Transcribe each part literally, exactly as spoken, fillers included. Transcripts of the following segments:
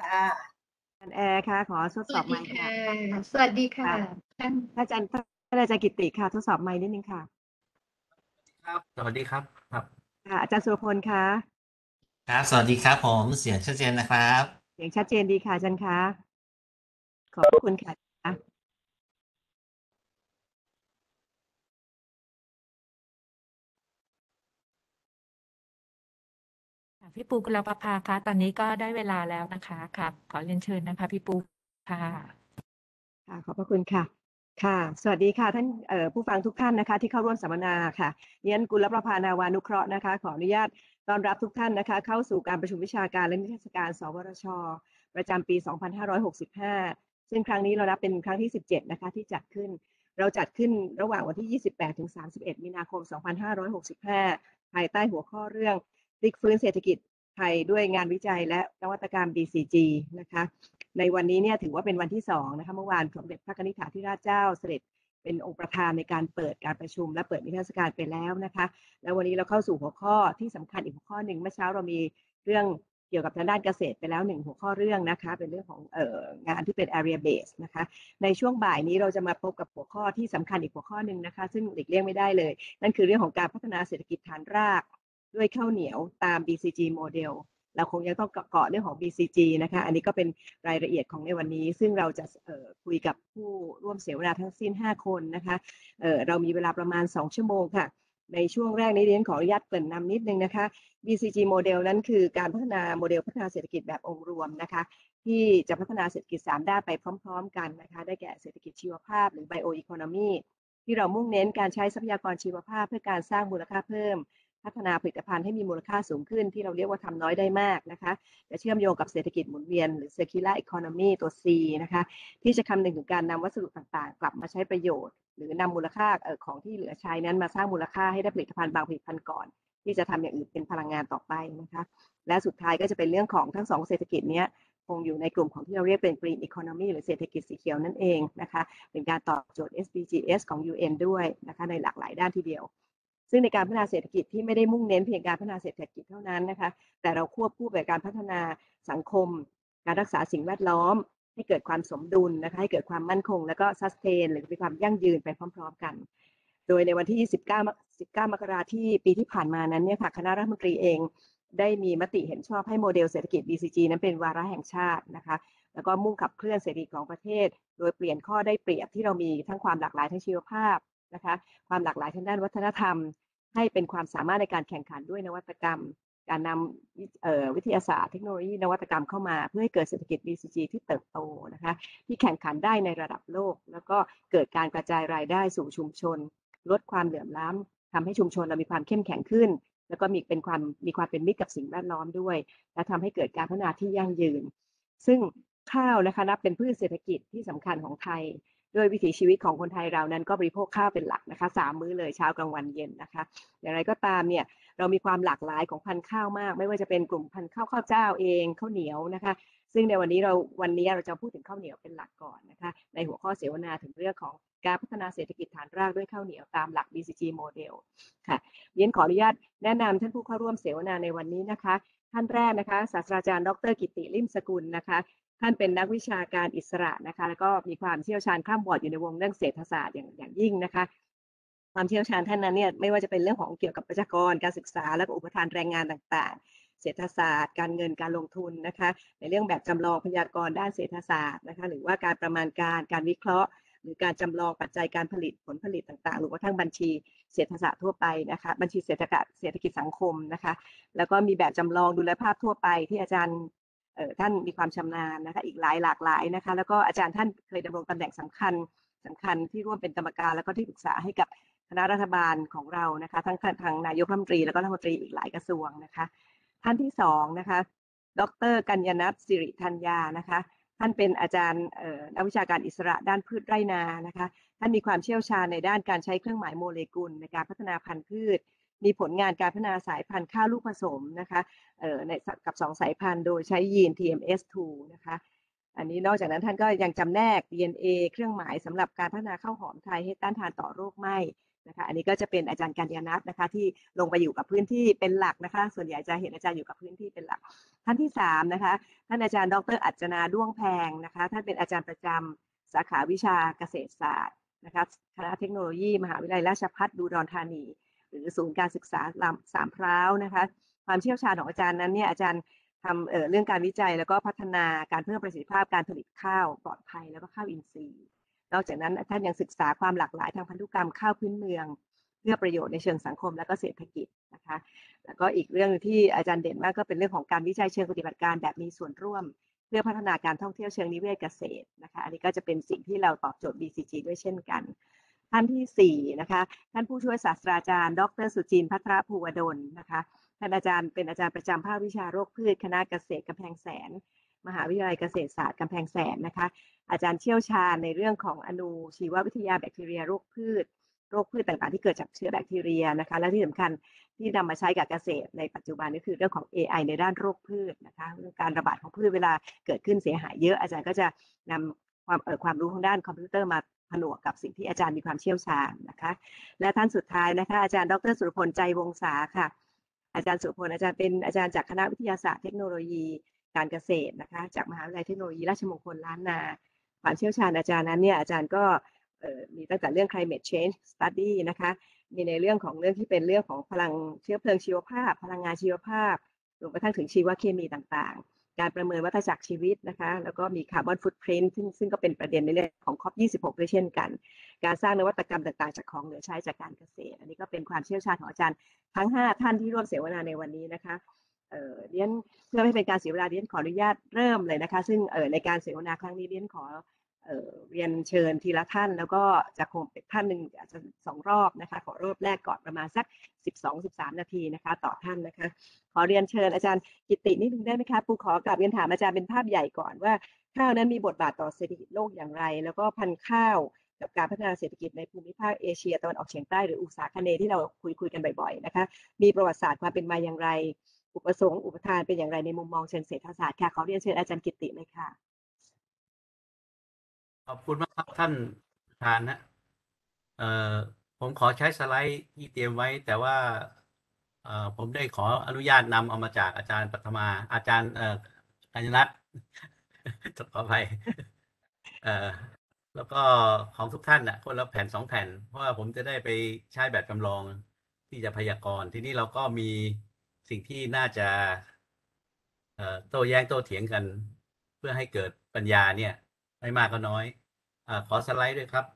ค่ะอันแอร์ค่ะขอทดสอบไมค์ค่ะสวัสดีค่ะท่านท่านอาจารย์ท่านอาจารย์กิติค่ะทดสอบไมค์นิดนึงค่ะครับสวัสดีครับครับค่ะอาจารย์สุรพลค่ะครับสวัสดีครับผมเสียงชัดเจนนะครับเสียงชัดเจนดีค่ะอาจารย์คะขอบพระคุณค่ะพี่ปูกุลประภาคะตอนนี้ก็ได้เวลาแล้วนะคะค่ะขอเรียนเชิญนะคะพี่ปูค่ะค่ะขอบพระคุณค่ะค่ะสวัสดีค่ะท่านผู้ฟังทุกท่านนะคะที่เข้าร่วมสัมมนาค่ะเรียนกุลประภานาวานุเคราะห์นะคะขออนุญาตต้อนรับทุกท่านนะคะเข้าสู่การประชุมวิชาการและนิทรรศการสวทช.ประจำปี สองพันห้าร้อยหกสิบห้า ซึ่งครั้งนี้เรานับเป็นครั้งที่ สิบเจ็ด นะคะที่จัดขึ้นเราจัดขึ้นระหว่างวันที่ ยี่สิบแปดถึงสามสิบเอ็ด มีนาคม สองพันห้าร้อยหกสิบห้า ภายใต้หัวข้อเรื่องพลิกฟื้นเศรษฐกิจไทยด้วยงานวิจัยและนวัตกรรม บี ซี จี นะคะในวันนี้เนี่ยถือว่าเป็นวันที่สองนะคะเมื่อวานสมเด็จพระนิธิถาธิราชเจ้าเสด็จเป็นองค์ประธานในการเปิดการประชุมและเปิดนิทรรศการไปแล้วนะคะแล้ววันนี้เราเข้าสู่หัวข้อที่สำคัญอีกหัวข้อหนึ่งเมื่อเช้าเรามีเรื่องเกี่ยวกับทางด้านเกษตรไปแล้วหนึ่งหัวข้อเรื่องนะคะเป็นเรื่องของเอ่องานที่เป็น area base นะคะในช่วงบ่ายนี้เราจะมาพบกับหัวข้อที่สำคัญอีกหัวข้อหนึ่งนะคะซึ่งหลีกเลี่ยงไม่ได้เลยนั่นคือเรื่องของการพัฒนาเศรษฐกิจฐานรากด้วยข้าวเหนียวตาม บี ซี จี modelเราคงยังต้องเกาะเรื่องของ บี ซี จี นะคะอันนี้ก็เป็นรายละเอียดของในวันนี้ซึ่งเราจะคุยกับผู้ร่วมเสวนาทั้งสิ้นห้าคนนะคะเเรามีเวลาประมาณสองชั่วโมงค่ะในช่วงแรกนี้เรียนขออนุญาตเกริ่นนำนิดนึงนะคะ บี ซี จี model นั้นคือการพัฒนาโมเดลพัฒนาเศรษฐกิจแบบองค์รวมนะคะที่จะพัฒนาเศรษฐกิจสามด้านไปพร้อมๆกันนะคะได้แก่เศรษฐกิจชีวภาพหรือ bioeconomy ที่เรามุ่งเน้นการใช้ทรัพยากรชีวภาพเพื่อการสร้างมูลค่าเพิ่มพัฒนาผลิตภัณฑ์ให้มีมูลค่าสูงขึ้นที่เราเรียกว่าทำน้อยได้มากนะคะจะเชื่อมโยงกับเศรษฐกิจหมุนเวียนหรือ circular economy ตัว C นะคะที่จะคำนึงถึงการนำวัสดุต่างๆกลับมาใช้ประโยชน์หรือนำมูลค่าของที่เหลือใช้นั้นมาสร้างมูลค่าให้ได้ผลิตภัณฑ์บางผลิตภัณฑ์ก่อนที่จะทำอย่างอื่นเป็นพลังงานต่อไปนะคะและสุดท้ายก็จะเป็นเรื่องของทั้งสองเศรษฐกิจนี้คงอยู่ในกลุ่มของที่เราเรียกเป็น Green Economy หรือเศรษฐกิจสีเขียวนั่นเองนะคะเป็นการตอบโจทย์ เอส ดี จี เอส ของ ยู เอ็น ด้วยนะคะในหลากหลายด้านทีเดียวซึ่งในการพัฒนาเศรษฐกิจที่ไม่ได้มุ่งเน้นเพียงการพัฒนาเศรษฐกิจเท่านั้นนะคะแต่เราควบคู่ไปกับการพัฒนาสังคมการรักษาสิ่งแวดล้อมให้เกิดความสมดุลนะคะให้เกิดความมั่นคงแล้วก็ sustain หรือมีความยั่งยืนไปพร้อมๆกันโดยในวันที่ สิบเก้า สิบเก้ามกราคมที่ปีที่ผ่านมานั้นเนี่ยค่ะคณะรัฐมนตรีเองได้มีมติเห็นชอบให้โมเดลเศรษฐกิจ บี ซี จี นั้นเป็นวาระแห่งชาตินะคะแล้วก็มุ่งขับเคลื่อนเศรษฐกิจของประเทศโดยเปลี่ยนข้อได้เปรียบที่เรามีทั้งความหลากหลายทางชีวภาพนะคะความหลากหลายทางด้านวัฒนธรรมให้เป็นความสามารถในการแข่งขันด้วยนวัตกรรมการนำวิทยาศาสตร์เทคโนโลยีนวัตกรรมเข้ามาเพื่อให้เกิดเศรษฐกิจ บี ซี จี ที่เติบโตนะคะที่แข่งขันได้ในระดับโลกแล้วก็เกิดการกระจายรายได้สู่ชุมชนลดความเหลื่อมล้ำทำให้ชุมชนเรามีความเข้มแข็งขึ้นแล้วก็มีเป็นความมีความเป็นมิตรกับสิ่งแวดล้อมด้วยและทำให้เกิดการพัฒนาที่ยั่งยืนซึ่งข้าวนะคะนับเป็นพืชเศรษฐกิจที่สำคัญของไทยด้วยวิถีชีวิตของคนไทยเรานั้นก็บริโภคข้าวเป็นหลักนะคะสามมื้อเลยเช้ากลางวันเย็นนะคะอย่างไรก็ตามเนี่ยเรามีความหลากหลายของพันธุ์ข้าวมากไม่ว่าจะเป็นกลุ่มพันธุ์ข้าวข้าวเจ้าเองข้าวเหนียวนะคะซึ่งในวันนี้เราวันนี้เราจะพูดถึงข้าวเหนียวเป็นหลักก่อนนะคะในหัวข้อเสวนาถึงเรื่องของการพัฒนาเศรษฐกิจฐานรากด้วยข้าวเหนียวตามหลัก บี ซี จี Model ค่ะเรียนขออนุญาตแนะนำท่านผู้เข้าร่วมเสวนาในวันนี้นะคะท่านแรกนะคะศาสตราจารย์ดรกิติลิ่มสกุลนะคะท่านเป็นนักวิชาการอิสระนะคะแล้วก็มีความเชี่ยวชาญข้ามบอร์ดอยู่ในวงเรื่องเศรษฐศาสตร์อย่างอย่างยิ่งนะคะความเชี่ยวชาญท่านนั้นเนี่ยไม่ว่าจะเป็นเรื่องของเกี่ยวกับประชากรการศึกษาและก็อุปทานแรงงานต่างๆเศรษฐศาสตร์การเงินการลงทุนนะคะในเรื่องแบบจำลองพยากรณ์ด้านเศรษฐศาสตร์นะคะหรือว่าการประมาณการการวิเคราะห์หรือการจำลองปัจจัยการผลิตผลผลิตต่างๆหรือว่าทั้งบัญชีเศรษฐศาสตร์ทั่วไปนะคะบัญชีเศรษฐกิจเศรษฐกิจสังคมนะคะแล้วก็มีแบบจำลองดูแลภาพทั่วไปที่อาจารย์ท่านมีความชำนาญนะคะอีกหลายหลากหลายนะคะแล้วก็อาจารย์ท่านเคยดำรงตำแหน่งสำคัญสำคัญที่ร่วมเป็นกรรมการแล้วก็ที่ปรึกษาให้กับคณะรัฐบาลของเรานะคะทั้งทางนายกรัฐมนตรีแล้วก็รัฐมนตรีอีกหลายกระทรวงนะคะท่านที่สองนะคะดร.กัญญนัทสิริธัญญานะคะท่านเป็นอาจารย์นักวิชาการอิสระด้านพืชไร่นานะคะท่านมีความเชี่ยวชาญในด้านการใช้เครื่องหมายโมเลกุลในการพัฒนาพันธุ์พืชมีผลงานการพัฒนาสายพันธุ์ข้าวลูกผสมนะคะในกับสองสายพันธุ์โดยใช้ยีน ที เอ็ม เอส ทู นะคะอันนี้นอกจากนั้นท่านก็ยังจำแนก ดี เอ็น เอ เครื่องหมายสำหรับการพัฒนาข้าวหอมไทยให้ต้านทานต่อโรคไหม้นะคะอันนี้ก็จะเป็นอาจารย์กัญญานัทนะคะที่ลงไปอยู่กับพื้นที่เป็นหลักนะคะส่วนใหญ่จะเห็นอาจารย์อยู่กับพื้นที่เป็นหลักท่านที่สามนะคะท่านอาจารย์ดรอัจนาด้วงแพงนะคะท่านเป็นอาจารย์ประจำสาขาวิชาเกษตรศาสตร์นะคะคณะเทคโนโลยีมหาวิทยาลัยราชภัฏอุดรธานีหรือศูนย์การศึกษาสามพร้าวนะคะความเชี่ยวชาญของอาจารย์นั้นเนี่ยอาจารย์ทำเอ่อเรื่องการวิจัยแล้วก็พัฒนาการเพิ่มประสิทธิภาพการผลิตข้าวปลอดภัยแล้วก็ข้าวอินทรีย์นอกจากนั้นท่านยังศึกษาความหลากหลายทางพันธุกรรมข้าวพื้นเมืองเพื่อประโยชน์ในเชิงสังคมและก็เศรษฐกิจนะคะแล้วก็อีกเรื่องที่อาจารย์เด่นมากก็เป็นเรื่องของการวิจัยเชิงปฏิบัติการแบบมีส่วนร่วมเพื่อพัฒนาการท่องเที่ยวเชิงนิเวศเกษตรนะคะอันนี้ก็จะเป็นสิ่งที่เราตอบโจทย์ บี ซี จี ด้วยเช่นกันท่านที่สี่นะคะท่านผู้ช่วยศาสตราจารย์ดรสุจินทร์ภัทรภูวดลนะคะท่านอาจารย์เป็นอาจารย์ประจำภาควิชาโรคพืชคณะเกษตรกำแพงแสนมหาวิทยาลัยเกษตรศาสตร์กำแพงแสนนะคะอาจารย์เชี่ยวชาญในเรื่องของอนุชีววิทยาแบคทีเรียโรคพืชโรคพืชต่างๆที่เกิดจากเชื้อแบคทีเรียนะคะและที่สำคัญที่นำมาใช้กับเกษตรในปัจจุบันก็คือเรื่องของ เอ ไอ ในด้านโรคพืชนะคะเรื่องการระบาดของพืชเวลาเกิดขึ้นเสียหายเยอะอาจารย์ก็จะนำความเอ่อความรู้ทางด้านคอมพิวเตอร์มาผนวกกับสิ่งที่อาจารย์มีความเชี่ยวชาญนะคะและท่านสุดท้ายนะคะอาจารย์ดรสุรพลใจวงศาค่ะอาจารย์สุรพลอาจารย์เป็นอาจารย์จากคณะวิทยาศาสตร์เทคโนโลยีการเกษตรนะคะจากมหาวิทยาลัยเทคโนโลยีราชมงคลล้านนาความเชี่ยวชาญอาจารย์นั้นเนี่ยอาจารย์ก็มีตั้งแต่เรื่อง climate change study นะคะมีในเรื่องของเรื่องที่เป็นเรื่องของพลังเชื้อเพลิงชีวภาพพลังงานชีวภาพรวมกระทั่งถึงชีวเคมีต่างๆการประเมินวัฏจักรชีวิตนะคะแล้วก็มีคาร์บอนฟุตพริ้นท์ซึ่งซึ่งก็เป็นประเด็นในเรื่องของ ซี โอ พี ยี่สิบหก ด้วยเช่นกันการสร้างนวัตกรรมต่างๆจากของเหลือใช้จากการเกษตรอันนี้ก็เป็นความเชี่ยวชาญของอาจารย์ทั้งห้าท่านที่ร่วมเสวนาในวันนี้นะคะเอ่อเรียนเพื่อไม่เป็นการเสียเวลาเรียนขออนุญาตเริ่มเลยนะคะซึ่งเอ่อในการเสวนาครั้งนี้เรียนขอเอ่อเรียนเชิญทีละท่านแล้วก็จะคงเป็นท่านหนึ่งอาจจะสองรอบนะคะขอรอบแรกก่อนประมาณสักสิบสอง สิบสามนาทีนะคะต่อท่านนะคะขอเรียนเชิญอาจารย์กิตินิดนึงได้ไหมคะปูขอกลับเรียนถามอาจารย์เป็นภาพใหญ่ก่อนว่าข้าวนั้นมีบทบาทต่อเศรษฐกิจโลกอย่างไรแล้วก็พันธุ์ข้าวกับการพัฒนาเศรษฐกิจในภูมิภาคเอเชียตะวันออกเฉียงใต้หรืออุตสาคเนย์ที่เราคุยคุยกันบ่อยๆนะคะมีประวัติศาสตร์ความเป็นมาอย่างไรอุปสงค์อุปทานเป็นอย่างไรในมุมมองเชิงเศรษฐศาสตร์ค่ะขอเรียนเชิญอาจารย์กิติเลยค่ะขอบคุณมากครับท่านประธานนะเอ่อผมขอใช้สไลด์ที่เตรียมไว้แต่ว่าเอ่อผมได้ขออนุญาตนำเอามาจากอาจารย์ปัทมาอาจารย์เอ่อกัญญนัทขออภัยเอ่อแล้วก็ของทุกท่านนะคนละแผ่นสองแผ่นเพราะว่าผมจะได้ไปใช้แบบจำลองที่จะพยากรณ์ทีนี้เราก็มีสิ่งที่น่าจะเอ่อโต้แย้งโต้เถียงกัน เพื่อให้เกิดปัญญาเนี่ยไม่มากก็น้อยอ่าขอสไลด์ด้วยครับ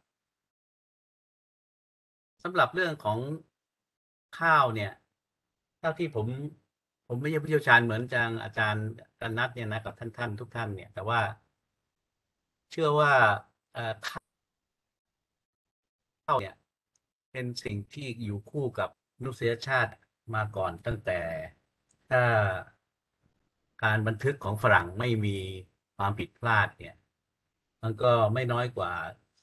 สำหรับเรื่องของข้าวเนี่ยเท่าที่ผมผมไม่ใช่ผู้เชี่ยวชาญเหมือนอาจารย์อาจารย์กันนัทเนี่ยนะกับท่านท่านทุกท่านเนี่ยแต่ว่าเชื่อว่าเอ่อข้าวเนี่ยเป็นสิ่งที่อยู่คู่กับมนุษยชาติมาก่อนตั้งแต่ถ้าการบันทึกของฝรั่งไม่มีความผิดพลาดเนี่ยมันก็ไม่น้อยกว่า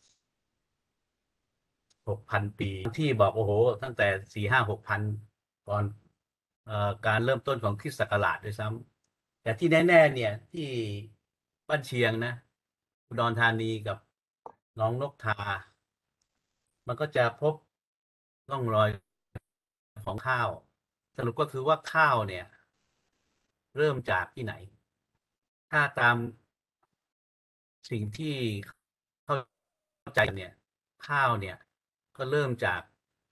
หกพันปีที่บอกโอ้โหตั้งแต่สี่ห้าหกพันก่อนเอ่อการเริ่มต้นของคริสต์ศักราชด้วยซ้ำแต่ที่แน่ๆเนี่ยที่บ้านเชียงนะอุดรธานีกับหนองนกทา มันก็จะพบร่องรอยของข้าวสรุปก็คือว่าข้าวเนี่ยเริ่มจากที่ไหน ถ้าตามสิ่งที่เข้าใจเนี่ยข้าวเนี่ยก็เริ่มจาก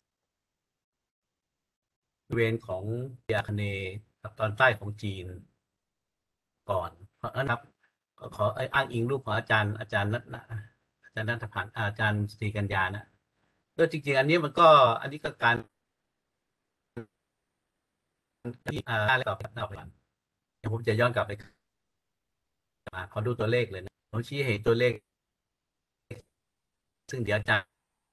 บริเวณของอาคเนย์ตอนใต้ของจีนก่อนเพราะนั้นครับขออ้างอิงรูปของอาจารย์อาจารย์นัทอาจารย์นัทพันธ์อาจารย์ศรีกัญญานะก็จริงๆอันนี้มันก็อันนี้ก็การที่อ่าแล้วต่อต่อไปเดี๋ยวผมจะย้อนกลับไปขอดูตัวเลขเลยนะผมชี้ให้ตัวเลขซึ่งเดี๋ยวอาจารย์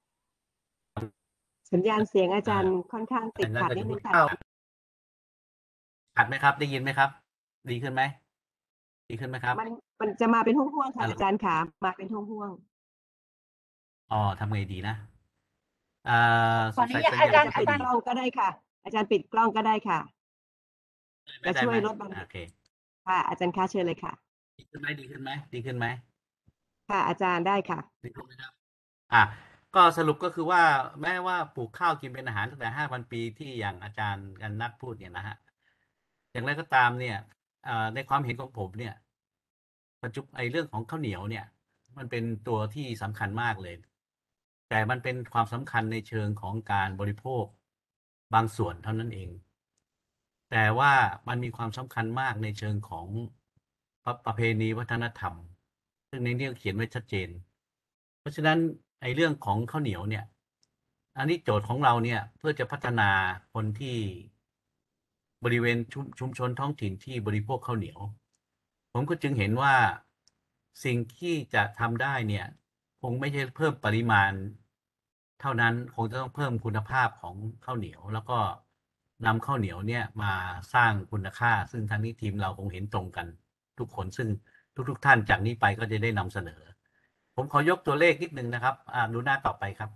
สัญญาณเสียงอาจารย์ค่อนข้างติดขัดนิดนึงค่ะขัดไหมครับได้ยินไหมครับดีขึ้นไหมดีขึ้นไหมครับมันมันจะมาเป็นห่วงๆค่ะอาจารย์ขามาเป็นห่วงๆอ๋อทำไงดีนะอ่าขออนุญาตอาจารย์ปิดกล้องก็ได้ค่ะอาจารย์ปิดกล้องก็ได้ค่ะจะช่วยลดบันทึกค่ะอาจารย์คะเชิญเลยค่ะดีขึ้นไหมดีขึ้นไหมดีขึ้นไหมค่ะอาจารย์ได้ค่ะดีขึ้นไหมครับอ่ะก็ก็สรุปก็คือว่าแม้ว่าปลูกข้าวกินเป็นอาหารตั้งแต่ห้าพันปีที่อย่างอาจารย์กันนัทพูดเนี่ยนะฮะอย่างไรก็ตามเนี่ยเอ่อในความเห็นของผมเนี่ยปัจจุบันไอ้เรื่องของข้าวเหนียวเนี่ยมันเป็นตัวที่สำคัญมากเลย แต่มันเป็นความสำคัญในเชิงของการบริโภคบางส่วนเท่านั้นเอง แต่ว่ามันมีความสำคัญมากในเชิงของประประเพณีวัฒนธรรม ซึ่งในนี้เขียนไว้ชัดเจน เพราะฉะนั้นไอ้เรื่องของข้าวเหนียวเนี่ย อันนี้โจทย์ของเราเนี่ยเพื่อจะพัฒนาคนที่บริเวณชุมชุมชนท้องถิ่นที่บริโภคข้าวเหนียว ผมก็จึงเห็นว่าสิ่งที่จะทำได้เนี่ยคงไม่ใช่เพิ่มปริมาณเท่านั้นคงจะต้องเพิ่มคุณภาพของข้าวเหนียว แล้วก็นำข้าวเหนียวเนี่ยมาสร้างคุณค่า ซึ่งทางนี้ทีมเราคงเห็นตรงกันทุกคนซึ่งทุกๆท่านจากนี้ไปก็จะได้นำเสนอ ผมขอยกตัวเลขนิดนึงนะครับอ่าดูหน้าต่อไปครับ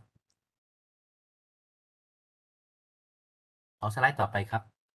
ขอสไลด์ต่อไปครับ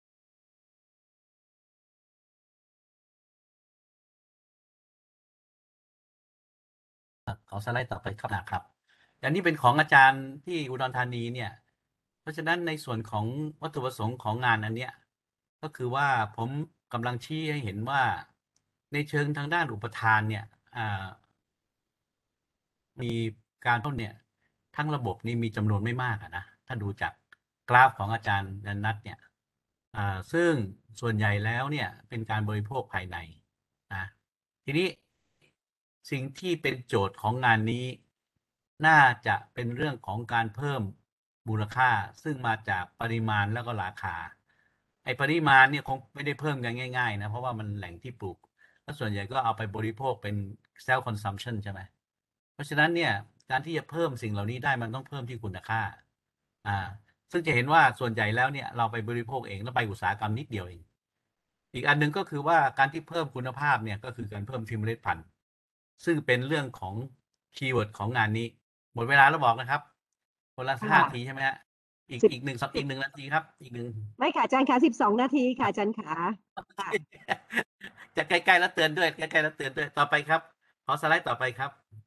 ขอสไลด์ต่อไปครับนะครับอันนี้เป็นของอาจารย์ที่อุดรธานีเนี่ย เพราะฉะนั้นในส่วนของวัตถุประสงค์ของงานอันเนี้ยก็คือว่าผมกำลังชี้ให้เห็นว่าในเชิงทางด้านอุปทานเนี่ยอ่ามีการต้นเนี่ยทั้งระบบนี่มีจำนวนไม่มากอะนะถ้าดูจากกราฟของอาจารย์นัทเนี่ยอ่าซึ่งส่วนใหญ่แล้วเนี่ยเป็นการบริโภคภายในนะทีนี้สิ่งที่เป็นโจทย์ของงานนี้น่าจะเป็นเรื่องของการเพิ่มมูลค่าซึ่งมาจากปริมาณแล้วก็ราคาไอ้ปริมาณเนี่ยคงไม่ได้เพิ่มกันง่ายๆนะเพราะว่ามันแหล่งที่ปลูกแล้วส่วนใหญ่ก็เอาไปบริโภคเป็น self consumption ใช่ไหมเพราะฉะนั้นเนี่ยการที่จะเพิ่มสิ่งเหล่านี้ได้มันต้องเพิ่มที่คุณค่าอ่าซึ่งจะเห็นว่าส่วนใหญ่แล้วเนี่ยเราไปบริโภคเองแล้วไปอุตสาหกรรมนิดเดียวเองอีกอันหนึ่งก็คือว่าการที่เพิ่มคุณภาพเนี่ยก็คือการเพิ่มที่เมล็ดพันธุ์ซึ่งเป็นเรื่องของคีย์เวิร์ดของงานนี้หมดเวลาแล้วบอกนะครับคนละห้าค่ะนาทีใช่ไหมฮะอีกสิบอีกหนึ่งสองสิอีบกหนึ่งนาทีครับอีกหนึ่งไม่ค่ะอาจารย์คะสิบสองนาทีค่ะอาจารย์ขาค่ะจะใกล้ๆแล้วเตือนด้วยใกล้ๆแล้วเตือนด้วยต่อไปครับขอสไลด์ต่อไปครับ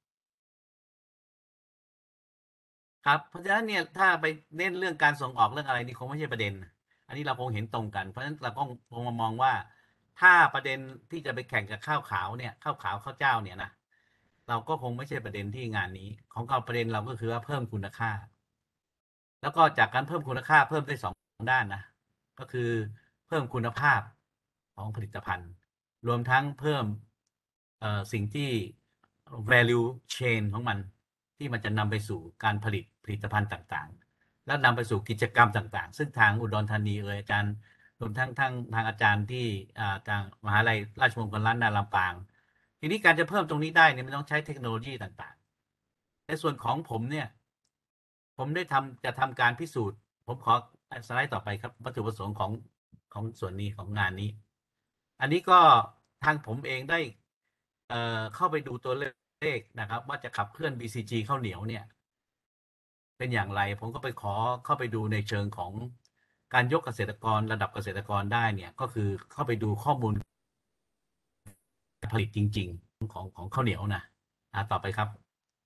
ครับเพราะฉะนั้นเนี่ยถ้าไปเน้นเรื่องการส่งออกเรื่องอะไรนี่คงไม่ใช่ประเด็น อันนี้เราคงเห็นตรงกัน เพราะฉะนั้นเราก็คงมามองว่าถ้าประเด็นที่จะไปแข่งกับข้าวขาวเนี่ยข้าวขาวข้าวเจ้าเนี่ยนะเราก็คงไม่ใช่ประเด็นที่งานนี้ ของเราประเด็นเราก็คือว่าเพิ่มคุณค่า แล้วก็จากการเพิ่มคุณค่าเพิ่มได้สองด้านนะก็คือเพิ่มคุณภาพของผลิตภัณฑ์ รวมทั้งเพิ่มเอ่อสิ่งที่ value chain ของมันที่มันจะนำไปสู่การผลิตผลิตภัณฑ์ต่างๆ แล้วนำไปสู่กิจกรรมต่างๆ ซึ่งทางอุดรธานีเอ่ยอาจารย์รวมทั้งทั้งทางอาจารย์ที่อ่าทางมหาลัยราชมงคลล้านนาลำปาง ทีนี้การจะเพิ่มตรงนี้ได้เนี่ยมันต้องใช้เทคโนโลยีต่างๆ ในส่วนของผมเนี่ยผมได้ทำจะทำการพิสูจน์ ผมขอสไลด์ต่อไปครับวัตถุประสงค์ของของส่วนนี้ของงานนี้ อันนี้ก็ทางผมเองได้เอ่อเข้าไปดูตัวเลขนะครับ ว่าจะขับเคลื่อน บี ซี จี ข้าวเหนียวเนี่ย เป็นอย่างไร ผมก็ไปขอเข้าไปดูในเชิงของการยกเกษตรกรระดับเกษตรกรได้เนี่ย ก็คือเข้าไปดูข้อมูลผลิตจริง ๆ ของของข้าวเหนียวนะอ่าต่อไปครับ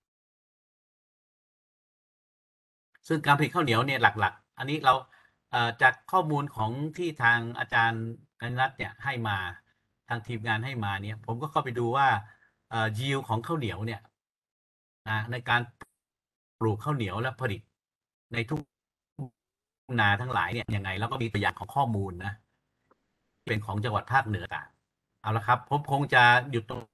ซึ่งการผลิตข้าวเหนียวเนี่ยหลักๆ อันนี้เราเอ่อจากข้อมูลของที่ทางอาจารย์กนิรัตน์เนี่ยให้มาทางทีมงานให้มาเนี่ย ผมก็เข้าไปดูว่าเอ่อยิวของข้าวเหนียวเนี่ยนะในการปลูกข้าวเหนียวและผลิตในทุกนาทั้งหลายเนี่ยยังไงแล้วก็มีตัวอย่างของข้อมูลนะเป็นของจังหวัดภาคเหนือต่างเอาละครับผมคงจะหยุดตรง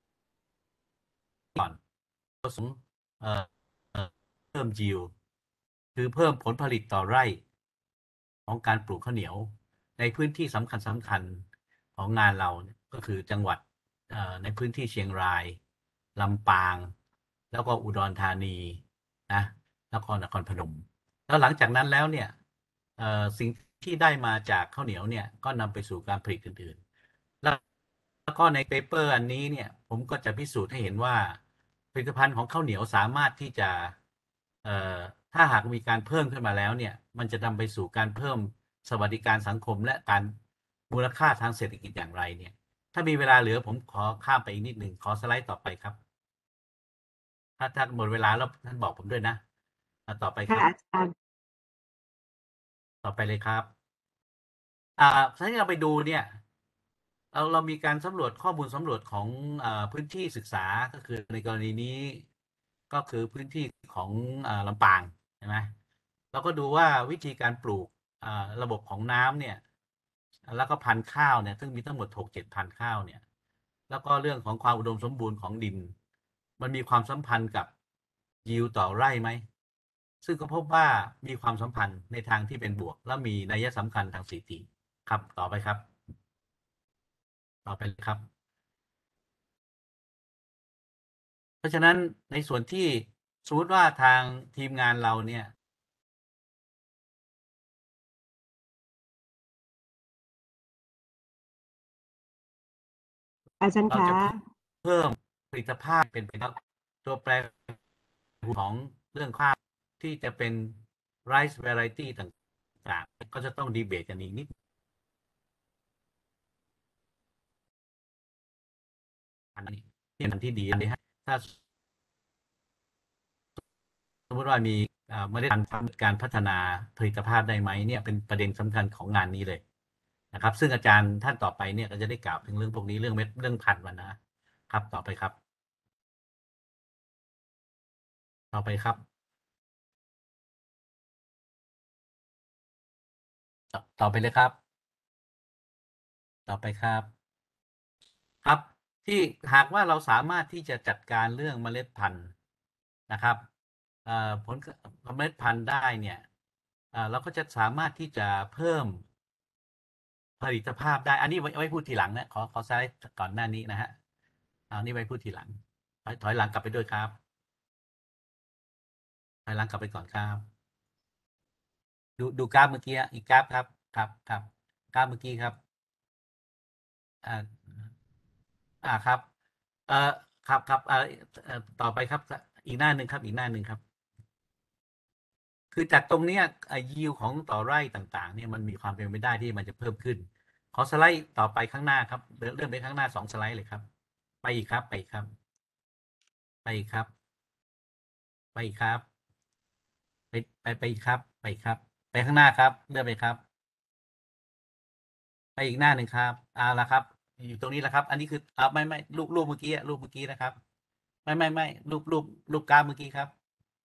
ก่อนผสมเอ่อเพิ่มยิวคือเพิ่มผลผลิตต่อไร่ของการปลูกข้าวเหนียวในพื้นที่สำคัญสำคัญของงานเราก็คือจังหวัดในพื้นที่เชียงรายลำปางแล้วก็อุดรธานีนะแล้วก็นครพนมแล้วหลังจากนั้นแล้วเนี่ยสิ่งที่ได้มาจากข้าวเหนียวเนี่ยก็นำไปสู่การผลิตอื่นๆแล้วแล้วก็ในเปเปอร์อันนี้เนี่ยผมก็จะพิสูจน์ให้เห็นว่าผลิตภัณฑ์ของข้าวเหนียวสามารถที่จะเอ่อถ้าหากมีการเพิ่มขึ้นมาแล้วเนี่ยมันจะนำไปสู่การเพิ่มสวัสดิการสังคมและการมูลค่าทางเศรษฐกิจอย่างไรเนี่ยถ้ามีเวลาเหลือผมขอข้ามไปอีกนิดหนึ่งขอสไลด์ต่อไปครับถ้าถ้าหมดเวลาแล้วท่านบอกผมด้วยนะอ่ะต่อไปคค่ะรับอาจารย์ต่อไปเลยครับ อ่าถ้าเราไปดูเนี่ย เราเรามีการสำรวจข้อมูลสำรวจของอาพื้นที่ศึกษาก็คือในกรณีนี้ ก็คือพื้นที่ของอ่าลำปางใช่ไหมเราก็ดูว่าวิธีการปลูกอ่าระบบของน้ำเนี่ยแล้วก็พันธุ์ข้าวเนี่ยซึ่งมีทั้งหมดหกเจ็ดพันธุ์ข้าวเนี่ยแล้วก็เรื่องของความอุดมสมบูรณ์ของดิน มันมีความสัมพันธ์กับยิวต่อไร่ไหมซึ่งก็พบว่ามีความสัมพันธ์ในทางที่เป็นบวก และมีนัยสำคัญทางสถิติครับต่อไปครับ ต่อไปเลยครับ เพราะฉะนั้นในส่วนที่สมมติว่าทางทีมงานเราเนี่ยอาจารย์เราคะจะเพิ่มผลิตภาพเป็นไปได้ตัวแปรของเรื่องข้าวที่จะเป็น rice variety ต่างๆ ก็จะต้องดีเบตกันอีกนิดอันนี้ที่มันที่ดีอันนี้ฮะถ้าสมมติว่ามีอ่าเมล็ดพันธุ์การพัฒนาผลิตภาพได้ไหมเนี่ยเป็นประเด็นสำคัญของงานนี้เลยนะครับ ซึ่งอาจารย์ท่านต่อไปเนี่ยก็จะได้กล่าวถึงเรื่องพวกนี้เรื่องเม็ดเรื่องพันธุ์มันนะครับต่อไปครับ ต่อไปครับ ต่อต่อไปเลยครับ ต่อไปครับ ครับที่หากว่าเราสามารถที่จะจัดการเรื่องเมล็ดพันธุ์นะครับเอ่อผลเมล็ดพันธุ์ได้เนี่ยเอ่อเราก็จะสามารถที่จะเพิ่มผลิตภาพได้ อันนี้ไว้ไว้พูดทีหลังนะขอขอสไลด์ก่อนหน้านี้นะฮะอันนี้ไว้พูดทีหลังถอยถอยหลังกลับไปด้วยครับถอยหลังกลับไปก่อนครับ ดูดูกราฟเมื่อกี้อีกกราฟครับครับครับกราฟเมื่อกี้ครับอ่าอ่าครับเอ่อครับครับเอ่อเอ่อต่อไปครับอีกหน้าหนึ่งครับอีกหน้าหนึ่งครับ คือจากตรงเนี้ยยิวของต่อไร่ต่างๆเนี่ยมันมีความเป็นไปได้ที่มันจะเพิ่มขึ้น ขอสไลด์ต่อไปข้างหน้าครับเดินเริ่มไปข้างหน้าสองสไลด์เลยครับ ไปอีกครับไปอีกครับ ไปอีกครับ ไปอีกครับ ไปไปไปอีกครับ ไปอีกครับ ไปข้างหน้าครับเลื่อนไปครับ ไปอีกหน้าหนึ่งครับเอาละครับ อยู่ตรงนี้แหละครับ อันนี้คืออ่าไม่ไม่รูปรูปเมื่อกี้รูปเมื่อกี้นะครับ ไม่ไม่ไม่รูปรูปรูปกราฟเมื่อกี้ครับ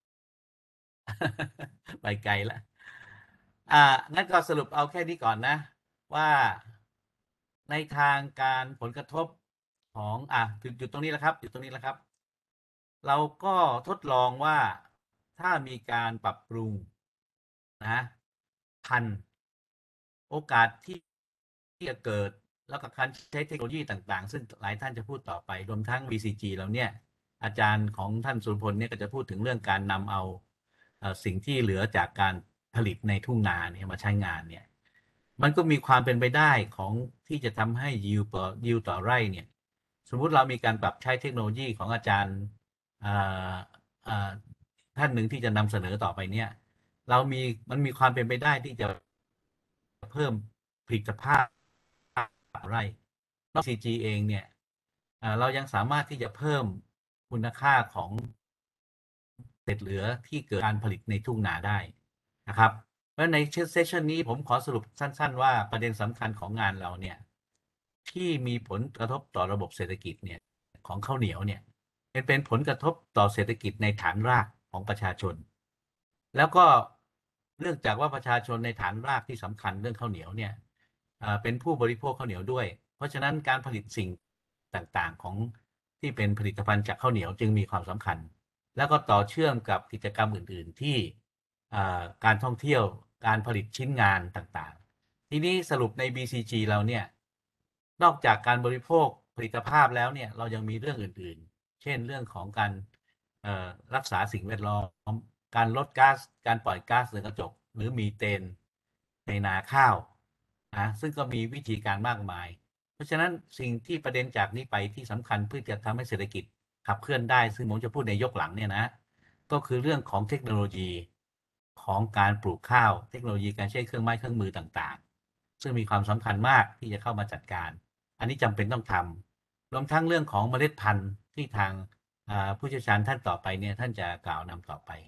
ไปไกลแล้วอ่างั้นก็สรุปเอาแค่นี้ก่อนนะ ว่าในทางการผลกระทบของอ่ะจุดจุดตรงนี้แหละครับจุดตรงนี้แหละครับ เราก็ทดลองว่าถ้ามีการปรับปรุงนะพันธุ์โอกาสที่ที่จะเกิดแล้วก็การใช้เทคโนโลยีต่างๆ ซึ่งหลายท่านจะพูดต่อไปรวมทั้ง บี ซี จี เราเนี่ยอาจารย์ของท่านสุรพลเนี่ยก็จะพูดถึงเรื่องการนำเอาเอ่อสิ่งที่เหลือจากการผลิตในทุ่งนาเนี่ยมาใช้งานเนี่ยมันก็มีความเป็นไปได้ของที่จะทำให้ยิวต่อยิวต่อไร่เนี่ยสมมุติเรามีการปรับใช้เทคโนโลยีของอาจารย์อ่าอ่าท่านหนึ่งที่จะนำเสนอต่อไปเนี่ยเรามีมันมีความเป็นไปได้ที่จะเพิ่มผลิตภาพไร่นอก ซี จี เองเนี่ยเอ่อเรายังสามารถที่จะเพิ่มคุณค่าของเศษเหลือที่เกิดการผลิตในทุ่งนาได้นะครับเพราะในเซสชันนี้ผมขอสรุปสั้นๆว่าประเด็นสำคัญของงานเราเนี่ยที่มีผลกระทบต่อระบบเศรษฐกิจเนี่ยของข้าวเหนียวเนี่ยเป็นเป็นผลกระทบต่อเศรษฐกิจในฐานรากของประชาชน แล้วก็เนื่องจากว่าประชาชนในฐานรากที่สำคัญเรื่องข้าวเหนียวเนี่ยเอ่อเป็นผู้บริโภคข้าวเหนียวด้วย เพราะฉะนั้นการผลิตสิ่งต่างๆของที่เป็นผลิตภัณฑ์จากข้าวเหนียวจึงมีความสำคัญ แล้วก็ต่อเชื่อมกับกิจกรรมอื่นๆที่เอ่อการท่องเที่ยวการผลิตชิ้นงานต่างๆ ทีนี้สรุปใน บี ซี จี เราเนี่ยนอกจากการบริโภคผลิตภาพแล้วเนี่ยเรายังมีเรื่องอื่นๆ เช่นเรื่องของการเอ่อรักษาสิ่งแวดล้อม การลดก๊าซการปล่อยก๊าซเรือนกระจกหรือมีเตนในนาข้าวนะซึ่งก็มีวิธีการมากมาย เพราะฉะนั้นสิ่งที่ประเด็นจากนี้ไปที่สำคัญเพื่อจะทำให้เศรษฐกิจขับเคลื่อนได้ซึ่งผมจะพูดในยกหลังเนี่ยนะก็คือเรื่องของเทคโนโลยีของการปลูกข้าวเทคโนโลยีการใช้เครื่องไม้เครื่องมือต่างๆซึ่งมีความสำคัญมากที่จะเข้ามาจัดการอันนี้จำเป็นต้องทำรวมทั้งเรื่องของเมล็ดพันธุ์ที่ทางผู้เชี่ยวชาญท่านต่อไปเนี่ยท่านจะกล่าวนำต่อไป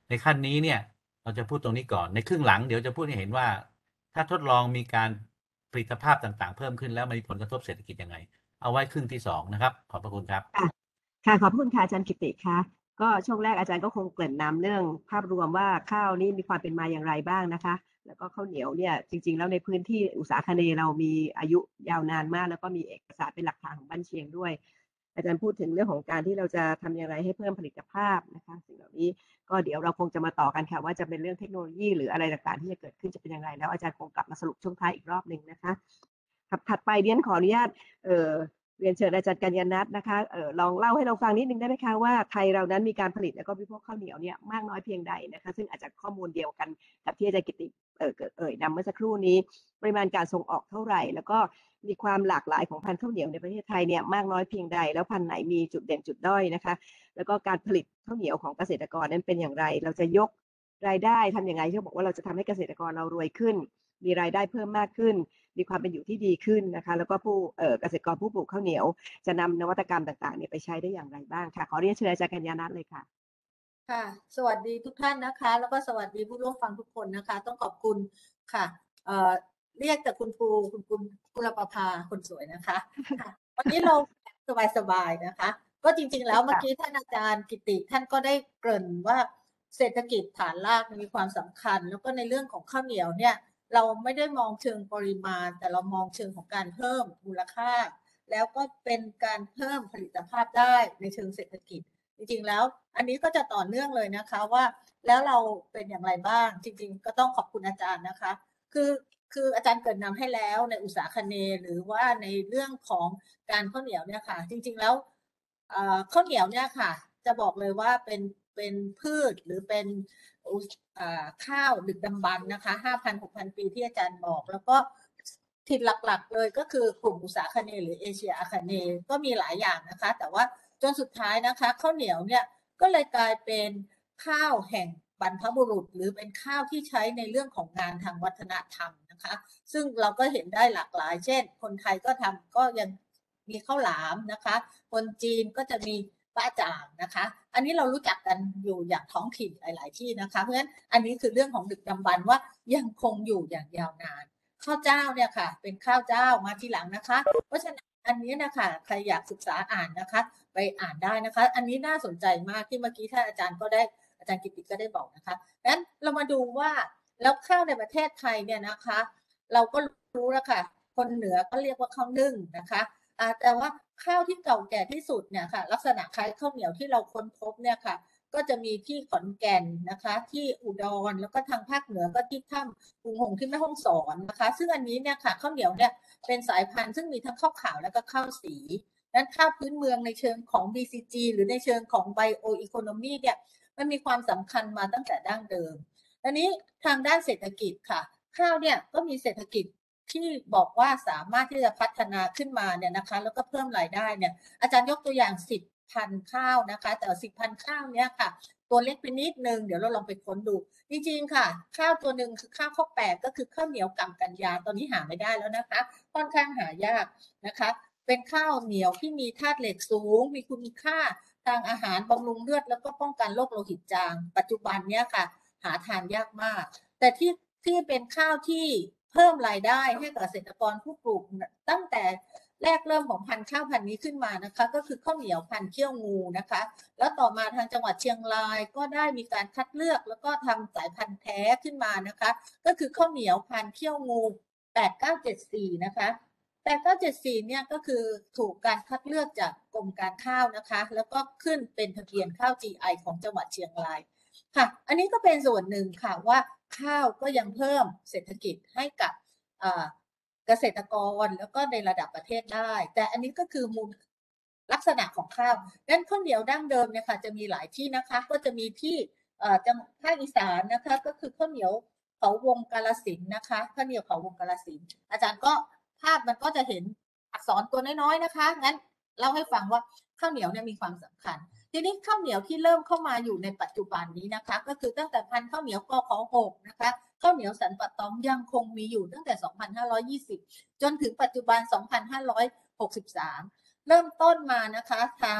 ในขั้นนี้เนี่ยเราจะพูดตรงนี้ก่อนในครึ่งหลังเดี๋ยวจะพูดให้เห็นว่า ถ้าทดลองมีการผลิตภาพต่างๆ เพิ่มขึ้นแล้วมีผลกระทบเศรษฐกิจยังไงเอาไว้ครึ่งที่สองนะครับขอบพระคุณครับค่ะค่ะขอบคุณค่ะอาจารย์กิติค่ะก็ช่วงแรกอาจารย์ก็คงเกริ่นนำเรื่องภาพรวมว่าข้าวนี่มีความเป็นมาอย่างไรบ้างนะคะแล้วก็ข้าวเหนียวเนี่ยจริงๆแล้วในพื้นที่อุตสาคเนย์เรามีอายุยาวนานมากแล้วก็มีเอกสารเป็นหลักฐานของบ้านเชียงด้วยอาจารย์พูดถึงเรื่องของการที่เราจะทำอย่างไรให้เพิ่มผลิตภาพนะคะสิ่งเหล่านี้ก็เดี๋ยวเราคงจะมาต่อกันค่ะว่าจะเป็นเรื่องเทคโนโลยีหรืออะไรต่างๆที่จะเกิดขึ้นจะเป็นอย่างไรแล้วอาจารย์คงกลับมาสรุปช่วงท้ายอีกรอบหนึ่งนะคะถัดไปเรียนขออนุญาตเอ่อเรียนเชิญอาจารย์กัญญาณัฐนะคะเอ่อลองเล่าให้เราฟังนิดนึงได้ไหมคะว่าไทยเรานั้นมีการผลิตแล้วก็บริโภคข้าวเหนียวเนี่ยมากน้อยเพียงใดนะคะซึ่งอาจจะข้อมูลเดียวกันกับที่อาจารย์กิติเอ่อเอ่ยนำเมื่อสักครู่นี้ปริมาณการส่งออกเท่าไหร่แล้วก็มีความหลากหลายของพันธุ์ข้าวเหนียวในประเทศไทยเนี่ยมากน้อยเพียงใดแล้วพันธุ์ไหนมีจุดเด่นจุดด้อยนะคะแล้วก็การผลิตข้าวเหนียวของเกษตรกรนั้นเป็นอย่างไรเราจะยกรายได้ทำยังไงที่บอกว่าเราจะทำให้เกษตรกรเรารวยขึ้นมีรายได้เพิ่มมากขึ้นมีความเป็นอยู่ที่ดีขึ้นนะคะแล้วก็ผู้เอ่อเกษตรกรผู้ปลูกข้าวเหนียวจะนำนวัตกรรมต่างๆเนี่ยไปใช้ได้อย่างไรบ้างค่ะขอเรียนเชิญอาจารย์กัญญาณัฐเลยค่ะค่ะสวัสดีทุกท่านนะคะแล้วก็สวัสดีผู้ร่วมฟังทุกคนนะคะต้องขอบคุณค่ะเอ่อเรียกแต่คุณครูคุณคุณกุลประภาคนสวยนะคะค่ะวันนี้เราสบายๆนะคะก็จริงๆแล้วเมื่อกี้ท่านอาจารย์กิติท่านก็ได้เกริ่นว่าเศรษฐกิจฐานรากมีความสำคัญแล้วก็ในเรื่องของข้าวเหนียวเนี่ยเราไม่ได้มองเชิงปริมาณแต่เรามองเชิงของการเพิ่มมูลค่าแล้วก็เป็นการเพิ่มผลิตภาพได้ในเชิงเศรษฐกิจจริงๆแล้วอันนี้ก็จะต่อเนื่องเลยนะคะว่าแล้วเราเป็นอย่างไรบ้างจริงๆก็ต้องขอบคุณอาจารย์นะคะคือคืออาจารย์เกริ่นนำให้แล้วในอุตสาคเนย์หรือว่าในเรื่องของการข้าวเหนียวเนี่ยค่ะจริงๆแล้วข้าวเหนียวเนี่ยค่ะจะบอกเลยว่าเป็นเป็นพืชหรือเป็นข้าวดึกดำบรรพ์นะคะ ห้าพัน หกพัน ปีที่อาจารย์บอกแล้วก็ถิ่นหลักๆเลยก็คือกลุ่มอุตสาคเนย์หรือเอเชียอาคเนย์ก็มีหลายอย่างนะคะแต่ว่าจนสุดท้ายนะคะข้าวเหนียวเนี่ยก็เลยกลายเป็นข้าวแห่งบรรพบุรุษหรือเป็นข้าวที่ใช้ในเรื่องของงานทางวัฒนธรรมนะคะซึ่งเราก็เห็นได้หลากหลายเช่นคนไทยก็ทำก็ยังมีข้าวหลามนะคะคนจีนก็จะมีป้าจ่างนะคะอันนี้เรารู้จักกันอยู่อย่างท้องถิ่นหลายๆที่นะคะเพราะฉะนั้นอันนี้คือเรื่องของดึกดำบรรพ์ว่ายังคงอยู่อย่างยาวนานข้าวเจ้าเนี่ยค่ะเป็นข้าวเจ้ามาทีหลังนะคะเพราะฉะนั้นอันนี้นะคะใครอยากศึกษาอ่านนะคะไปอ่านได้นะคะอันนี้น่าสนใจมากที่เมื่อกี้ท่านอาจารย์ก็ได้อาจารย์กิติก็ได้บอกนะคะงั้นเรามาดูว่าแล้วข้าวในประเทศไทยเนี่ยนะคะเราก็รู้แล้วค่ะคนเหนือก็เรียกว่าข้าวนึ่งนะคะแต่ว่าข้าวที่เก่าแก่ที่สุดเนี่ยค่ะลักษณะคล้ายข้าวเหนียวที่เราค้นพบเนี่ยค่ะก็จะมีที่ขอนแก่นนะคะที่อุดรแล้วก็ทางภาคเหนือก็ที่ถ้ำกุงหงที่แม่ฮ่องสอนนะคะซึ่งอันนี้เนี่ยค่ะข้าวเหนียวเนี่ยเป็นสายพันธุ์ซึ่งมีทั้งข้าวขาวและก็ข้าวสีนั้นข้าวพื้นเมืองในเชิงของ บี ซี จี หรือในเชิงของ Bioeconomy เนี่ยมันมีความสำคัญมาตั้งแต่ดั้งเดิมอันนี้ทางด้านเศรษฐกิจค่ะข้าวเนี่ยก็มีเศรษฐกิจที่บอกว่าสามารถที่จะพัฒนาขึ้นมาเนี่ยนะคะแล้วก็เพิ่มรายได้เนี่ยอาจารย์ยกตัวอย่างสิบพันข้าวนะคะแต่สิบพันข้าวเนี่ยค่ะตัวเล็กไปนิดนึงเดี๋ยวเราลองไปค้นดูจริงๆค่ะข้าวตัวหนึ่งคือข้าวข้าวแปดก็คือข้าวเหนียวกำกันยาตอนนี้หาไม่ได้แล้วนะคะค่อนข้างหายากนะคะเป็นข้าวเหนียวที่มีธาตุเหล็กสูงมีคุณค่าทางอาหารบำรุงเลือดแล้วก็ป้องกันโรคโลหิตจางปัจจุบันเนี่ยค่ะหาทานยากมากแต่ที่ที่เป็นข้าวที่เพิ่มรายได้ให้กับเกษตรกรผู้ปลูกตั้งแต่แรกเริ่มของพันธุ์ข้าวพันธุ์นี้ขึ้นมานะคะก็คือข้าวเหนียวพันธุ์เขี้ยวงูนะคะแล้วต่อมาทางจังหวัดเชียงรายก็ได้มีการคัดเลือกแล้วก็ทำสายพันธุ์แท้ขึ้นมานะคะก็คือข้าวเหนียวพันธุ์เขี้ยวงูแปดเก้าเจ็ดสี่นะคะแปดเก้าเจ็ดสี่เนี่ยก็คือถูกการคัดเลือกจากกรมการข้าวนะคะแล้วก็ขึ้นเป็นทะเบียนข้าว จี ไอ ของจังหวัดเชียงรายค่ะอันนี้ก็เป็นส่วนหนึ่งค่ะว่าข้าวก็ยังเพิ่มเศรษฐกิจให้กับเกษตรกรแล้วก็ในระดับประเทศได้แต่อันนี้ก็คือมูลลักษณะของข้าวงั้นข้าวเหนียวดั้งเดิมเนี่ยค่ะจะมีหลายที่นะคะก็จะมีที่จังหวัดภาคอีสานนะคะก็คือข้าวเหนียวเขาวงกาฬสินธุ์นะคะข้าวเหนียวเขาวงกาฬสินธุ์อาจารย์ก็ภาพมันก็จะเห็นอักษรตัวน้อยๆนะคะงั้นเล่าให้ฟังว่าข้าวเหนียวเนี่ยมีความสำคัญทีนี้ข้าวเหนียวที่เริ่มเข้ามาอยู่ในปัจจุบันนี้นะคะก็คือตั้งแต่พันธุ์ข้าวเหนียวกขหกนะคะข้าวเหนียวสันปะตองยังคงมีอยู่ตั้งแต่สองพันห้าร้อยยี่สิบจนถึงปัจจุบันสองพันห้าร้อยหกสิบสามเริ่มต้นมานะคะทาง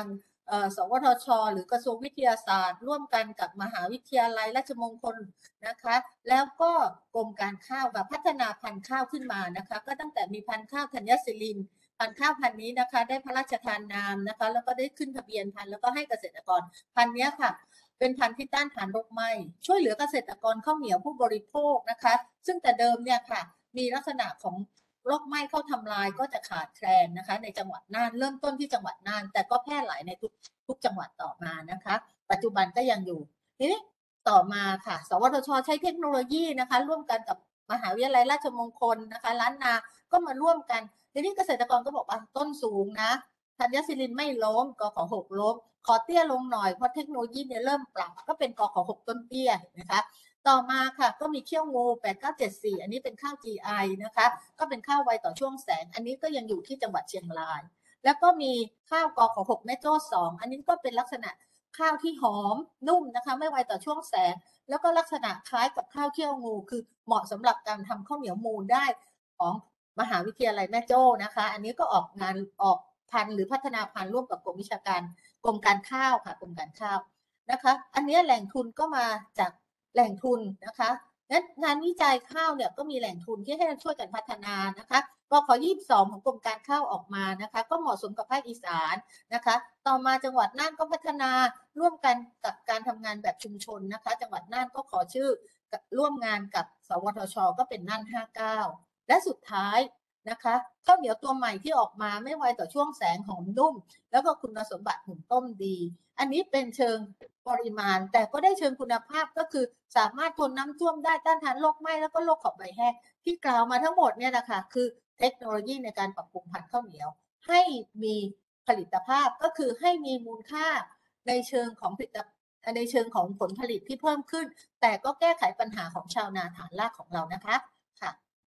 เอ่อสวทช.หรือกระทรวงวิทยาศาสตร์ ร่วมกันกับมหาวิทยาลัยราชมงคลนะคะแล้วก็กรมการข้าวกับพัฒนาพันธุ์ข้าวขึ้นมานะคะก็ตั้งแต่มีพันธุ์ข้าวธัญศิรินทร์พันธุ์ข้าวพันธุ์นี้นะคะได้พระราชทานนามนะคะแล้วก็ได้ขึ้นทะเบียนพันธุ์แล้วก็ให้เกษตรกรพันธุ์นี้ค่ะเป็นพันธุ์ที่ต้านทานโรคไหม้ช่วยเหลือเกษตรกรข้าวเหนียวผู้บริโภคนะคะซึ่งแต่เดิมเนี่ยค่ะมีลักษณะของโรคไหม้เข้าทำลายก็จะขาดแคลนนะคะในจังหวัดน่านเริ่มต้นที่จังหวัดน่านแต่ก็แพร่หลายในทุกทุกจังหวัดต่อมานะคะปัจจุบันก็ยังอยู่ทีนี้ต่อมาค่ะสวทช.ใช้เทคโนโลยีนะคะร่วมกันกับมหาวิทยาลัยราชมงคลนะคะล้านนาก็มาร่วมกันทีนี้เกษตรกรก็บอกว่าต้นสูงนะธัญศิรินทร์ไม่ล้มกขหกล้มขอเตี้ยลงหน่อยเพราะเทคโนโลยีเนี่ยเริ่มปรับก็เป็นกขหกต้นเตี้ยนะคะต่อมาค่ะก็มีเขี้ยวงูแปดเก้าเจ็ดสี่อันนี้เป็นข้าว จี ไอ นะคะก็เป็นข้าวไวต่อช่วงแสงอันนี้ก็ยังอยู่ที่จังหวัดเชียงรายแล้วก็มีข้าวกขหกแม่โจ้สองอันนี้ก็เป็นลักษณะข้าวที่หอมนุ่มนะคะไม่ไวต่อช่วงแสงแล้วก็ลักษณะคล้ายกับข้าวเขี้ยวงูคือเหมาะสำหรับการทำข้าวเหนียวมูลได้ของมหาวิทยาลัยแม่โจ้นะคะอันนี้ก็ออกงานออกพันธุ์หรือพัฒนาพันธุ์ร่วมกับกรมวิชาการกรมการข้าวค่ะกรมการข้าวนะคะอันนี้แหล่งทุนก็มาจากแหล่งทุนนะคะงั้นงานวิจัยข้าวเนี่ยก็มีแหล่งทุนที่ให้ช่วยกันพัฒนานะคะกขยี่สิบสองของกรมการข้าวออกมานะคะก็เหมาะสมกับภาคอีสานนะคะต่อมาจังหวัดน่านก็พัฒนาร่วมกันกับการทำงานแบบชุมชนนะคะจังหวัดน่านก็ขอชื่อร่วมงานกับสวทช.ก็เป็นน่านห้าสิบเก้าและสุดท้ายนะคะข้าวเหนียวตัวใหม่ที่ออกมาไม่ไวต่อช่วงแสงหอมนุ่มแล้วก็คุณสมบัติหุ่นต้มดีอันนี้เป็นเชิงปริมาณแต่ก็ได้เชิงคุณภาพก็คือสามารถทนน้ำท่วมได้ต้านทานโรคไหม้แล้วก็โรคขอบใบแห้งที่กล่าวมาทั้งหมดเนี่ยนะคะคือเทคโนโลยีในการปรับปรุงพันธุ์ข้าวเหนียวให้มีผลิตภาพก็คือให้มีมูลค่าในเชิงของผลิตในเชิงของผลผลิตที่เพิ่มขึ้นแต่ก็แก้ไขปัญหาของชาวนาฐานรากของเรานะคะค่ะ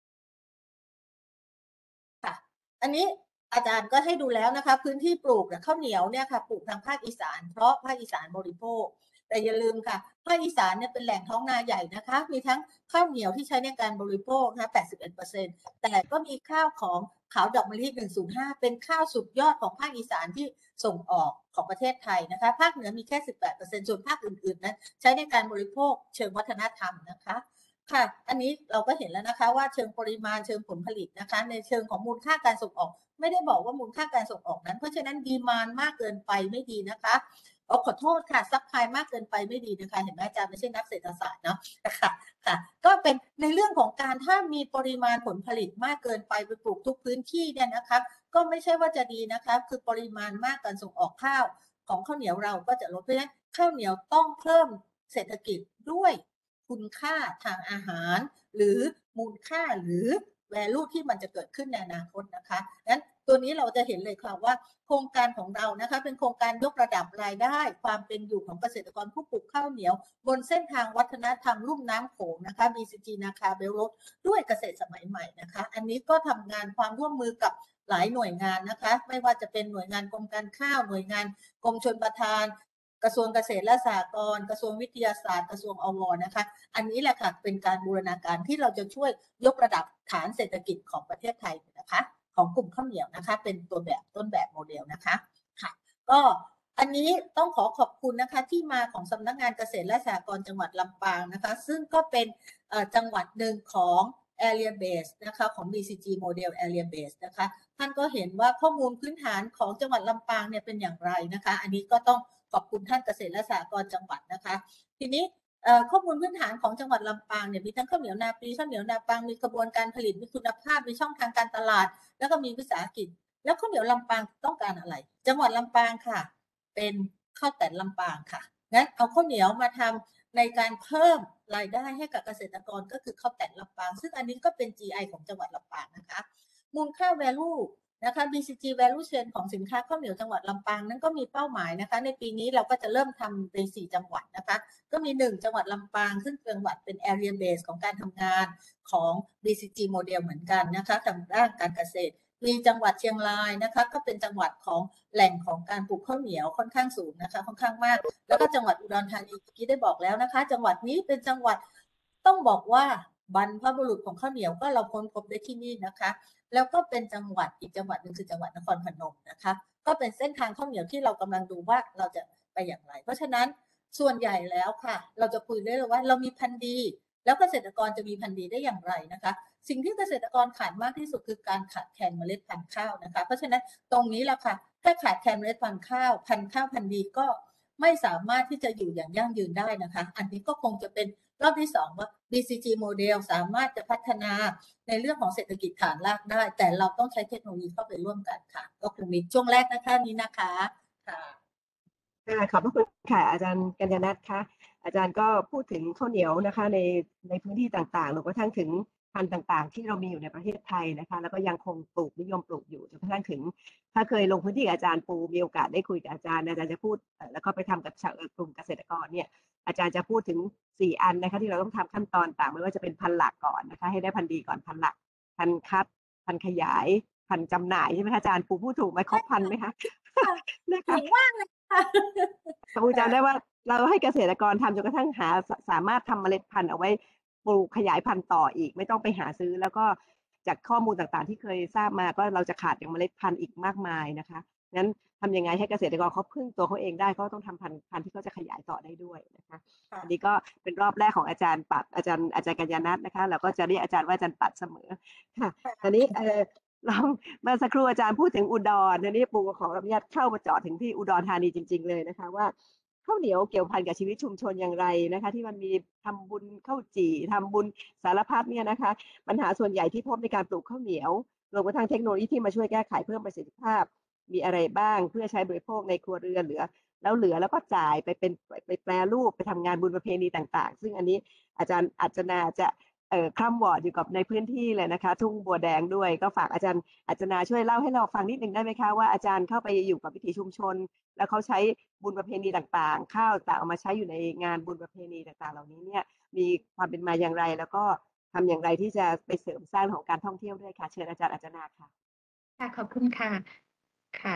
ค่ะอันนี้อาจารย์ก็ให้ดูแล้วนะคะพื้นที่ปลูกข้าวเหนียวเนี่ยค่ะปลูกทางภาคอีสานเพราะภาคอีสานบริโภคแต่อย่าลืมค่ะภาคอีสานเนี่ยเป็นแหล่งท้องนาใหญ่นะคะมีทั้งข้าวเหนียวที่ใช้ในการบริโภคนะ แปดสิบเอ็ดเปอร์เซ็นต์ แต่ก็มีข้าวของขาวดอกมะลิหนึ่งศูนย์ห้าเป็นข้าวสุดยอดของภาคอีสานที่ส่งออกของประเทศไทยนะคะภาคเหนือมีแค่ สิบแปดเปอร์เซ็นต์ ส่วนภาคอื่นๆนั้นใช้ในการบริโภคเชิงวัฒนธรรมนะคะค่ะอันนี้เราก็เห็นแล้วนะคะว่าเชิงปริมาณเชิงผลผลิตนะคะในเชิงของมูลค่าการส่งออกไม่ได้บอกว่ามูลค่าการส่งออกนั้นเพราะฉะนั้นดีมานด์มากเกินไปไม่ดีนะคะอ๋อขอโทษค่ะซัพพลายมากเกินไปไม่ดีนะคะเห็นไหมอาจารย์ไม่ใช่นักเศรษฐศาสตร์เนาะค่ะค่ะก็เป็นในเรื่องของการถ้ามีปริมาณผลผลิตมากเกินไปไปปลูกทุกพื้นที่เนี่ยนะคะก็ไม่ใช่ว่าจะดีนะคะคือปริมาณมากการส่งออกข้าวของข้าวเหนียวเราก็จะลดเพราะฉะนั้นข้าวเหนียวต้องเพิ่มเศรษฐกิจด้วยคุณค่าทางอาหารหรือมูลค่าหรือ value ที่มันจะเกิดขึ้นในอนาคตนะคะนั้นตัวนี้เราจะเห็นเลยค่ะว่าโครงการของเรานะคะเป็นโครงการยกระดับรายได้ความเป็นอยู่ของเกษตรกรผู้ปลูกข้าวเหนียวบนเส้นทางวัฒนธรรมลุ่มน้ำโขงนะคะ บี ซี จี นาคาเบลรถด้วยเกษตรสมัยใหม่นะคะอันนี้ก็ทำงานความร่วมมือกับหลายหน่วยงานนะคะไม่ว่าจะเป็นหน่วยงานกรมการข้าวหน่วยงานกรมชลประทานกระทรวงเกษตรและสหกรณ์กระทรวงวิทยาศาสตร์กระทรวงอวนะคะอันนี้แหละค่ะเป็นการบูรณาการที่เราจะช่วยยกระดับฐานเศรษฐกิจของประเทศไทยนะคะของกลุ่มข้าวเหนียวนะคะเป็นตัวแบบต้นแบบโมเดลนะคะค่ะก็อันนี้ต้องขอขอบคุณนะคะที่มาของสำนักงานเกษตรและสหกรณ์จังหวัดลำปางนะคะซึ่งก็เป็นจังหวัดหนึ่งของ area base นะคะของ บี ซี จี model area base นะคะท่านก็เห็นว่าข้อมูลพื้นฐานของจังหวัดลำปางเนี่ยเป็นอย่างไรนะคะอันนี้ก็ต้องขอบคุณท่านเกษตรและสหกรณ์จังหวัดนะคะทีนี้ข้อมูลพื้นฐานของจังหวัดลำปางเนี่ยมีทั้งข้าวเหนียวนาปีข้าวเหนียวนาปังมีกระบวนการผลิตมีคุณภาพมีช่องทางการตลาดแล้วก็มีวิสาหกิจแล้วข้าวเหนียวลำปางต้องการอะไรจังหวัดลำปางค่ะเป็นข้าวแต่นลำปางค่ะงั้นเอาข้าวเหนียวมาทำในการเพิ่มรายได้ให้กับเกษตรกรก็คือข้าวแต่นลำปางซึ่งอันนี้ก็เป็น จี ไอ ของจังหวัดลำปางนะคะมูลค่า valueนะคะ บี ซี จี value chain ของสินค้าข้าวเหนียวจังหวัดลำปางนั้นก็มีเป้าหมายนะคะในปีนี้เราก็จะเริ่มทำในสี่จังหวัดนะคะก็มีหนึ่งจังหวัดลำปางซึ่งเป็นจังหวัดเป็น area base ของการทำงานของ บี ซี จี model เหมือนกันนะคะทางด้านการเกษตรมีจังหวัดเชียงรายนะคะก็เป็นจังหวัดของแหล่งของการปลูกข้าวเหนียวค่อนข้างสูงนะคะค่อนข้างมากแล้วก็จังหวัดอุดรธานีเมื่อกี้ได้บอกแล้วนะคะจังหวัดนี้เป็นจังหวัดต้องบอกว่าบรรพบุรุษของข้าวเหนียวก็เราค้นพบได้ที่นี่นะคะ แล้วก็เป็นจังหวัดอีกจังหวัดหนึ่งคือจังหวัดนครพนมนะคะ ก็เป็นเส้นทางข้าวเหนียวที่เรากำลังดูว่าเราจะไปอย่างไร เพราะฉะนั้นส่วนใหญ่แล้วค่ะ เราจะคุยได้เลยว่าเรามีพันธุ์ดี แล้วเกษตรกรจะมีพันธุ์ดีได้อย่างไรนะคะ สิ่งที่เกษตรกรขาดมากที่สุดคือการขาดแคลนเมล็ดพันธุ์ข้าวนะคะ เพราะฉะนั้นตรงนี้แหละค่ะ ถ้าขาดแคลนเมล็ดพันธุ์ข้าว พันธุ์ข้าวพันธุ์ดีก็ไม่สามารถที่จะอยู่อย่างยั่งยืนได้นะคะ อันนี้ก็คงจะเป็นรอบที่สองว่า บี ซี จี โมเดล สามารถจะพัฒนาในเรื่องของเศรษฐกิจฐานรากได้ แต่เราต้องใช้เทคโนโลยีเข้าไปร่วมกันค่ะ ก็คงมีช่วงแรกนะคะนี้นะคะค่ะค่ะขอบพระคุณค่ะอาจารย์กัญญาณัฐคะอาจารย์ก็พูดถึงข้าวเหนียวนะคะในในพื้นที่ต่างๆรวมกระทั่งถึงพันธุ์ต่างๆ ที่เรามีอยู่ในประเทศไทยนะคะแล้วก็ยังคงปลูกนิยมปลูกอยู่จนกระทั่งถึง ถ้าเคยลงพื้นที่กับอาจารย์ปูมีโอกาสได้คุยกับอาจารย์อาจารย์จะพูดเอ่อแล้วก็ไปทำกับชาวเอ่อกลุ่มเกษตรกรเนี่ยอาจารย์จะพูดถึงสี่อันนะคะที่เราต้องทำขั้นตอนต่างไม่ว่าจะเป็นพันธุ์หลักก่อนนะคะให้ได้พันธุ์ดีก่อนพันธุ์หลักพันธุ์คัดพันธุ์ขยายพันธุ์จำหน่ายใช่ไหมคะอาจารย์ปูพูดถูกไหมครบพันธุ์ไหมคะนะคะเก่งมากเลยค่ะปูจำได้ว่าเราให้เกษตรกรทำจนกระทั่งหาสสามารถทำเมล็ดพันธุ์เอาไว้ปลูกขยายพันธุ์ต่ออีกไม่ต้องไปหาซื้อแล้วก็จากข้อมูลต่างๆที่เคยทราบมาก็เราจะขาดอย่างเมล็ดพันธุ์อีกมากมายนะคะงั้นทำยังไงให้เกษตรกรเขาพึ่งตัวเขาเองได้เขาต้องทำพันธุ์พันธุ์ที่เขาจะขยายต่อได้ด้วยนะคะค่ะอันนี้ก็เป็นรอบแรกของอาจารย์ปัดอาจารย์อาจารย์กัญญาณัฐนะคะเราก็จะเรียกอาจารย์ว่าอาจารย์ปัดเสมอค่ะตอนนี้เออเราเมื่อสักครู่อาจารย์พูดถึงอุดรทีนี้ปูก็ขออนุญาตเข้ามาเจาะถึงที่อุดรธานีจริงๆเลยนะคะว่าข้าวเหนียวเกี่ยวพันกับชีวิตชุมชนอย่างไรนะคะที่มันมีทำบุญข้าวจี่ทำบุญสารพัดเนี่ยนะคะปัญหาส่วนใหญ่ที่พบในการปลูกข้าวเหนียวรวมกระทั่งเทคโนโลยีที่มาช่วยแก้ไขเพิ่มประสิทธิภาพมีอะไรบ้างเพื่อใช้บริโภคในครัวเรือนเหลือแล้วเหลือแล้วก็จ่ายไปเป็นไปแปรรูปไปทำงานบุญประเพณีต่างๆซึ่งอันนี้อาจารย์อัจนาจะเอ่อคร่ำวอร์ดอยู่กับในพื้นที่เลยนะคะทุ่งบัวแดงด้วยก็ฝากอาจารย์อัจนาช่วยเล่าให้เราฟังนิดนึงได้ไหมคะว่าอาจารย์เข้าไปอยู่กับวิถีชุมชนแล้วเขาใช้บุญประเพณีต่างๆข้าวต่างเอามาใช้อยู่ในงานบุญประเพณีต่างๆเหล่านี้เนี่ยมีความเป็นมาอย่างไรแล้วก็ทำอย่างไรที่จะไปเสริมสร้างของการท่องเที่ยวด้วยค่ะเชิญอาจารย์อัจนาค่ะค่ะขอบคุณค่ะค่ะ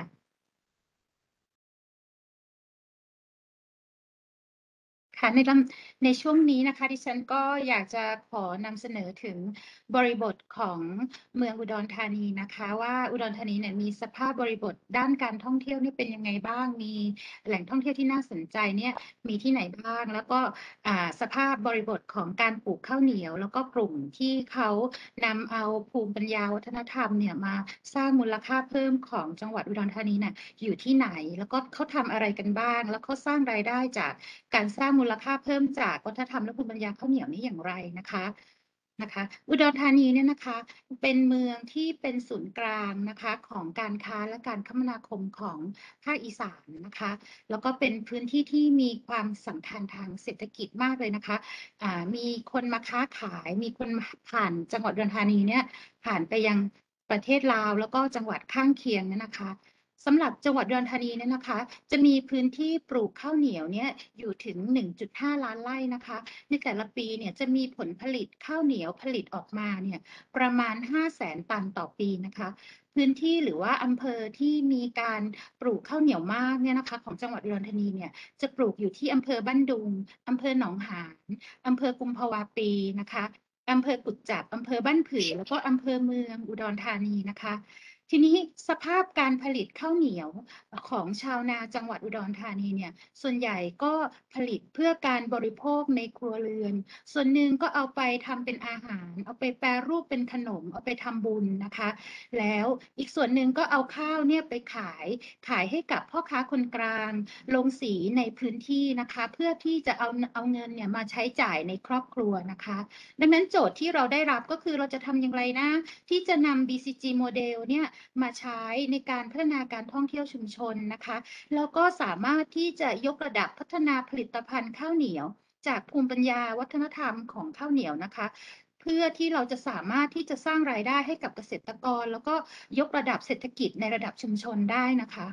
ค่ะในลำในช่วงนี้นะคะดิฉันก็อยากจะขอนำเสนอถึงบริบทของเมืองอุดรธานีนะคะว่าอุดรธานีเนี่ยมีสภาพบริบทด้านการท่องเที่ยวนี่เป็นยังไงบ้างมีแหล่งท่องเที่ยวที่น่าสนใจเนี่ยมีที่ไหนบ้างแล้วก็อ่าสภาพบริบทของการปลูกข้าวเหนียว แล้วก็กลุ่มที่เขานำเอาภูมิปัญญาวัฒนธรรมเนี่ยมาสร้างมูลค่าเพิ่มของจังหวัดอุดรธานีเนี่ยอยู่ที่ไหนแล้วก็เขาทำอะไรกันบ้างแล้วเขาสร้างรายได้จากการสร้างมูลค่าเพิ่มจากวัฒนธรรมและภูมิปัญญาข้าวเหนียวนี้อย่างไรนะคะนะคะอุดรธานีเนี่ยนะคะเป็นเมืองที่เป็นศูนย์กลางนะคะของการค้าและการคมนาคมของภาคอีสานนะคะแล้วก็เป็นพื้นที่ที่มีความสำคัญทางเศรษฐกิจมากเลยนะคะอ่ามีคนมาค้าขายมีคนผ่านจังหวัดอุดรธานีเนี่ยผ่านไปยังประเทศลาวแล้วก็จังหวัดข้างเคียงเนี่ยนะคะสำหรับจังหวัดอุดรธานีเนี่ยนะคะจะมีพื้นที่ปลูกข้าวเหนียวเนี่ยอยู่ถึง หนึ่งจุดห้า ล้านไร่นะคะในแต่ละปีเนี่ยจะมีผลผลิตข้าวเหนียวผลิตออกมาเนี่ยประมาณ ห้าแสน ตันต่อปีนะคะพื้นที่หรือว่าอำเภอที่มีการปลูกข้าวเหนียวมากเนี่ยนะคะของจังหวัดอุดรธานีเนี่ยจะปลูกอยู่ที่อำเภอบ้านดุงอำเภอหนองหานอำเภอกุมภาวาปีนะคะอำเภอกุจจับอำเภอบ้านผือแล้วก็อำเภอเมืองอุดรธานีนะคะทีนี้สภาพการผลิตข้าวเหนียวของชาวนาจังหวัดอุดรธานีเนี่ยส่วนใหญ่ก็ผลิตเพื่อการบริโภคในครัวเรือนส่วนหนึ่งก็เอาไปทำเป็นอาหารเอาไปแปรรูปเป็นขนมเอาไปทำบุญนะคะแล้วอีกส่วนหนึ่งก็เอาข้าวเนี่ยไปขายขายให้กับพ่อค้าคนกลางลงสีในพื้นที่นะคะเพื่อที่จะเอาเอาเงินเนี่ยมาใช้จ่ายในครอบครัวนะคะดังนั้นโจทย์ที่เราได้รับก็คือเราจะทำอย่างไรนะที่จะนำ บี ซี จี โมเดลเนี่ยมาใช้ในการพัฒนาการท่องเที่ยวชุมชนนะคะแล้วก็สามารถที่จะยกระดับพัฒนาผลิตภัณฑ์ข้าวเหนียวจากภูมิปัญญาวัฒนธรรมของข้าวเหนียวนะคะเพื่อที่เราจะสามารถที่จะสร้างรายได้ให้กับเกษตรกรแล้วก็ยกระดับเศรษฐกิจในระดับชุมชนได้นะคะ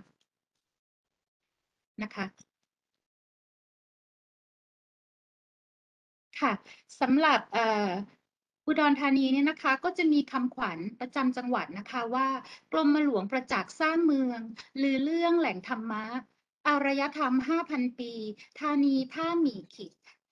นะคะค่ะสำหรับเอ่ออุดรธานีเนี่ยนะคะก็จะมีคำขวัญประจำจังหวัดนะคะว่ากรมหลวงประจักษ์สร้างเมืองลือเรื่องแหล่งธรรมะอารยธรรม ห้าพัน ปีธานีผ้าหมี่ขิด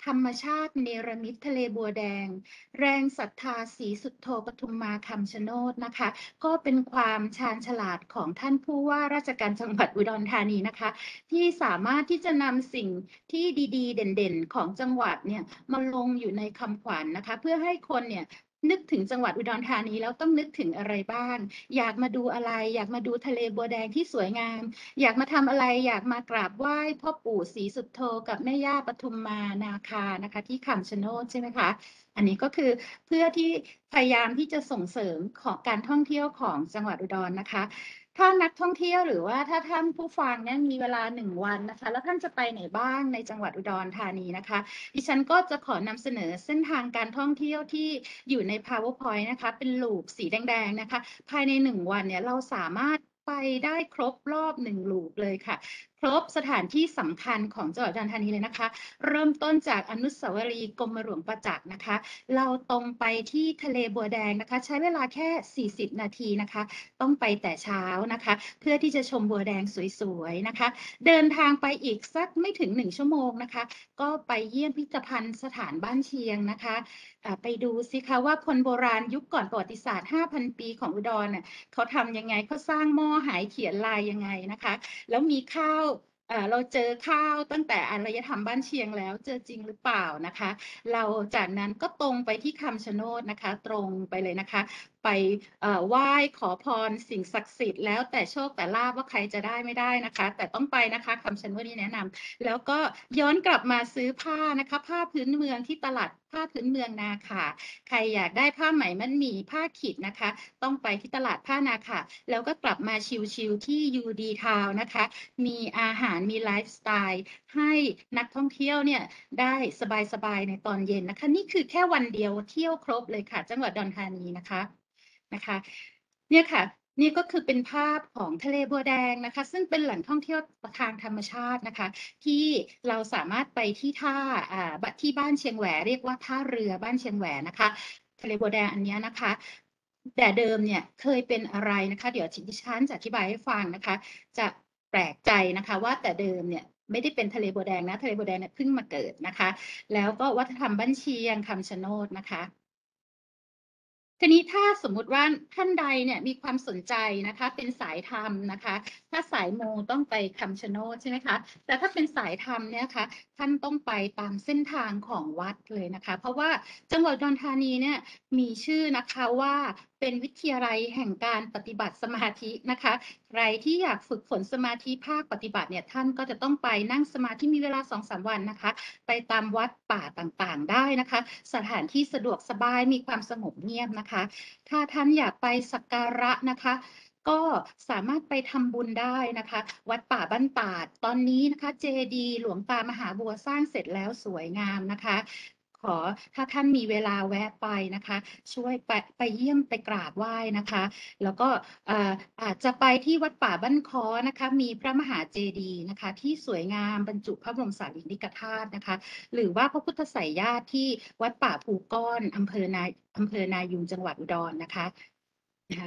ธรรมชาติเนรมิตทะเลบัวแดง แรงศรัทธาศรีสุทโธปทุมมาคำชะโนดนะคะ ก็เป็นความชาญฉลาดของท่านผู้ว่าราชการจังหวัดอุดรธานีนะคะ ที่สามารถที่จะนำสิ่งที่ดีๆ เด่นๆ ของจังหวัดเนี่ยมาลงอยู่ในคำขวัญนะคะ เพื่อให้คนเนี่ยนึกถึงจังหวัดอุดรธานีแล้วต้องนึกถึงอะไรบ้าง อยากมาดูอะไร อยากมาดูทะเลบัวแดงที่สวยงาม อยากมาทำอะไร อยากมากราบไหว้พ่อปู่ศรีสุทโธกับแม่ย่าปทุมมานาคานะคะ ที่คำชะโนดใช่ไหมคะ อันนี้ก็คือเพื่อที่พยายามที่จะส่งเสริมของการท่องเที่ยวของจังหวัดอุดรนะคะ ถ้านักท่องเที่ยวหรือว่าถ้าท่านผู้ฟังเนี่ยมีเวลาหนึ่งวันนะคะ แล้วท่านจะไปไหนบ้างในจังหวัดอุดรธานีนะคะ ดิฉันก็จะขอนำเสนอเส้นทางการท่องเที่ยวที่อยู่ใน PowerPoint นะคะ เป็นลูปสีแดงๆนะคะ ภายในหนึ่งวันเนี่ยเราสามารถไปได้ครบรอบหนึ่งลูปเลยค่ะ ครบสถานที่สำคัญของจังหวัดอุดรธานีเลยนะคะ เริ่มต้นจากอนุสาวรีย์กรมหลวงประจักษ์นะคะ เราตรงไปที่ทะเลบัวแดงนะคะ ใช้เวลาแค่สี่สิบนาทีนะคะ ต้องไปแต่เช้านะคะ เพื่อที่จะชมบัวแดงสวยๆนะคะ เดินทางไปอีกสักไม่ถึงหนึ่งชั่วโมงนะคะ ก็ไปเยี่ยมพิพิธภัณฑ์สถานบ้านเชียงนะคะอ่าไปดูสิคะว่าคนโบราณยุคก่อนประวัติศาสตร์ ห้าพัน ปีของอุดรน่ะเขาทำยังไงเขาสร้างหม้อหายเขียนลายยังไงนะคะ แล้วมีข้าวเอ่อเราเจอข้าวตั้งแต่อารยธรรมบ้านเชียงแล้วเจอจริงหรือเปล่านะคะ เราจากนั้นก็ตรงไปที่คำชะโนดนะคะ ตรงไปเลยนะคะ ไปเอ่อไหว้ขอพรสิ่งศักดิ์สิทธิ์แล้วแต่โชคแต่ลาภว่าใครจะได้ไม่ได้นะคะ แต่ต้องไปนะคะคำชะโนดนี่แนะนำแล้วก็ย้อนกลับมาซื้อผ้านะคะ ผ้าพื้นเมืองที่ตลาดผ้าพื้นเมืองนาขาใครอยากได้ผ้าไหมมันหมี่ผ้าขีดนะคะ ต้องไปที่ตลาดผ้านาขาแล้วก็กลับมาชิลๆที่ ยู ดี Town นะคะ มีอาหารมีไลฟ์สไตล์ให้นักท่องเที่ยวเนี่ยได้สบายๆในตอนเย็นนะคะ นี่คือแค่วันเดียวเที่ยวครบเลยค่ะ จังหวัดอุดรธานีนะคะนะคะ เนี่ยค่ะ นี่ก็คือเป็นภาพของทะเลบัวแดงนะคะ ซึ่งเป็นแหล่งท่องเที่ยวทางธรรมชาตินะคะ ที่เราสามารถไปที่ท่าอ่าบที่บ้านเชียงแหวเรียกว่าท่าเรือบ้านเชียงแหวนะคะ ทะเลบัวแดงอันเนี้ยนะคะ แต่เดิมเนี่ยเคยเป็นอะไรนะคะ เดี๋ยวดิฉันจะอธิบายให้ฟังนะคะ จะแปลกใจนะคะว่าแต่เดิมเนี่ยไม่ได้เป็นทะเลบัวแดงนะทะเลบัวแดงเนี่ยเพิ่งมาเกิดนะคะ แล้วก็วัฒนธรรมบ้านเชียงคำชะโนดนะคะ ทีนี้ถ้าสมมุติว่าท่านใดเนี่ยมีความสนใจนะคะเป็นสายธรรมนะคะ ถ้าสายมูต้องไปคำชะโนดใช่ไหมคะแต่ถ้าเป็นสายธรรมเนี่ยค่ะท่านต้องไปตามเส้นทางของวัดเลยนะคะ เพราะว่าจังหวัดอุดรธานีเนี่ยมีชื่อนะคะว่าเป็นวิทยาลัยแห่งการปฏิบัติสมาธินะคะ ใครที่อยากฝึกฝนสมาธิภาคปฏิบัติเนี่ยท่านก็จะต้องไปนั่งสมาธิมีเวลา สองถึงสาม วันนะคะ ไปตามวัดป่าต่างๆได้นะคะ สถานที่สะดวกสบายมีความสงบเงียบนะคะ ถ้าท่านอยากไปสักการะนะคะ ก็สามารถไปทำบุญได้นะคะ วัดป่าบ้านตาดตอนนี้นะคะ เจดีย์หลวงตามหาบัวสร้างเสร็จแล้วสวยงามนะคะ ขอถ้าท่านมีเวลาแวะไปนะคะ ช่วยไปไปเยี่ยมไปกราบไหว้นะคะ แล้วก็เอ่ออาจจะไปที่วัดป่าบ้านค้อนะคะ มีพระมหาเจดีย์นะคะ ที่สวยงามบรรจุพระบรมสารีริกธาตุนะคะ หรือว่าพระพุทธไสยญาติที่วัดป่าภูก้อนอำเภอนาอำเภอนายูงจังหวัดอุดรนะคะนะคะ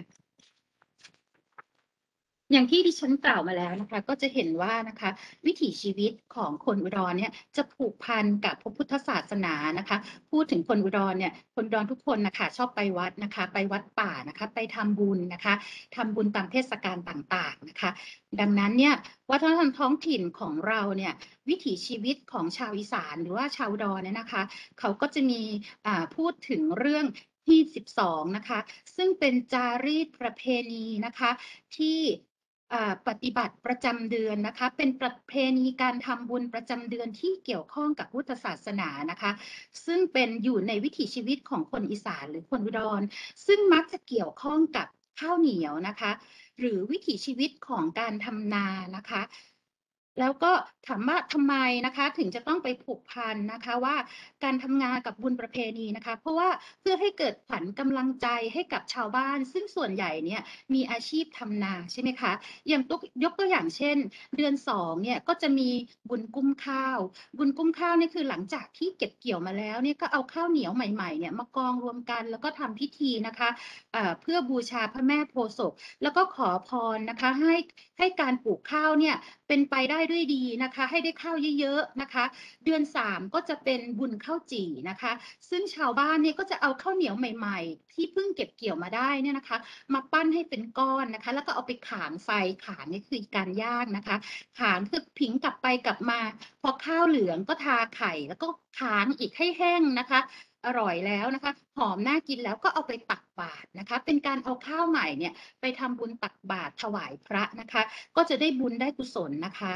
อย่างที่ดิฉันกล่าวมาแล้วนะคะ ก็จะเห็นว่านะคะ วิถีชีวิตของคนอุดรเนี่ยจะผูกพันกับพระพุทธศาสนานะคะ พูดถึงคนอุดรเนี่ยคนอุดรทุกคนนะคะชอบไปวัดนะคะ ไปวัดป่านะคะ ไปทำบุญนะคะทำบุญตามเทศกาลต่างๆนะคะ ดังนั้นเนี่ยวัฒนธรรมท้องถิ่นของเราเนี่ยวิถีชีวิตของชาวอีสานหรือว่าชาวอุดรเนี่ยนะคะ เขาก็จะมีอ่าพูดถึงเรื่องที่สิบสองนะคะซึ่งเป็นจารีตประเพณีนะคะที่อ่าปฏิบัติประจำเดือนนะคะเป็นประเพณีการทำบุญประจำเดือนที่เกี่ยวข้องกับพุทธศาสนานะคะซึ่งเป็นอยู่ในวิถีชีวิตของคนอีสานหรือคนอุดรซึ่งมักจะเกี่ยวข้องกับข้าวเหนียวนะคะหรือวิถีชีวิตของการทำนานะคะแล้วก็ถามว่าทำไมนะคะถึงจะต้องไปผูกพันนะคะว่าการทำงานกับบุญประเพณีนะคะเพราะว่าเพื่อให้เกิดขวัญกำลังใจให้กับชาวบ้านซึ่งส่วนใหญ่เนี่ยมีอาชีพทำนาใช่ไหมคะอย่างตัวยกตัวอย่างเช่นเดือนสองเนี่ยก็จะมีบุญกุ้มข้าวบุญกุ้มข้าวนี่คือหลังจากที่เก็บเกี่ยวมาแล้วเนี่ยก็เอาข้าวเหนียวใหม่ๆเนี่ยมากองรวมกันแล้วก็ทำพิธีนะคะเอ่อเพื่อบูชาพระแม่โพธิ์ศพแล้วก็ขอพรนะคะให้ให้การปลูกข้าวเนี่ยเป็นไปได้ด้วยดีนะคะให้ได้ข้าวเยอะๆนะคะเดือนสามก็จะเป็นบุญข้าวจี่นะคะซึ่งชาวบ้านเนี่ยก็จะเอาข้าวเหนียวใหม่ๆที่เพิ่งเก็บเกี่ยวมาได้เนี่ยนะคะมาปั้นให้เป็นก้อนนะคะแล้วก็เอาไปขานไฟขานนี่คือการย่างนะคะขานคือผิงกลับไปกลับมาพอข้าวเหลืองก็ทาไข่แล้วก็ขานอีกให้แห้งนะคะอร่อยแล้วนะคะหอมน่ากินแล้วก็เอาไปตักบาตรนะคะเป็นการเอาข้าวใหม่เนี่ยไปทำบุญตักบาตรถวายพระนะคะก็จะได้บุญได้กุศลนะคะ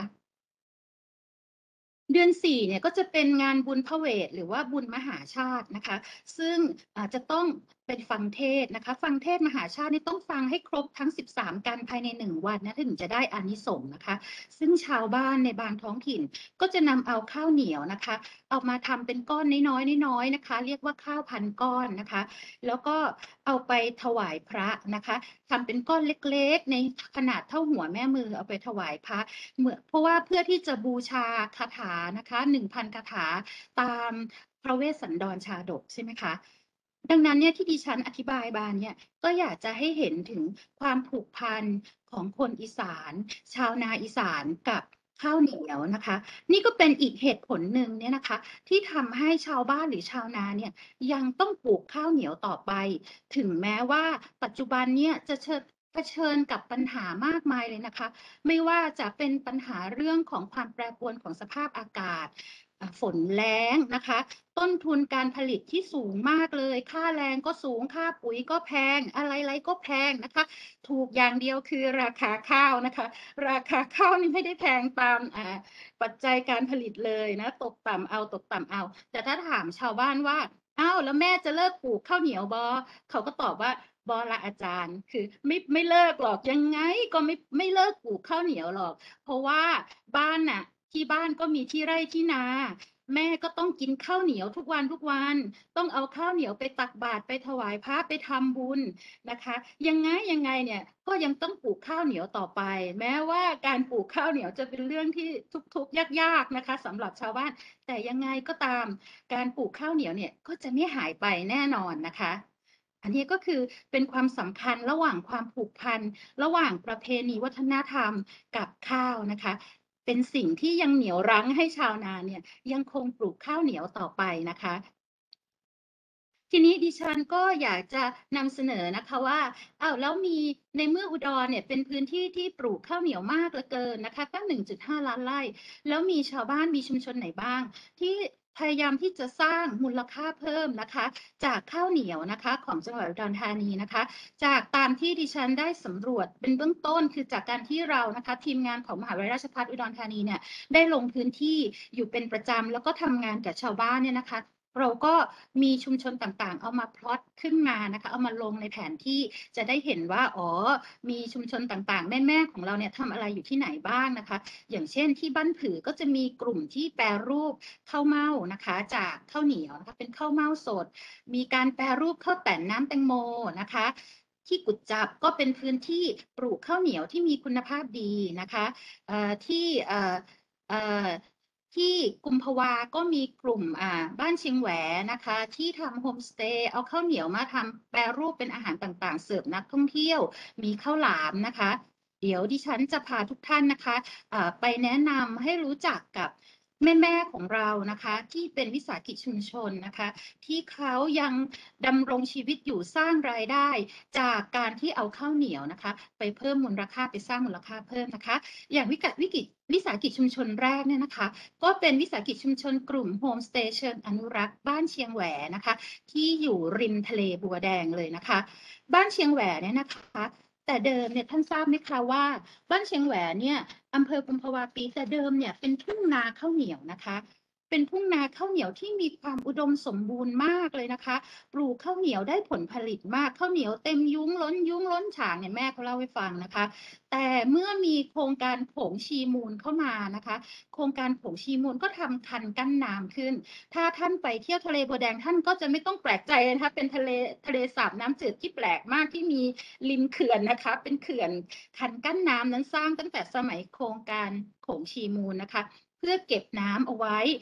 เดือนสี่เนี่ยก็จะเป็นงานบุญพระเวทหรือว่าบุญมหาชาตินะคะซึ่งอาจจะต้องเป็นฟังเทศน์นะคะฟังเทศน์มหาชาตินี่ต้องฟังให้ครบทั้งสิบสามกันภายในหนึ่งวันนะถึงจะได้อานิสงส์นะคะซึ่งชาวบ้านในบางท้องถิ่นก็จะนำเอาข้าวเหนียวนะคะเอามาทำเป็นก้อนน้อยๆน้อยๆนะคะเรียกว่าข้าวพันก้อนนะคะแล้วก็เอาไปถวายพระนะคะทำเป็นก้อนเล็กๆในขนาดเท่าหัวแม่มือเอาไปถวายพระเหมือนเพราะว่าเพื่อที่จะบูชาคาถานะคะหนึ่งพันคาถาตามพระเวสสันดรชาดกใช่ไหมคะดังนั้นเนี่ยที่ดิฉันอธิบายบานเนี่ยก็อยากจะให้เห็นถึงความผูกพันของคนอีสานชาวนาอีสานกับข้าวเหนียวนะคะนี่ก็เป็นอีกเหตุผลหนึ่งเนี่ยนะคะที่ทำให้ชาวบ้านหรือชาวนาเนี่ยยังต้องปลูกข้าวเหนียวต่อไปถึงแม้ว่าปัจจุบันเนี่ยจะเชิญเผชิญกับปัญหามากมายเลยนะคะไม่ว่าจะเป็นปัญหาเรื่องของความแปรปรวนของสภาพอากาศฝนแล้งนะคะต้นทุนการผลิตที่สูงมากเลยค่าแรงก็สูงค่าปุ๋ยก็แพงอะไรๆก็แพงนะคะถูกอย่างเดียวคือราคาข้าวนะคะราคาข้าวนี่ไม่ได้แพงตามอ่าปัจจัยการผลิตเลยนะตกต่ำเอาตกต่ำเอาแต่ถ้าถามชาวบ้านว่าอ้าวแล้วแม่จะเลิกปลูกข้าวเหนียวบอเขาก็ตอบว่าบอละอาจารย์คือไม่ไม่เลิกหรอกยังไงก็ไม่ไม่เลิกปลูกข้าวเหนียวหรอกเพราะว่าบ้านน่ะที่บ้านก็มีที่ไร่ที่นาแม่ก็ต้องกินข้าวเหนียวทุกวันทุกวันต้องเอาข้าวเหนียวไปตักบาตรไปถวายพระไปทำบุญนะคะยังไงยังไงเนี่ยก็ยังต้องปลูกข้าวเหนียวต่อไปแม้ว่าการปลูกข้าวเหนียวจะเป็นเรื่องที่ทุกข์ๆยากๆนะคะสำหรับชาวบ้านแต่ยังไงก็ตามการปลูกข้าวเหนียวเนี่ยก็จะไม่หายไปแน่นอนนะคะอันนี้ก็คือเป็นความสำคัญระหว่างความผูกพันระหว่างประเพณีวัฒนธรรมกับข้าวนะคะเป็นสิ่งที่ยังเหนี่ยวรั้งให้ชาวนาเนี่ยยังคงปลูกข้าวเหนียวต่อไปนะคะทีนี้ดิฉันก็อยากจะนำเสนอนะคะว่าอ้าวแล้วมีในเมื่ออุดรเนี่ยเป็นพื้นที่ที่ปลูกข้าวเหนียวมากเหลือเกินนะคะตั้ง หนึ่งจุดห้า ล้านไร่แล้วมีชาวบ้านมีชุมชนไหนบ้างที่พยายามที่จะสร้างมูลค่าเพิ่มนะคะจากข้าวเหนียวนะคะของจังหวัดอุดรธานีนะคะจากตามที่ดิฉันได้สำรวจเป็นเบื้องต้นคือจากการที่เรานะคะทีมงานของมหาวิทยาลัยราชภัฏอุดรธานีเนี่ยได้ลงพื้นที่อยู่เป็นประจำแล้วก็ทำงานกับชาวบ้านเนี่ยนะคะเราก็มีชุมชนต่างๆเอามาพลอตขึ้นมานะคะเอามาลงในแผนที่จะได้เห็นว่าอ๋อมีชุมชนต่างๆแม่ๆของเราเนี่ยทำอะไรอยู่ที่ไหนบ้างนะคะอย่างเช่นที่บ้านผือก็จะมีกลุ่มที่แปรรูปข้าวเม่านะคะจากข้าวเหนียวนะคะเป็นข้าวเม่าสดมีการแปรรูปข้าวแต่นน้ำแตงโมนะคะที่กุดจับก็เป็นพื้นที่ปลูกข้าวเหนียวที่มีคุณภาพดีนะคะเอ่อที่เอ่อเอ่อ ที่กุมภาวาก็มีกลุ่มอ่าบ้านเชียงแหวนะคะที่ทำโฮมสเตย์เอาข้าวเหนียวมาทำแปรรูปเป็นอาหารต่างๆเสิร์ฟนักท่องเที่ยวมีข้าวหลามนะคะเดี๋ยวดิฉันจะพาทุกท่านนะคะอ่าไปแนะนำให้รู้จักกับแม่ๆของเรานะคะที่เป็นวิสาหกิจชุมชนนะคะที่เขายังดำรงชีวิตอยู่สร้างรายได้จากการที่เอาข้าวเหนียวนะคะไปเพิ่มมูลค่าไปสร้างมูลค่าเพิ่มนะคะอย่างวิกฤตวิกฤตวิสาหกิจชุมชนแรกเนี่ยนะคะก็เป็นวิสาหกิจชุมชนกลุ่มโฮมสเตย์เชิงอนุรักษ์บ้านเชียงแหวนะคะที่อยู่ริมทะเลบัวแดงเลยนะคะบ้านเชียงแหวเนี่ยนะคะแต่เดิมเนี่ยท่านทราบไหมคะว่าบ้านเชียงแหวเนี่ยอำเภอกุมภาวะปีแต่เดิมเนี่ยเป็นทุ่งนาข้าวเหนียวนะคะเป็นทุ่งนาข้าวเหนียวที่มีความอุดมสมบูรณ์มากเลยนะคะปลูกข้าวเหนียวได้ผลผลิตมากข้าวเหนียวเต็มยุ้งล้นยุ้งล้นฉางเนี่ยแม่เขาเล่าให้ฟังนะคะแต่เมื่อมีโครงการโขงชีมูลเข้ามานะคะโครงการโขงชีมูลก็ทำคันกั้นน้ำขึ้นถ้าท่านไปเที่ยวทะเลบัวแดงท่านก็จะไม่ต้องแปลกใจนะคะเป็นทะเลทะเลสาบน้ำจืดที่แปลกมากที่มีริมเขื่อนนะคะเป็นเขื่อนคันกั้นน้ำนั้นสร้างตั้งแต่สมัยโครงการโขงชีมูลนะคะเพื่อเก็บน้ำเอาไว้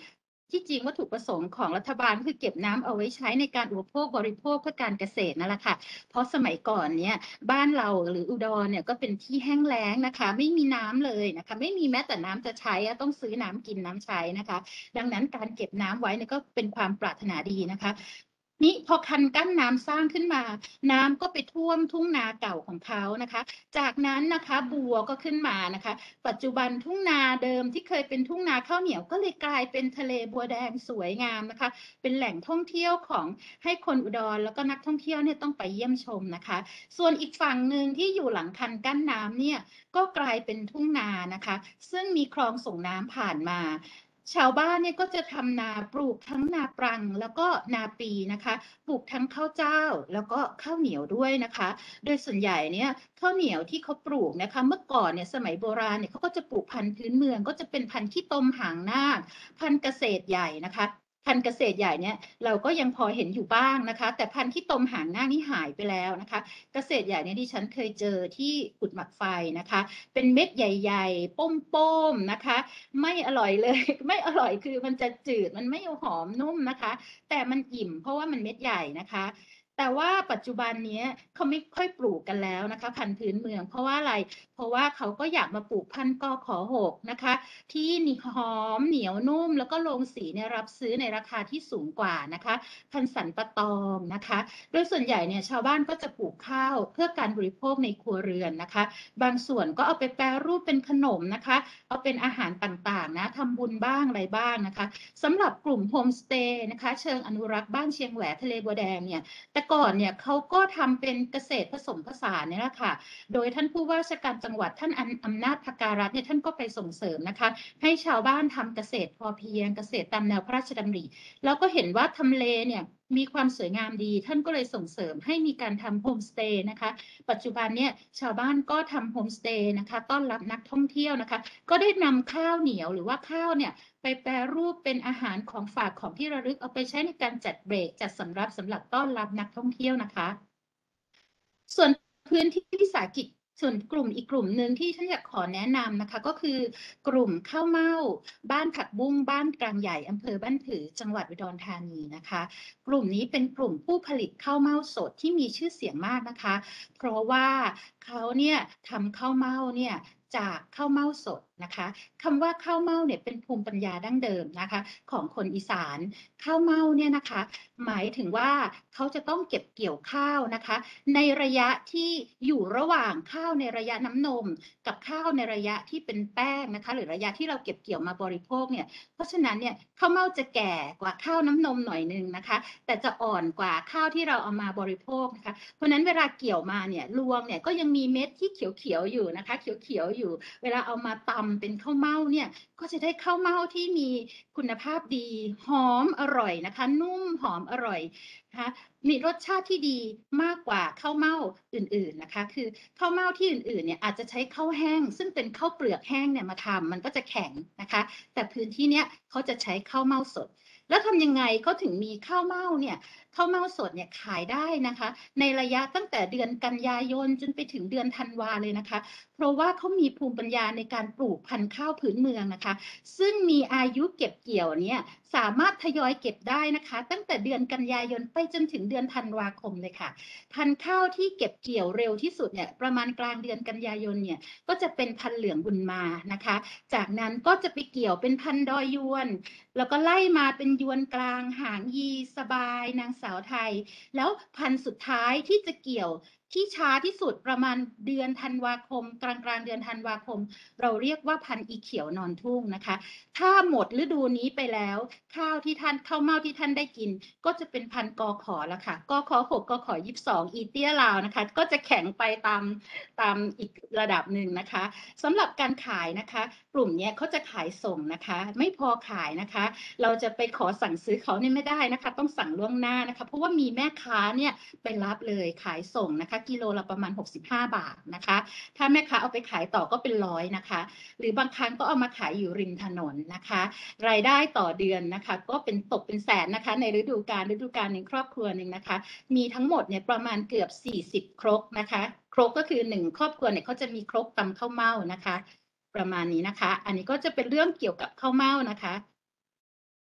ที่จริงวัตถุประสงค์ของรัฐบาลคือเก็บน้ำเอาไว้ใช้ในการอุปโภคบริโภคเพื่อการเกษตรนั่นแหละค่ะเพราะสมัยก่อนเนี่ยบ้านเราหรืออุดรเนี่ยก็เป็นที่แห้งแล้งนะคะไม่มีน้ำเลยนะคะไม่มีแม้แต่น้ำจะใช้ต้องซื้อน้ำกินน้ำใช้นะคะดังนั้นการเก็บน้ำไว้เนี่ยก็เป็นความปรารถนาดีนะคะนี่พอคันกั้นน้ำสร้างขึ้นมาน้ำก็ไปท่วมทุ่งนาเก่าของเขานะคะจากนั้นนะคะบัวก็ขึ้นมานะคะปัจจุบันทุ่งนาเดิมที่เคยเป็นทุ่งนาข้าวเหนียวก็เลยกลายเป็นทะเลบัวแดงสวยงามนะคะเป็นแหล่งท่องเที่ยวของให้คนอุดรแล้วก็นักท่องเที่ยวเนี่ยต้องไปเยี่ยมชมนะคะส่วนอีกฝั่งหนึ่งที่อยู่หลังคันกั้นน้ำเนี่ยก็กลายเป็นทุ่งนานะคะซึ่งมีคลองส่งน้ำผ่านมาชาวบ้านเนี่ยก็จะทำนาปลูกทั้งนาปรังแล้วก็นาปีนะคะปลูกทั้งข้าวเจ้าแล้วก็ข้าวเหนียวด้วยนะคะโดยส่วนใหญ่เนี่ยข้าวเหนียวที่เขาปลูกนะคะเมื่อก่อนเนี่ยสมัยโบราณเนี่ยเขาก็จะปลูกพันธุ์พื้นเมืองก็จะเป็นพันธุ์ขี้ตมหางนาคพันธุ์เกษตรใหญ่นะคะพันธุ์เกษตรใหญ่เนี่ยเราก็ยังพอเห็นอยู่บ้างนะคะแต่พันธุ์ขี้ตมหางนาคนี่หายไปแล้วนะคะเกษตรใหญ่เนี่ยที่ฉันเคยเจอที่กุดหมักไฟนะคะเป็นเม็ดใหญ่ๆป้มๆนะคะไม่อร่อยเลย ไม่อร่อยคือมันจะจืดมันไม่หอมนุ่มนะคะแต่มันอิ่มเพราะว่ามันเม็ดใหญ่นะคะแต่ว่าปัจจุบันนี้เขาไม่ค่อยปลูกกันแล้วนะคะพันธุ์พื้นเมืองเพราะว่าอะไรเพราะว่าเขาก็อยากมาปลูกพันธุ์กขอหกนะคะที่หอมเหนียวนุ่มแล้วก็โรงสีเนี่ยรับซื้อในราคาที่สูงกว่านะคะพันธุ์สันปะตองนะคะโดยส่วนใหญ่เนี่ยชาวบ้านก็จะปลูกข้าวเพื่อการบริโภคในครัวเรือนนะคะบางส่วนก็เอาไปแปรรูปเป็นขนมนะคะเอาเป็นอาหารต่างๆนะทำบุญบ้างอะไรบ้างนะคะสำหรับกลุ่มโฮมสเตย์นะคะเชิงอนุรักษ์บ้านเชียงแหวทะเลบัวแดงเนี่ยแต่ก่อนเนี่ยเขาก็ทำเป็นเกษตรผสมผสานเนี่ยแหละค่ะโดยท่านผู้ว่าราชการจังหวัดท่านอำนาจภการรัฐเนี่ยท่านก็ไปส่งเสริมนะคะให้ชาวบ้านทำเกษตรพอเพียงเกษตรตามแนวพระราชดำริแล้วก็เห็นว่าทำเลเนี่ยมีความสวยงามดีท่านก็เลยส่งเสริมให้มีการทำโฮมสเตย์นะคะปัจจุบันเนี่ยชาวบ้านก็ทำโฮมสเตย์นะคะต้อนรับนักท่องเที่ยวนะคะก็ได้นำข้าวเหนียวหรือว่าข้าวเนี่ยไปแปรรูปเป็นอาหารของฝากของที่ระลึกเอาไปใช้ในการจัดเบรกจัดสำรับสำหรับต้อนรับนักท่องเที่ยวนะคะส่วนพื้นที่วิสาหกิจส่วนกลุ่มอีกกลุ่มหนึ่งที่ฉันอยากขอแนะนำนะคะก็คือกลุ่มข้าวเม่าบ้านผักบุ้งบ้านกลางใหญ่อำเภอบ้านผือจังหวัดอุดรธานีนะคะกลุ่มนี้เป็นกลุ่มผู้ผลิตข้าวเม่าสดที่มีชื่อเสียงมากนะคะเพราะว่าเขาเนี่ยทำข้าวเม่าเนี่ยจากข้าวเม่าสดนะคะคำว่าข้าวเม่าเนี่ยเป็นภูมิปัญญาดั้งเดิมนะคะของคนอีสานข้าวเม่าเนี่ยนะคะหมายถึงว่าเขาจะต้องเก็บเกี่ยวข้าวนะคะในระยะที่อยู่ระหว่างข้าวในระยะน้ำนมกับข้าวในระยะที่เป็นแป้งนะคะหรือระยะที่เราเก็บเกี่ยวมาบริโภคเนี่ยเพราะฉะนั้นเนี่ยข้าวเม่าจะแก่กว่าข้าวน้ำนมหน่อยนึงนะคะแต่จะอ่อนกว่าข้าวที่เราเอามาบริโภคนะคะเพราะนั้นเวลาเกี่ยวมาเนี่ยรวงเนี่ยก็ยังมีเม็ดที่เขียวๆอยู่นะคะเขียวๆอยู่เวลาเอามาตำเป็นข้าวเม่าเนี่ยก็จะได้ข้าวเม่าที่มีคุณภาพดีหอมอร่อยนะคะนุ่มหอมอร่อยนะคะมีรสชาติที่ดีมากกว่าข้าวเม่าอื่นๆนะคะคือข้าวเม่าที่อื่นๆเนี่ยอาจจะใช้ข้าวแห้งซึ่งเป็นข้าวเปลือกแห้งเนี่ยมาทำมันก็จะแข็งนะคะแต่พื้นที่เนี้ยเขาจะใช้ข้าวเม่าสดแล้วทำยังไงเขาถึงมีข้าวเม่าเนี่ยข้าวเม่าสดเนี่ยขายได้นะคะในระยะตั้งแต่เดือนกันยายนจนไปถึงเดือนธันวาเลยนะคะเพราะว่าเขามีภูมิปัญญาในการปลูกพันธุ์ข้าวพื้นเมืองนะคะซึ่งมีอายุเก็บเกี่ยวเนี่ยสามารถทยอยเก็บได้นะคะตั้งแต่เดือนกันยายนไปจนถึงเดือนธันวาคมเลยค่ะพันธุ์ข้าวที่เก็บเกี่ยวเร็วที่สุดเนี่ยประมาณกลางเดือนกันยายนเนี่ยก็จะเป็นพันธุ์เหลืองบุญมานะคะจากนั้นก็จะไปเกี่ยวเป็นพันธุ์ดอยยวนแล้วก็ไล่มาเป็นยวนกลางหางยีสบายนางสาวไทยแล้วพันธุ์สุดท้ายที่จะเกี่ยวที่ช้าที่สุดประมาณเดือนธันวาคมกลางกลางเดือนธันวาคมเราเรียกว่าพันธุ์อีเขียวนอนทุ่งนะคะถ้าหมดฤดูนี้ไปแล้วข้าวที่ท่านข้าวเม่าที่ท่านได้กินก็จะเป็นพันธุ์กขอแล้วค่ะกขหกกขยี่สิบสองอีเตี้ยลาวนะคะก็จะแข็งไปตามตามอีกระดับหนึ่งนะคะสำหรับการขายนะคะกลุ่มนี้เขาจะขายส่งนะคะไม่พอขายนะคะเราจะไปขอสั่งซื้อเขาเนี่ยไม่ได้นะคะต้องสั่งล่วงหน้านะคะเพราะว่ามีแม่ค้าเนี่ยไปรับเลยขายส่งนะคะกิโลละประมาณหกสิบห้าบาทนะคะถ้าแม่ค้าเอาไปขายต่อก็เป็นร้อยนะคะหรือบางครั้งก็เอามาขายอยู่ริมถนนนะคะรายได้ต่อเดือนนะคะก็เป็นตกเป็นแสนนะคะในฤดูกาลฤดูกาลหนึ่งครอบครัวหนึ่งนะคะมีทั้งหมดเนี่ยประมาณเกือบสี่สิบครกนะคะครกก็คือหนึ่งครอบครัวเนี่ยเขาจะมีครกตำข้าวเม่านะคะประมาณนี้นะคะอันนี้ก็จะเป็นเรื่องเกี่ยวกับข้าวเม่านะคะ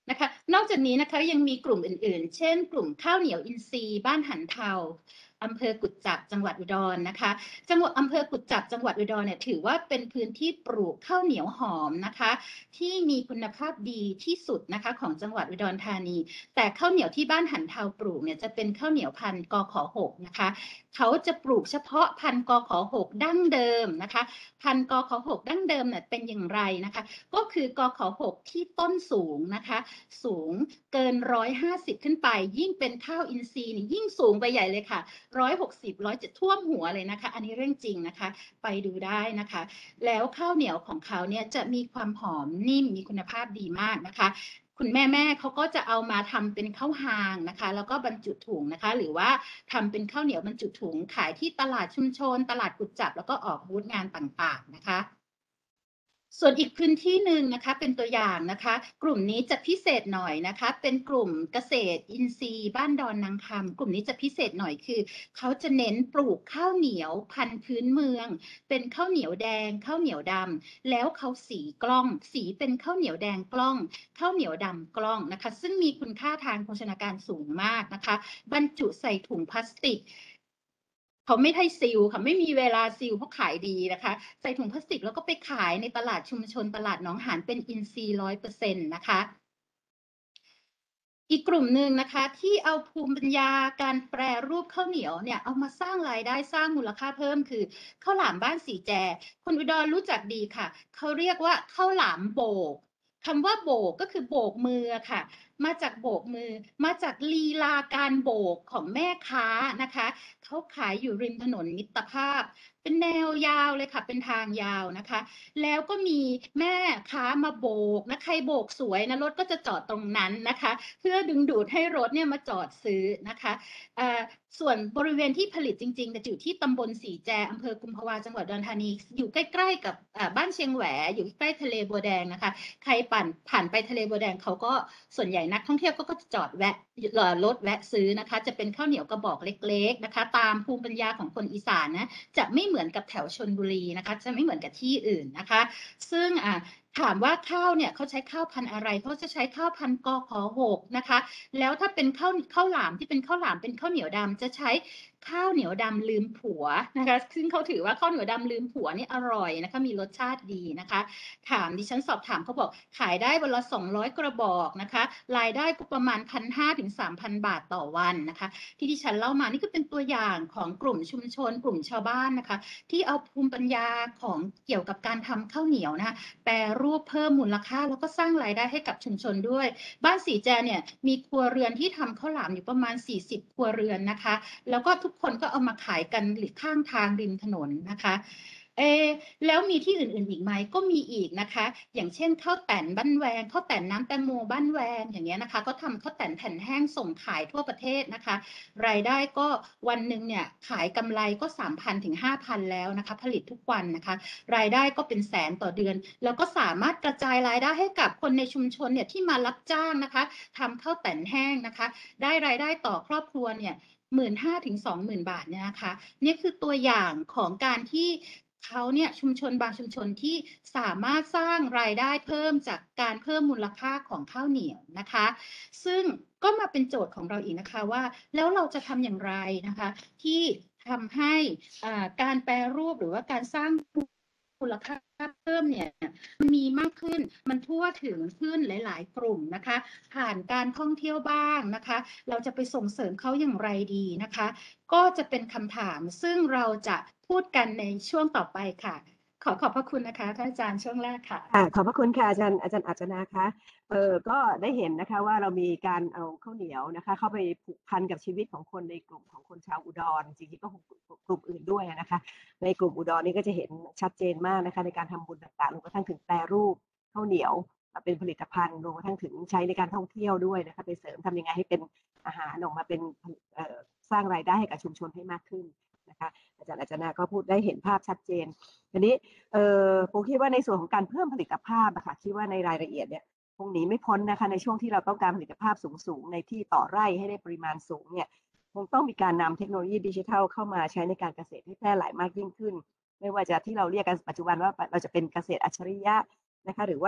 นะคะนอกจากนี้นะคะยังมีกลุ่มอื่นๆ เช่น กลุ่มข้าวเหนียวอินทรีย์บ้านหันเทาอำเภอกุจจับจังหวัดอุดรนะคะจังหวัดอำเภอกุจจับจังหวัดอุดรเนี่ยถือว่าเป็นพื้นที่ปลูกข้าวเหนียวหอมนะคะที่มีคุณภาพดีที่สุดนะคะของจังหวัดอุดรธานีแต่ข้าวเหนียวที่บ้านหันเทาปลูกเนี่ยจะเป็นข้าวเหนียวพันธุ์กขหกนะคะเขาจะปลูกเฉพาะพันธุ์กขหกดั้งเดิมนะคะพันธุ์กขหกดั้งเดิมเนี่ยเป็นอย่างไรนะคะก็คือกขหกที่ต้นสูงนะคะสูงเกินหนึ่งร้อยห้าสิบขึ้นไปยิ่งเป็นข้าวอินทรีย์นี่ยิ่งสูงไปใหญ่เลยค่ะหนึ่งร้อยหกสิบ หนึ่งร้อยเจ็ดสิบท่วมหัวเลยนะคะอันนี้เรื่องจริงนะคะไปดูได้นะคะแล้วข้าวเหนียวของเขาเนี่ยจะมีความหอมนิ่มมีคุณภาพดีมากนะคะคุณแม่แม่เขาก็จะเอามาทำเป็นข้าวหางนะคะแล้วก็บรรจุถุงนะคะหรือว่าทำเป็นข้าวเหนียวบรรจุถุงขายที่ตลาดชุมชนตลาดกุจจับแล้วก็ออกบูธงานต่างๆนะคะส่วนอีกพื้นที่หนึ่งนะคะเป็นตัวอย่างนะคะกลุ่มนี้จะพิเศษหน่อยนะคะเป็นกลุ่มเกษตรอินทรีย์บ้านดอนนางคำกลุ่มนี้จะพิเศษหน่อยคือเขาจะเน้นปลูกข้าวเหนียวพันธุ์พื้นเมืองเป็นข้าวเหนียวแดงข้าวเหนียวดำแล้วเขาสีกล้องสีเป็นข้าวเหนียวแดงกล้องข้าวเหนียวดำกล้องนะคะซึ่งมีคุณค่าทางโภชนาการสูงมากนะคะบรรจุใส่ถุงพลาสติกเขาไม่ให้ซีลค่ะไม่มีเวลาซีลเพราะขายดีนะคะใส่ถุงพลาสติกแล้วก็ไปขายในตลาดชุมชนตลาดหนองหานเป็นอินทรีย์ร้อยเปอร์เซ็นต์นะคะอีกกลุ่มหนึ่งนะคะที่เอาภูมิปัญญาการแปรรูปข้าวเหนียวเนี่ยเอามาสร้างรายได้สร้างมูลค่าเพิ่มคือข้าวหลามบ้านสีแจคนอุดรรู้จักดีค่ะเขาเรียกว่าข้าวหลามโบกคำว่าโบกก็คือโบกมือค่ะมาจากโบกมือมาจากลีลาการโบกของแม่ค้านะคะเขาขายอยู่ริมถนนมิตรภาพเป็นแนวยาวเลยค่ะเป็นทางยาวนะคะแล้วก็มีแม่ค้ามาโบกนะใครโบกสวยนะรถก็จะจอดตรงนั้นนะคะเพื่อดึงดูดให้รถเนี่ยมาจอดซื้อนะคะส่วนบริเวณที่ผลิตจริงๆจะอยู่ที่ตำบลสีแจอำเภอกุมภาวาจังหวัดอุดรธานีอยู่ใกล้ๆกับบ้านเชียงแหวอยู่ใกล้ทะเลบัวแดงนะคะใครปั่นผ่านไปทะเลบัวแดงเขาก็ส่วนใหญ่นักท่องเที่ยวก็จะจอดแวะรถแวะซื้อนะคะจะเป็นข้าวเหนียวกระบอกเล็กๆนะคะตามภูมิปัญญาของคนอีสานนะจะไม่เหมือนกับแถวชลบุรีนะคะจะไม่เหมือนกับที่อื่นนะคะซึ่งอ่าถามว่าข้าวเนี่ยเขาใช้ข้าวพันธุ์อะไรเขาจะใช้ข้าวพันธุ์กขหกนะคะแล้วถ้าเป็นข้าวข้าวหลามที่เป็นข้าวหลามเป็นข้าวเหนียวดำจะใช้ข้าวเหนียวดำลืมผัวนะคะซึ่งเขาถือว่าข้าวเหนียวดำลืมผัวนี่อร่อยนะคะมีรสชาติดีนะคะถามดิฉันสอบถามเขาบอกขายได้วันละสองร้อยกระบอกนะคะรายได้ก็ประมาณ หนึ่งพันห้าร้อย ถึง สามพัน บาทต่อวันนะคะที่ดิฉันเล่ามานี่ก็เป็นตัวอย่างของกลุ่มชุมชนกลุ่มชาวบ้านนะคะที่เอาภูมิปัญญาของเกี่ยวกับการทำข้าวเหนียวนะคะแปรรูปเพิ่มมูลค่าแล้วก็สร้างรายได้ให้กับชุมชนด้วยบ้านสีแจเนี่ยมีครัวเรือนที่ทำข้าวหลามอยู่ประมาณสี่สิบครัวเรือนนะคะแล้วก็ทุกคนก็เอามาขายกันหรือข้างทางริมถนนนะคะเอแล้วมีที่อื่นๆอีกไหมก็มีอีกนะคะอย่างเช่นข้าวแตนบ้านแวงข้าวแตนน้ำแตงโมบ้านแวงอย่างเงี้ยนะคะก็ทำข้าวแตนแผ่นแห้งส่งขายทั่วประเทศนะคะรายได้ก็วันหนึ่งเนี่ยขายกำไรก็ สามพัน ถึง ห้าพัน แล้วนะคะผลิตทุกวันนะคะรายได้ก็เป็นแสนต่อเดือนแล้วก็สามารถกระจายรายได้ให้กับคนในชุมชนเนี่ยที่มารับจ้างนะคะทำข้าวแตนแห้งนะคะได้รายได้ต่อครอบครัวเนี่ยหมื่นห้าถึงสองหมื่นบาทเนี่ยนะคะนี่คือตัวอย่างของการที่เขาเนี่ยชุมชนบางชุมชนที่สามารถสร้างรายได้เพิ่มจากการเพิ่มมูลค่าของข้าวเหนียวนะคะซึ่งก็มาเป็นโจทย์ของเราอีกนะคะว่าแล้วเราจะทำอย่างไรนะคะที่ทำให้การแปรรูปหรือว่าการสร้างมูลค่าเพิ่มเนี่ยมีมากขึ้นมันทั่วถึงขึ้นหลายๆกลุ่มนะคะผ่านการท่องเที่ยวบ้างนะคะเราจะไปส่งเสริมเขาอย่างไรดีนะคะก็จะเป็นคำถามซึ่งเราจะพูดกันในช่วงต่อไปค่ะขอขอบพระคุณนะคะท่านอาจารย์ช่วงแรกค่ะค่ะขอบพระคุณค่ะอาจารย์อาจารย์อัจฉนาคะเออก็ได้เห็นนะคะว่าเรามีการเอาข้าวเหนียวนะคะเข้าไปผูกพันกับชีวิตของคนในกลุ่มของคนชาวอุดรจริงๆก็กลุ่มอื่นด้วยนะคะในกลุ่มอุดรนี่ก็จะเห็นชัดเจนมากนะคะในการทำบุญต่างๆรวมกระทั่งถึงแปรรูปข้าวเหนียวเป็นผลิตภัณฑ์รวมกระทั่งถึงใช้ในการท่องเที่ยวด้วยนะคะไปเสริมทำยังไงให้เป็นอาหารออกมาเป็นสร้างรายได้ให้กับชุมชนให้มากขึ้นนะคะอาจารย์อัจฉนาก็พูดได้เห็นภาพชัดเจนทีนี้เออผมคิดว่าในส่วนของการเพิ่มผลิตภาพนะคะคิดว่าในรายละเอียดเนี่ยคงหนีไม่พ้นนะคะในช่วงที่เราต้องการผลิตภาพสูงๆในที่ต่อไร่ให้ได้ปริมาณสูงเนี่ยคงต้องมีการนำเทคโนโลยีดิจิทัลเข้ามาใช้ในการเกษตรให้แพร่หลายมากยิ่งขึ้นไม่ว่าจะที่เราเรียกกันปัจจุบันว่าเราจะเป็นเกษตรอัจฉริยะนะคะหรือว่า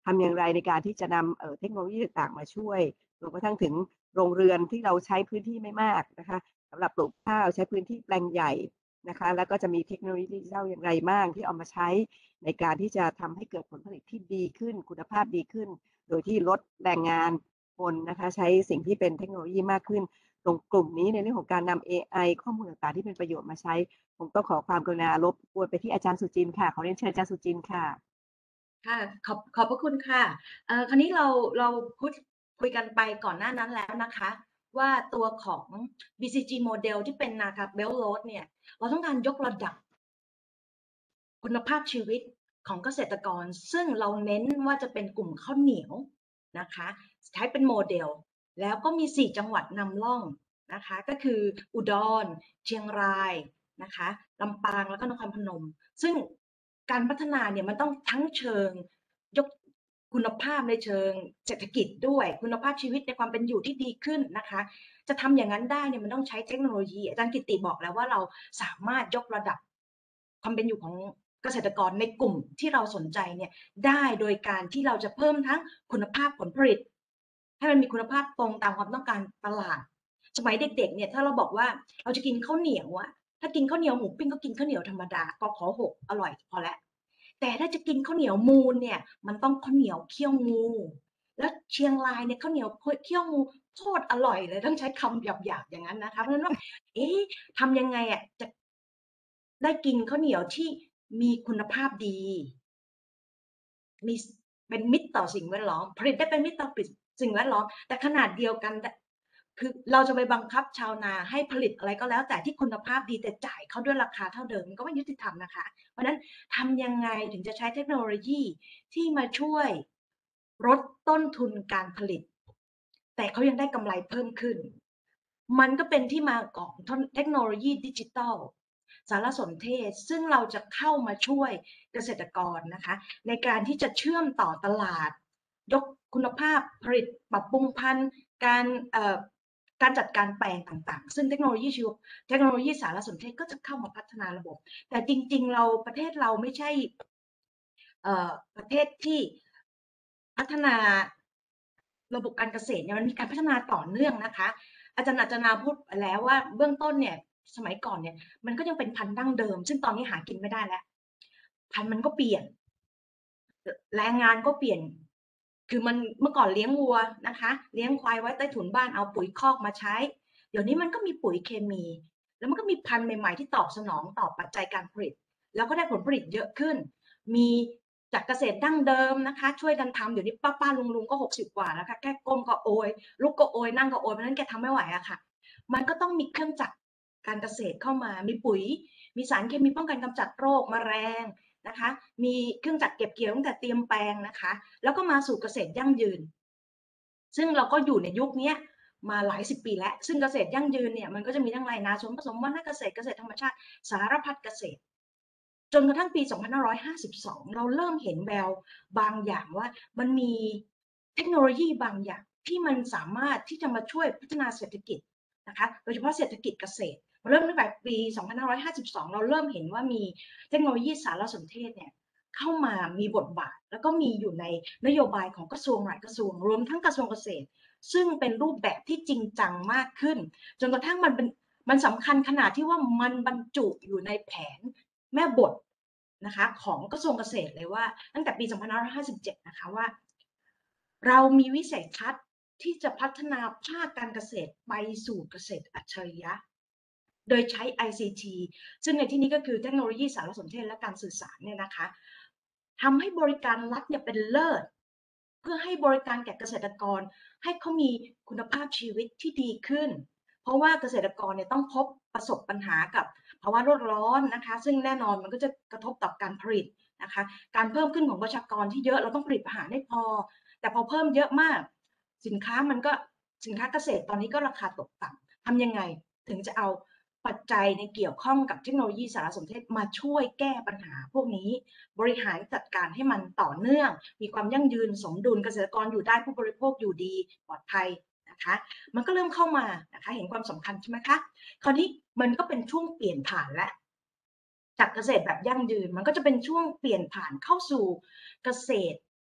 ทำอย่างไรในการที่จะนำเอ่อเทคโนโลยีต่างๆมาช่วยรวมกระทั่งถึงโรงเรือนที่เราใช้พื้นที่ไม่มากนะคะสำหรับปลูกข้าวใช้พื้นที่แปลงใหญ่นะคะแล้วก็จะมีเทคโนโลยีดิจิทัลอย่างไรบ้างที่เอามาใช้ในการที่จะทำให้เกิดผลผลิตที่ดีขึ้นคุณภาพดีขึ้น โดยที่ลดแรงงานคนนะคะใช้สิ่งที่เป็นเทคโนโลยีมากขึ้นตรงกลุ่มนี้ในเรื่องของการนำ เอ ไอ ข้อมูลต่างๆที่เป็นประโยชน์มาใช้ผมต้องขอความกรุณารบกวนไปที่อาจารย์สุจินต์ค่ะขอเรียนเชิญอาจารย์สุจินต์ค่ะค่ะขอบขอบพระคุณค่ะเอ่อคราวนี้เราเราพูดคุยกันไปก่อนหน้านั้นแล้วนะคะว่าตัวของ บี ซี จี Model ที่เป็นนาคา Belt Road เนี่ยเราต้องการยกระดับคุณภาพชีวิตของเกษตรกรซึ่งเราเน้นว่าจะเป็นกลุ่มข้าวเหนียวนะคะใช้เป็นโมเดลแล้วก็มีสี่จังหวัดนำร่องนะคะก็คืออุดรเชียงรายนะคะลำปางแล้วก็นครพนมซึ่งการพัฒนาเนี่ยมันต้องทั้งเชิงยกคุณภาพในเชิงเศรษฐกิจด้วยคุณภาพชีวิตในความเป็นอยู่ที่ดีขึ้นนะคะจะทำอย่างนั้นได้เนี่ยมันต้องใช้เทคโนโลยีอาจารย์กิติบอกแล้วว่าเราสามารถยกระดับความเป็นอยู่ของเกษตรกรในกลุ่มที่เราสนใจเนี่ยได้โดยการที่เราจะเพิ่มทั้งคุณภาพผลผลิตให้มันมีคุณภาพตรงตามความต้องการตลาดสมัยเด็กๆเนี่ยถ้าเราบอกว่าเราจะกินข้าวเหนียวอะถ้ากินข้าวเหนียวหมูปิ้งก็กินข้าวเหนียวธรรมดาก็ขอหกอร่อยพอแล้วแต่ถ้าจะกินข้าวเหนียวมูลเนี่ยมันต้องข้าวเหนียวเคี่ยวงูแล้วเชียงรายเนี่ยข้าวเหนียวเคี่ยวงูโคตรอร่อยเลยต้องใช้คำหยาบๆอย่างนั้นนะคะเพราะฉะนั้นว่าเอ๊ะทำยังไงอะจะได้กินข้าวเหนียวที่มีคุณภาพดีมีเป็นมิตรต่อสิ่งแวดล้อมผลิตได้เป็นมิตรต่อสิ่งแวดล้อมแต่ขนาดเดียวกันคือเราจะไปบังคับชาวนาให้ผลิตอะไรก็แล้วแต่ที่คุณภาพดีแต่จ่ายเขาด้วยราคาเท่าเดิมก็ไม่ยุติธรรมนะคะเพราะฉะนั้นทำยังไงถึงจะใช้เทคโนโลยีที่มาช่วยลดต้นทุนการผลิตแต่เขายังได้กำไรเพิ่มขึ้นมันก็เป็นที่มาของเทคโนโลยีดิจิทัลสารสนเทศซึ่งเราจะเข้ามาช่วยเกษตรกรนะคะในการที่จะเชื่อมต่อตลาดยกคุณภาพผลิตปรับปรุงพันธุ์การเอ่อการจัดการแปลงต่างๆซึ่งเทคโนโลยีชีวเทคโนโลยีสารสนเทศก็จะเข้ามาพัฒนาระบบแต่จริงๆเราประเทศเราไม่ใช่เอ่อประเทศที่พัฒนาระบบการเกษตรเนี่ยมันมีการพัฒนาต่อเนื่องนะคะอาจารย์อาจารย์นาพูดแล้วว่าเบื้องต้นเนี่ยสมัยก่อนเนี่ยมันก็ยังเป็นพันธุ์ดั้งเดิมซึ่งตอนนี้หากินไม่ได้แล้วพันธุ์มันก็เปลี่ยนแรงงานก็เปลี่ยนคือมันเมื่อก่อนเลี้ยงวัวนะคะเลี้ยงควายไว้ใต้ถุนบ้านเอาปุ๋ยคอกมาใช้เดี๋ยวนี้มันก็มีปุ๋ยเคมีแล้วมันก็มีพันธุ์ใหม่ๆที่ตอบสนองต่อปัจจัยการผลิตแล้วก็ได้ผลผลิตเยอะขึ้นมีจากเกษตรดั้งเดิมนะคะช่วยกันทำเดี๋ยวนี้ป้าๆลุงๆก็หกสิบกว่าแล้วค่ะแค่ก้มก็โอยลุกก็โอยนั่งก็โอยเพราะฉะนั้นแกทำไม่ไหวอะค่ะมันก็ต้องมีเครื่องจักรการเกษตรเข้ามามีปุ๋ยมีสารเคมีป้องกันกำจัดโรคแมลงนะคะมีเครื่องจักรเก็บเกี่ยวตั้งแต่เตรียมแปลงนะคะแล้วก็มาสู่เกษตรยั่งยืนซึ่งเราก็อยู่ในยุคนี้มาหลายสิบปีแล้วซึ่งเกษตรยั่งยืนเนี่ยมันก็จะมีทั้งไรนาสวนผสมวรรณเกษตรเกษตรธรรมชาติสารพัดเกษตรจนกระทั่งปีสองพันห้าร้อยห้าสิบสองเราเริ่มเห็นแววบางอย่างว่ามันมีเทคโนโลยีบางอย่างที่มันสามารถที่จะมาช่วยพัฒนาเศรษฐกิจนะคะโดยเฉพาะเศรษฐกิจเกษตรเริ่มตั้งแต่ปีสองพันห้าร้อยห้าสิบสองเราเริ่มเห็นว่ามีเทคโนโลยีสารสนเทศเนี่ยเข้ามามีบทบาทแล้วก็มีอยู่ในนโยบายของกระทรวงหลายกระทรวงรวมทั้งกระทรวงเกษตรซึ่งเป็นรูปแบบที่จริงจังมากขึ้นจนกระทั่งมันเป็นมันสำคัญขนาดที่ว่ามันบรรจุอยู่ในแผนแม่บทนะคะของกระทรวงเกษตรเลยว่าตั้งแต่ปีสองพันห้าร้อยห้าสิบเจ็ดนะคะว่าเรามีวิสัยทัศน์ที่จะพัฒนาภาคการเกษตรไปสู่เกษตรอัจฉริยะโดยใช้ ไอ ซี ที ซึ่งในที่นี้ก็คือเทคโนโลยีสารสนเทศและการสื่อสารเนี่ยนะคะทำให้บริการรัฐเนี่ยเป็นเลิศเพื่อให้บริการแก่เกษตรกรให้เขามีคุณภาพชีวิตที่ดีขึ้นเพราะว่าเกษตรกรเนี่ยต้องพบประสบปัญหากับภาวะโลกร้อนนะคะซึ่งแน่นอนมันก็จะกระทบต่อการผลิตนะคะการเพิ่มขึ้นของประชากรที่เยอะเราต้องผลิตอาหารให้พอแต่พอเพิ่มเยอะมากสินค้ามันก็สินค้าเกษตรตอนนี้ก็ราคาตกต่ำทำยังไงถึงจะเอาปัจจัยในเกี่ยวข้องกับเทคโนโลยีสารสนเทศมาช่วยแก้ปัญหาพวกนี้บริหารจัดการให้มันต่อเนื่องมีความยั่งยืนสมดุลเกษตรกรอยู่ได้ผู้บริโภคอยู่ดีปลอดภัยนะคะมันก็เริ่มเข้ามานะคะเห็นความสำคัญใช่ไหมคะคราวนี้มันก็เป็นช่วงเปลี่ยนผ่านและจากเกษตรแบบยั่งยืนมันก็จะเป็นช่วงเปลี่ยนผ่านเข้าสู่เกษตร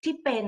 ที่เป็น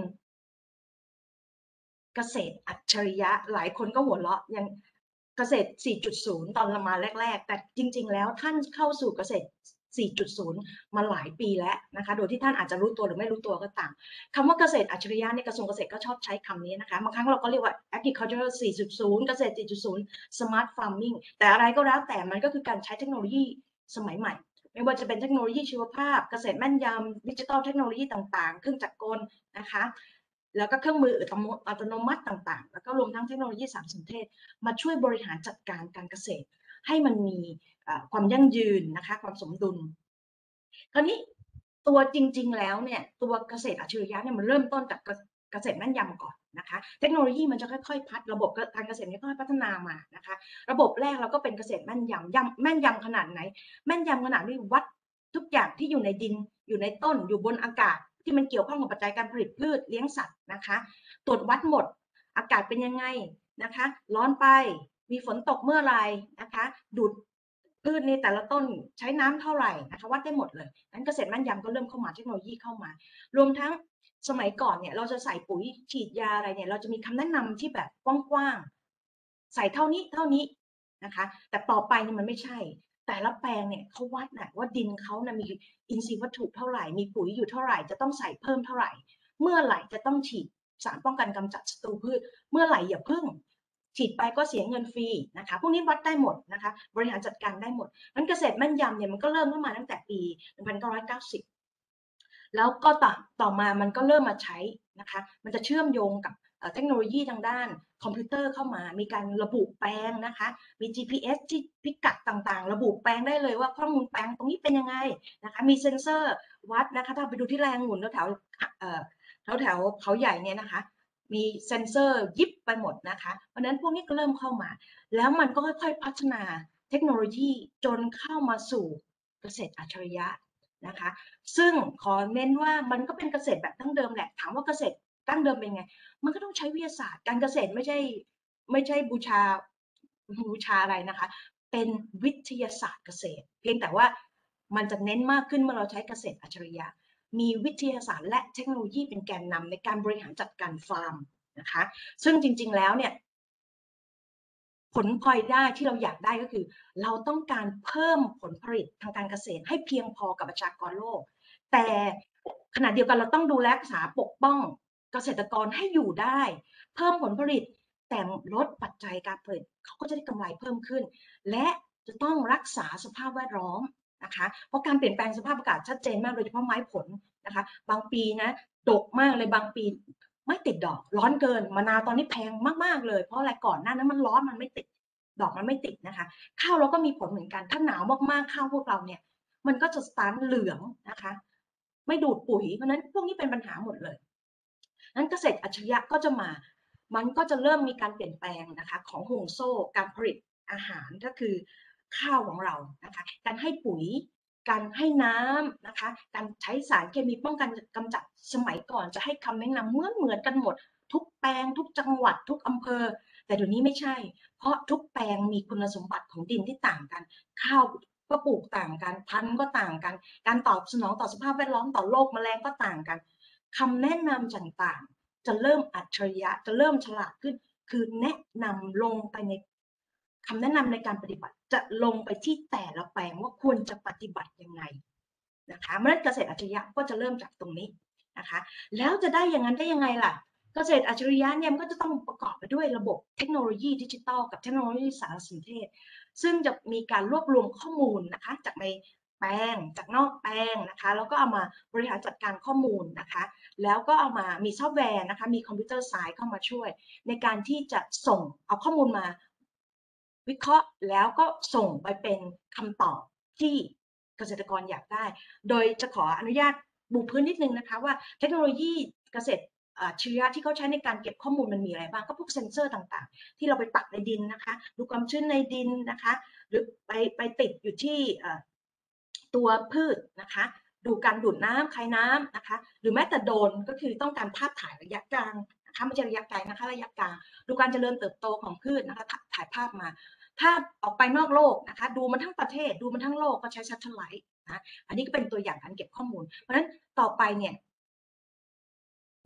เกษตรอัจฉริยะหลายคนก็หัวเราะยังเกษตร สี่จุดศูนย์ ตอนมาแรกๆแต่จริงๆแล้วท่านเข้าสู่เกษตร สี่จุดศูนย์ มาหลายปีแล้วนะคะโดยที่ท่านอาจจะรู้ตัวหรือไม่รู้ตัวก็ตามคำว่าเกษตรอัจฉริยะในกระทรวงเกษตรก็ชอบใช้คำนี้นะคะบางครั้งเราก็เรียกว่า agriculture สี่จุดศูนย์ เกษตร สี่จุดศูนย์ smart farming แต่อะไรก็แล้วแต่มันก็คือการใช้เทคโนโลยีสมัยใหม่ไม่ว่าจะเป็นเทคโนโลยีชีวภาพเกษตรแม่นยำดิจิทัลเทคโนโลยีต่างๆเครื่องจักรกลนะคะแล้วก็เครื่องมืออัตโนมัติต่างๆแล้วก็รวมทั้งเทคโนโลยีสารสนเทศมาช่วยบริหารจัดการการเกษตรให้มันมีความยั่งยืนนะคะความสมดุลคราวนี้ตัวจริงๆแล้วเนี่ยตัวเกษตรอัจฉริยะเนี่ยมันเริ่มต้นจากเกษตรแม่นยำก่อนนะคะเทคโนโลยีมันจะค่อยๆพัฒระบบการเกษตรนี้ค่อยๆพัฒนามานะคะระบบแรกเราก็เป็นเกษตรแม่นยำยำแม่นยำขนาดไหนแม่นยำขนาดที่วัดทุกอย่างที่อยู่ในดินอยู่ในต้นอยู่บนอากาศที่มันเกี่ยวข้องกับปัจจัยการผลิตพืชเลี้ยงสัตว์นะคะตรวจวัดหมดอากาศเป็นยังไงนะคะร้อนไปมีฝนตกเมื่อไรนะคะดูดพืชในแต่ละต้นใช้น้ำเท่าไหร่นะคะวัดได้หมดเลยนั้นเกษตรแม่นยำก็เริ่มเข้ามาเทคโนโลยีเข้ามารวมทั้งสมัยก่อนเนี่ยเราจะใส่ปุ๋ยฉีดยาอะไรเนี่ยเราจะมีคำแนะนำที่แบบกว้างๆใส่เท่านี้เท่านี้นะคะแต่ต่อไปนี่มันไม่ใช่แต่ละแปลงเนี่ยเขาวัดนะว่าดินเขานะมีอินทรีย์วัตถุเท่าไหร่มีปุ๋ยอยู่เท่าไหร่จะต้องใส่เพิ่มเท่าไหร่เมื่อไหร่จะต้องฉีดสารป้องกันกำจัดศัตรูพืชเมื่อไหร่อย่าพึ่งฉีดไปก็เสียเงินฟรีนะคะพวกนี้วัดได้หมดนะคะบริหารจัดการได้หมดงั้นเกษตรแม่นยำเนี่ยมันก็เริ่มเข้ามาตั้งแต่ปีหนึ่งพันเก้าร้อยเก้าสิบแล้วก็ต่อต่อมามันก็เริ่มมาใช้นะคะมันจะเชื่อมโยงกับเทคโนโลยีทางด้านคอมพิวเตอร์เข้ามามีการระบุแปลงนะคะมี จี พี เอส ที่พิกัดต่างๆระบุแปลงได้เลยว่าข้อมูลแปลงตรงนี้เป็นยังไงนะคะมีเซ็นเซอร์วัดนะคะถ้าไปดูที่แรงหมุนแถวๆเอ่อแถวๆเขาใหญ่เนี่ยนะคะมีเซ็นเซอร์ยิบไปหมดนะคะเพราะนั้นพวกนี้ก็เริ่มเข้ามาแล้วมันก็ค่อยๆพัฒนาเทคโนโลยีจนเข้ามาสู่เกษตรอัจฉริยะนะคะซึ่งขอเน้นว่ามันก็เป็นเกษตรแบบดั้งเดิมแหละถามว่าเกษตรดั้งเดิมเป็นไงมันก็ต้องใช้วิทยาศาสตร์การเกษตรไม่ใช่ไม่ใช่บูชาบูชาอะไรนะคะเป็นวิทยาศาสตร์เกษตรเพียงแต่ว่ามันจะเน้นมากขึ้นเมื่อเราใช้เกษตรอัจฉริยะมีวิทยาศาสตร์และเทคโนโลยีเป็นแกนนำในการบริหารจัดการฟาร์มนะคะซึ่งจริงๆแล้วเนี่ยผลพลอยได้ที่เราอยากได้ก็คือเราต้องการเพิ่มผลผลิตทางการเกษตรให้เพียงพอกับประชากรโลกแต่ขณะเดียวกันเราต้องดูแลรักษาปกป้องเกษตรกรให้อยู่ได้เพิ่มผลผลิตแต่ลดปัจจัยการผลิตเขาก็จะได้กำไรเพิ่มขึ้นและจะต้องรักษาสภาพแวดล้อมนะคะเพราะการเปลี่ยนแปลงสภาพอากาศชัดเจนมากโดยเฉพาะไม้ผลนะคะบางปีนะดกมากเลยบางปีไม่ติดดอกร้อนเกินมะนาวตอนนี้แพงมากๆเลยเพราะอะไรก่อนหน้านั้นมันร้อนมันไม่ติดดอกมันไม่ติดนะคะข้าวเราก็มีผลเหมือนกันถ้าหนาวมากๆข้าวพวกเราเนี่ยมันก็จะสตาร์ทเหลืองนะคะไม่ดูดปุ๋ยเพราะนั้นพวกนี้เป็นปัญหาหมดเลยนั้นเกษตรอัจฉริยะก็จะมามันก็จะเริ่มมีการเปลี่ยนแปลงนะคะของห่วงโซ่การผลิตอาหารก็คือข้าวของเรานะคะการให้ปุ๋ยการให้น้ำนะคะการใช้สารเคมีป้องกันกำจัดสมัยก่อนจะให้คำแนะนำเหมือนเหมือนกันหมดทุกแปลงทุกจังหวัดทุกอำเภอแต่เดี๋ยวนี้ไม่ใช่เพราะทุกแปลงมีคุณสมบัติของดินที่ต่างกันข้าวก็ปลูกต่างกันพันธุ์ก็ต่างกันการตอบสนองต่อสภาพแวดล้อมต่อโรคแมลงก็ต่างกันคำแนะนำต่างๆจะเริ่มอัจฉริยะจะเริ่มฉลาดขึ้นคือแนะนำลงไปในคำแนะนำในการปฏิบัติจะลงไปที่แต่ละแปลงว่าควรจะปฏิบัติยังไงนะคะเมื่อเกษตรอัจฉริยะก็จะเริ่มจากตรงนี้นะคะแล้วจะได้อย่างนั้นได้ยังไงล่ะเกษตรอัจฉริยะเนี่ยมันก็จะต้องประกอบไปด้วยระบบเทคโนโลยีดิจิทัลกับเทคโนโลยีสารสนเทศซึ่งจะมีการรวบรวมข้อมูลนะคะจากในแปลงจากนอกแปลงนะคะแล้วก็เอามาบริหารจัดการข้อมูลนะคะแล้วก็เอามามีซอฟต์แวร์นะคะมีคอมพิวเตอร์ไซน์เข้ามาช่วยในการที่จะส่งเอาข้อมูลมาวิเคราะห์แล้วก็ส่งไปเป็นคำตอบที่เกษตรกรอยากได้โดยจะขออนุญาตบุกพื้นนิดนึงนะคะว่าเทคโนโลยีเกษตรอัจฉริยะที่เขาใช้ในการเก็บข้อมูลมันมีอะไรบ้างก็พวกเซ็นเซอร์ต่างๆที่เราไปปักในดินนะคะดูความชื้นในดินนะคะหรือไปไปติดอยู่ที่ตัวพืชนะคะดูการดูดน้ำคายน้ำนะคะหรือแม้แต่โดรนก็คือต้องการภาพถ่ายระยะกลางนะคะไม่ใช่ระยะไกลนะคะระยะกลางดูการเจริญเติบโตของพืชนะคะถ่ายภาพมาถ้าออกไปนอกโลกนะคะดูมันทั้งประเทศดูมันทั้งโลกก็ใช้แซทเทอร์ไลท์นะอันนี้ก็เป็นตัวอย่างการเก็บข้อมูลเพราะฉะนั้นต่อไปเนี่ยแ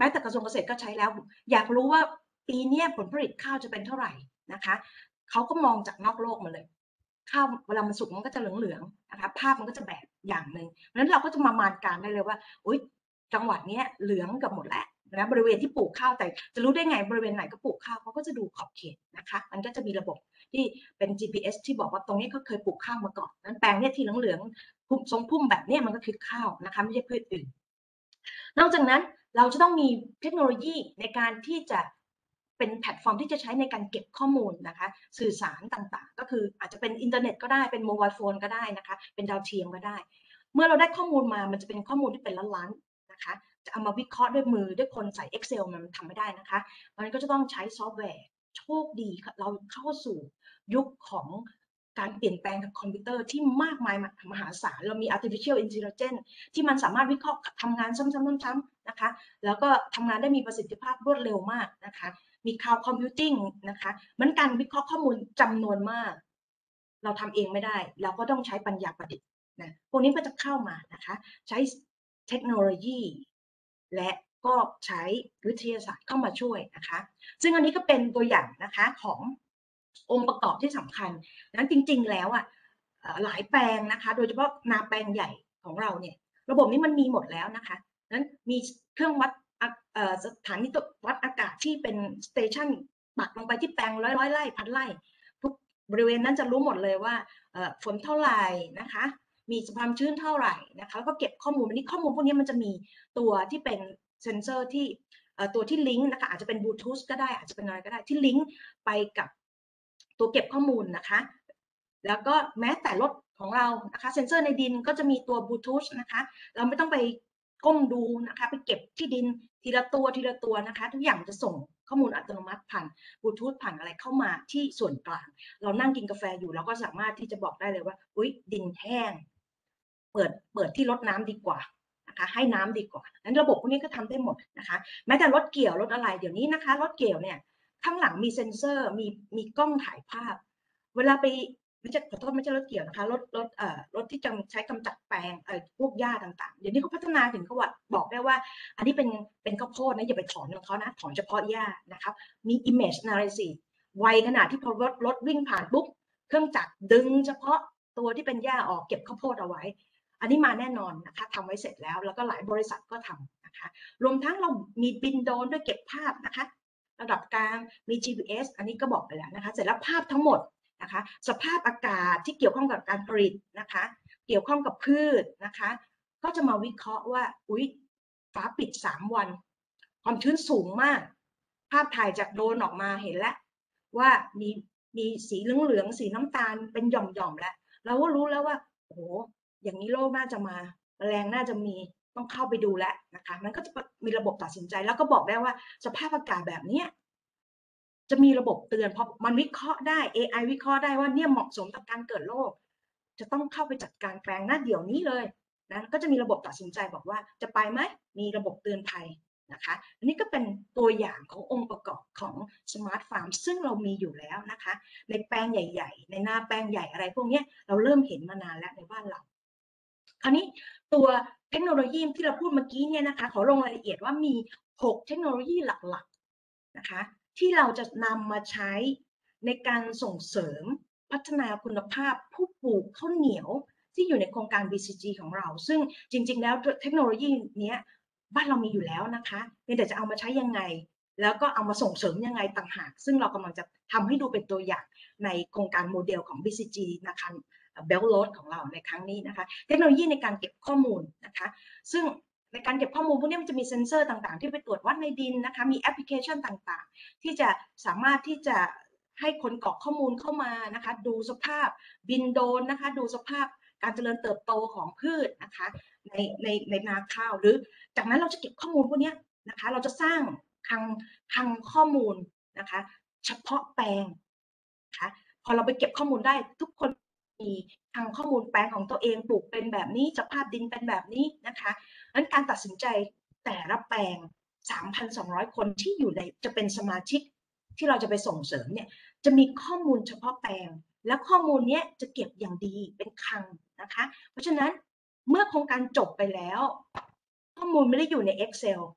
ม้แต่กระทรวงเกษตรก็ใช้แล้วอยากรู้ว่าปีนี้ผลผลิตข้าวจะเป็นเท่าไหร่นะคะเขาก็มองจากนอกโลกมาเลยข้าวเวลามันสุกมันก็จะเหลืองๆนะคะภาพมันก็จะแบบอย่างหนึ่งเพราะฉะนั้นเราก็จะมามานการได้เลยว่าอุ๊ยจังหวัดนี้เหลืองเกือบหมดแล้วนะบริเวณที่ปลูกข้าวแต่จะรู้ได้ไงบริเวณไหนก็ปลูกข้าวเขาก็จะดูขอบเขตนะคะมันก็จะมีระบบที่เป็น จี พี เอส ที่บอกว่าตรงนี้เขาเคยปลูกข้าวมาก่อนนั้นแปลงเนี้ยที่เหลืองๆพุ่มทรงพุ่มแบบนี้มันก็คือข้าวนะคะไม่ใช่พืชอื่นนอกจากนั้นเราจะต้องมีเทคโนโลยีในการที่จะเป็นแพลตฟอร์มที่จะใช้ในการเก็บข้อมูลนะคะสื่อสารต่างๆก็คืออาจจะเป็นอินเทอร์เน็ตก็ได้เป็นโมบายโฟนก็ได้นะคะเป็นดาวเทียมก็ได้เมื่อเราได้ข้อมูลมามันจะเป็นข้อมูลที่เป็นล้านๆนะคะจะเอามาวิเคราะห์ด้วยมือด้วยคนใส่ Excel มันทำไม่ได้นะคะมันก็จะต้องใช้ซอฟต์แวร์โชคดีเราเข้าสู่ยุคของการเปลี่ยนแปลงทางคอมพิวเตอร์ที่มากมายมหาศาลเรามี artificial intelligence ที่มันสามารถวิเคราะห์ทำงานซ้ำๆๆๆนะคะแล้วก็ทำงานได้มีประสิทธิภาพรวดเร็วมากนะคะมี cloud computing นะคะมันการวิเคราะห์ข้อมูลจำนวนมากเราทำเองไม่ได้เราก็ต้องใช้ปัญญาประดิษฐ์นะพวกนี้ก็จะเข้ามานะคะใช้เทคโนโลยีและก็ใช้วิทยาศาสตร์เข้ามาช่วยนะคะซึ่งอันนี้ก็เป็นตัวอย่างนะคะขององค์ประกอบที่สำคัญนั้นจริงๆแล้วอ่ะหลายแปลงนะคะโดยเฉพาะนาแปลงใหญ่ของเราเนี่ยระบบนี้มันมีหมดแล้วนะคะนั้นมีเครื่องวัดสถานีวัดอากาศที่เป็นสเตชันปักลงไปที่แปลงร้อยร้อยไร่พันไร่ทุกบริเวณนั้นจะรู้หมดเลยว่าฝนเท่าไหร่นะคะมีความชื้นเท่าไหร่นะคะแล้วก็เก็บข้อมูลวันนี้ข้อมูลพวกนี้มันจะมีตัวที่เป็นเซนเซอร์ที่ตัวที่ลิงก์นะคะอาจจะเป็นบลูทูธก็ได้อาจจะเป็นอะไรก็ได้ที่ลิงก์ไปกับตัวเก็บข้อมูลนะคะแล้วก็แม้แต่รถของเรานะคะเซนเซอร์ในดินก็จะมีตัวบลูทูธนะคะเราไม่ต้องไปก้มดูนะคะไปเก็บที่ดินทีละตัวทีละตัวนะคะทุกอย่างจะส่งข้อมูลอัตโนมัติผ่านบลูทูธผ่านอะไรเข้ามาที่ส่วนกลางเรานั่งกินกาแฟอยู่เราก็สามารถที่จะบอกได้เลยว่าอุ๊ยดินแห้งเปิดเปิดที่รดน้ำดีกว่านะคะให้น้ำดีกว่านั้นระบบพวกนี้ก็ทำได้หมดนะคะแม้แต่รถเกี่ยวรถอะไรเดี๋ยวนี้นะคะรถเกี่ยวเนี่ยข้างหลังมีเซ็นเซอร์มีมีกล้องถ่ายภาพเวลาไปไม่ใช่ขอโทษไม่ใช่รถเกี่ยวนะคะรถรถเอ่อรถที่จะใช้กำจัดแปลงเอ่อพวกหญ้าต่างๆเดี๋ยวนี้เขาพัฒนาถึงเขาว่าบอกได้ว่าอันนี้เป็นเป็นข้าวโพดนะอย่าไปถอนของเขานะถอนเฉพาะหญ้านะครับมี image analysis ไวขนาดที่พอรถรถวิ่งผ่านปุ๊บเครื่องจักรดึงเฉพาะตัวที่เป็นหญ้าออกเก็บข้าวโพดเอาไว้อันนี้มาแน่นอนนะคะทำไว้เสร็จแล้วแล้วก็หลายบริษัทก็ทำนะคะรวมทั้งเรามีบินโดรนด้วยเก็บภาพนะคะระดับกลางมี จี พี เอส อันนี้ก็บอกไปแล้วนะคะเสร็จแล้วภาพทั้งหมดนะคะสภาพอากาศที่เกี่ยวข้องกับการผลิตนะคะเกี่ยวข้องกับพืชนะคะก็จะมาวิเคราะห์ว่าอุ๊ยฟ้าปิดสามวันความชื้นสูงมากภาพถ่ายจากโดรนออกมาเห็นแล้วว่ามีมีสีเหลืองๆสีน้ำตาลเป็นหย่อมๆแล้วเราก็รู้แล้วว่าโอ้โหอย่างนี้โรคน่าจะมาแมลงน่าจะมีต้องเข้าไปดูแลนะคะมันก็จะมีระบบตัดสินใจแล้วก็บอกได้ว่าสภาพอากาศแบบนี้จะมีระบบเตือนเพราะมันวิเคราะห์ได้ เอ ไอ วิเคราะห์ได้ว่าเนี่ยเหมาะสมกับการเกิดโรคจะต้องเข้าไปจัดการแปลงหน้าเดี๋ยวนี้เลยนะก็จะมีระบบตัดสินใจบอกว่าจะไปไหมมีระบบเตือนภัยนะคะอันนี้ก็เป็นตัวอย่างขององค์ประกอบของสมาร์ทฟาร์มซึ่งเรามีอยู่แล้วนะคะในแปลงใหญ่ๆในหน้าแปลงใหญ่อะไรพวกนี้เราเริ่มเห็นมานานแล้วในบ้านเราคราวนี้ตัวเทคโนโลยีที่เราพูดเมื่อกี้เนี่ยนะคะขอลงรายละเอียดว่ามีหกเทคโนโลยีหลักๆนะคะที่เราจะนำมาใช้ในการส่งเสริมพัฒนาคุณภาพผู้ปลูกข้าวเหนียวที่อยู่ในโครงการ บี ซี จี ของเราซึ่งจริงๆแล้วเทคโนโลยีนี้บ้านเรามีอยู่แล้วนะคะเพียงแต่จะเอามาใช้ยังไงแล้วก็เอามาส่งเสริมยังไงต่างหากซึ่งเรากำลังจะทำให้ดูเป็นตัวอย่างในโครงการโมเดลของ บี ซี จี นะคะเบลโลดของเราในครั้งนี้นะคะเทคโนโลยีในการเก็บข้อมูลนะคะซึ่งในการเก็บข้อมูลพวกนี้มันจะมีเซ็นเซอร์ต่างๆที่ไปตรวจวัดในดินนะคะมีแอปพลิเคชันต่างๆที่จะสามารถที่จะให้คนกรอกข้อมูลเข้ามานะคะดูสภาพบินโดรนนะคะดูสภาพการเจริญเติบโตของพืชนะคะในในในนาข้าวหรือจากนั้นเราจะเก็บข้อมูลพวกนี้นะคะเราจะสร้างคลังคลังข้อมูลนะคะเฉพาะแปลงนะคะพอเราไปเก็บข้อมูลได้ทุกคนมีทางข้อมูลแปลงของตัวเองปลูกเป็นแบบนี้สภาพดินเป็นแบบนี้นะคะงั้นการตัดสินใจแต่ละแปลง สามพันสองร้อย คนที่อยู่ในจะเป็นสมาชิกที่เราจะไปส่งเสริมเนี่ยจะมีข้อมูลเฉพาะแปลงและข้อมูลนี้จะเก็บอย่างดีเป็นคลังนะคะเพราะฉะนั้นเมื่อโครงการจบไปแล้วข้อมูลไม่ได้อยู่ใน Excel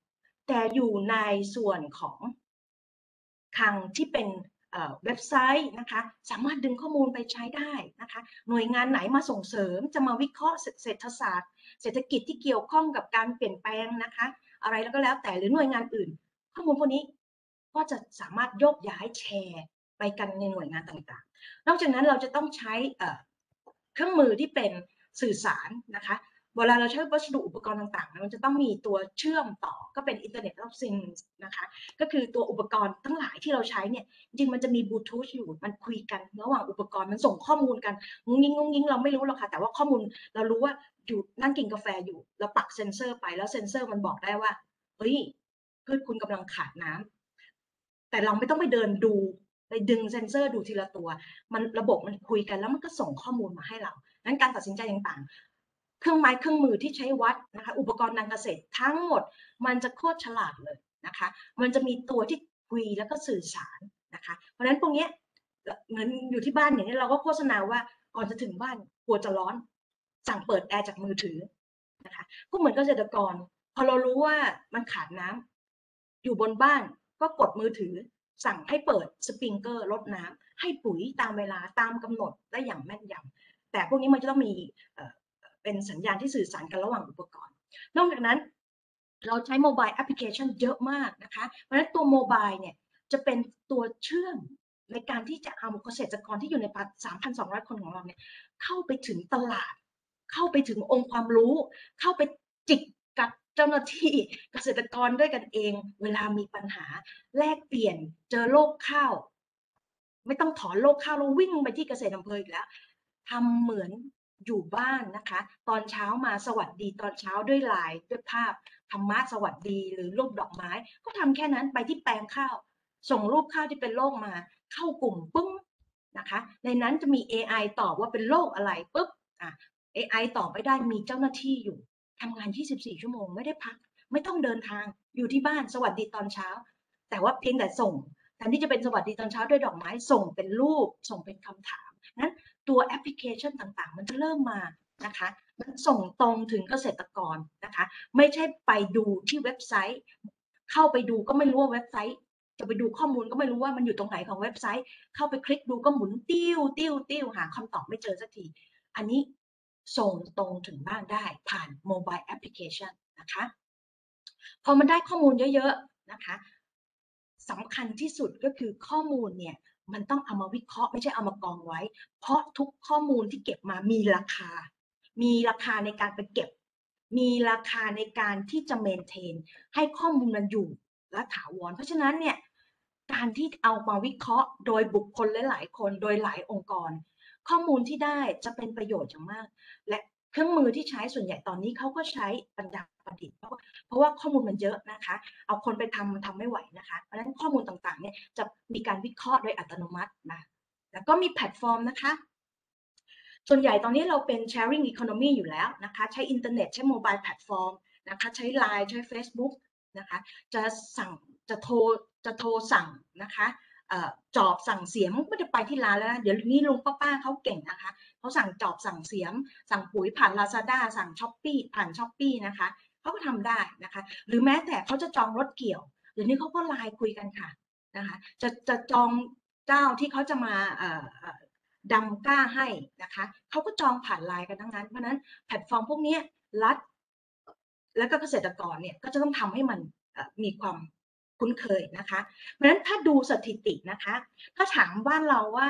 แต่อยู่ในส่วนของคลังที่เป็นเว็บไซต์นะคะสามารถดึงข้อมูลไปใช้ได้นะคะหน่วยงานไหนมาส่งเสริมจะมาวิเคราะห์เศรษฐศาสตร์เศรษฐกิจที่เกี่ยวข้องกับการเปลี่ยนแปลงนะคะอะไรแล้วก็แล้วแต่หรือหน่วยงานอื่นข้อมูลพวกนี้ก็จะสามารถโยกย้ายแชร์ไปกันในหน่วยงานต่างๆนอกจากนั้นเราจะต้องใช้เครื่องมือที่เป็นสื่อสารนะคะเวลาเราใช้วัสดุอุปกรณ์ต่างๆมันจะต้องมีตัวเชื่อมต่อก็เป็น Internet of Things นะคะก็คือตัวอุปกรณ์ทั้งหลายที่เราใช้เนี่ยจริงมันจะมีบลูทูธอยู่มันคุยกันระหว่างอุปกรณ์มันส่งข้อมูลกันงุ้งยิงงุ้งยิงเราไม่รู้หรอกค่ะแต่ว่าข้อมูลเรารู้ว่าอยู่นั่งกินกาแฟอยู่เราปักเซ็นเซอร์ไปแล้วเซ็นเซอร์มันบอกได้ว่าเฮ้ยพืชคุณกำลังขาดน้ำแต่เราไม่ต้องไปเดินดูไปดึงเซ็นเซอร์ดูทีละตัวมันระบบมันคุยกันแล้วมันก็ส่งข้อมูลมาให้เรานั้นการตัดสินใจต่างๆเครื่องไม้เครื่องมือที่ใช้วัดนะคะอุปกรณ์ทางเกษตรทั้งหมดมันจะโคตรฉลาดเลยนะคะมันจะมีตัวที่คุยแล้วก็สื่อสารนะคะเพราะฉะนั้นพวกนี้เหมือนอยู่ที่บ้านอย่างนี้เราก็โฆษณาว่าก่อนจะถึงบ้านกลัวจะร้อนสั่งเปิดแอร์จากมือถือนะคะก็เหมือนเกษตรกรพอเรารู้ว่ามันขาดน้ำอยู่บนบ้านก็กดมือถือสั่งให้เปิดสปริงเกอร์รดน้ำให้ปุ๋ยตามเวลาตามกำหนดได้อย่างแม่นยำแต่พวกนี้มันจะต้องมีเป็นสัญญาณที่สื่อสารกันระหว่างอุปกรณ์นอกจากนั้นเราใช้โมบายแอปพลิเคชันเยอะมากนะคะเพราะฉะนั้นตัวโมบายเนี่ยจะเป็นตัวเชื่อมในการที่จะเอาเกษตรกรที่อยู่ใน สามพันสองร้อย คนของเราเนี่ยเข้าไปถึงตลาดเข้าไปถึงองค์ความรู้เข้าไปจิกกับเจ้าหน้าที่เกษตรกรด้วยกันเองเวลามีปัญหาแลกเปลี่ยนเจอโรคข้าวไม่ต้องถอนโรคข้าวแล้ววิ่งไปที่เกษตรอำเภออีกแล้วทำเหมือนอยู่บ้านนะคะตอนเช้ามาสวัสดีตอนเช้าด้วยไลน์ด้วยภาพธรรมะสวัสดีหรือรูปดอกไม้ก็ทำแค่นั้นไปที่แปลงข้าวส่งรูปข้าวที่เป็นโรคมาเข้ากลุ่มปึ้งนะคะในนั้นจะมี เอ ไอ ตอบว่าเป็นโรคอะไรปุ๊บอ่ะ เอ ไอ ตอบไม่ได้มีเจ้าหน้าที่อยู่ทำงานยี่สิบสี่ชั่วโมงไม่ได้พักไม่ต้องเดินทางอยู่ที่บ้านสวัสดีตอนเช้าแต่ว่าเพียงแต่ส่งแทนที่จะเป็นสวัสดีตอนเช้าด้วยดอกไม้ส่งเป็นรูปส่งเป็นคำถามนั้นตัวแอปพลิเคชันต่างๆมันจะเริ่มมานะคะมันส่งตรงถึงเกษตรกรนะคะไม่ใช่ไปดูที่เว็บไซต์เข้าไปดูก็ไม่รู้ว่าเว็บไซต์จะไปดูข้อมูลก็ไม่รู้ว่ามันอยู่ตรงไหนของเว็บไซต์เข้าไปคลิกดูก็หมุนติ้วติ้วติ้วหาคำตอบไม่เจอสักทีอันนี้ส่งตรงถึงบ้านได้ผ่านโมบายแอปพลิเคชันนะคะพอมันได้ข้อมูลเยอะๆนะคะสำคัญที่สุดก็คือข้อมูลเนี่ยมันต้องเอามาวิเคราะห์ไม่ใช่เอามากองไว้เพราะทุกข้อมูลที่เก็บมามีราคามีราคาในการไปเก็บมีราคาในการที่จะเมนเทนให้ข้อมูลมันอยู่และถาวรเพราะฉะนั้นเนี่ยการที่เอามาวิเคราะห์โดยบุคคลหลายๆคนโดยหลายองค์กรข้อมูลที่ได้จะเป็นประโยชน์อย่างมากและเครื่องมือที่ใช้ส่วนใหญ่ตอนนี้เขาก็ใช้ปัญญาประดิษฐ์เพราะว่าเพราะว่าข้อมูลมันเยอะนะคะเอาคนไปทำมันทำไม่ไหวนะคะเพราะฉะนั้นข้อมูลต่างๆเนี่ยจะมีการวิเคราะห์โดยอัตโนมัตินะแล้วก็มีแพลตฟอร์มนะคะส่วนใหญ่ตอนนี้เราเป็น sharing economy อยู่แล้วนะคะใช้อินเทอร์เน็ตใช้โมบายแพลตฟอร์มนะคะใช้ ไลน์ ใช้ Facebook นะคะจะสั่งจะโทรจะโทรสั่งนะคะจอบสั่งเสียมไม่ได้ไปที่ร้านแล้วนะเดี๋ยวนี้ลุงป้าๆเขาเก่งนะคะเขาสั่งจอบสั่งเสียมสั่งปุ๋ยผ่าน Lazada สั่ง Shopee ผ่าน Shopee นะคะเขาก็ทำได้นะคะหรือแม้แต่เขาจะจองรถเกี่ยวเดี๋ยวนี้เขาก็ไลน์คุยกันค่ะนะคะจะจะจองเจ้าที่เขาจะมาดำกล้าให้นะคะเขาก็จองผ่านไลน์กันทั้งนั้นเพราะนั้นแพลตฟอร์มพวกนี้รัฐและก็เกษตรกรเนี่ยก็จะต้องทำให้มันมีความคุ้นเคยนะคะเพราะฉะนั้นถ้าดูสถิตินะคะถ้าถามบ้านเราว่า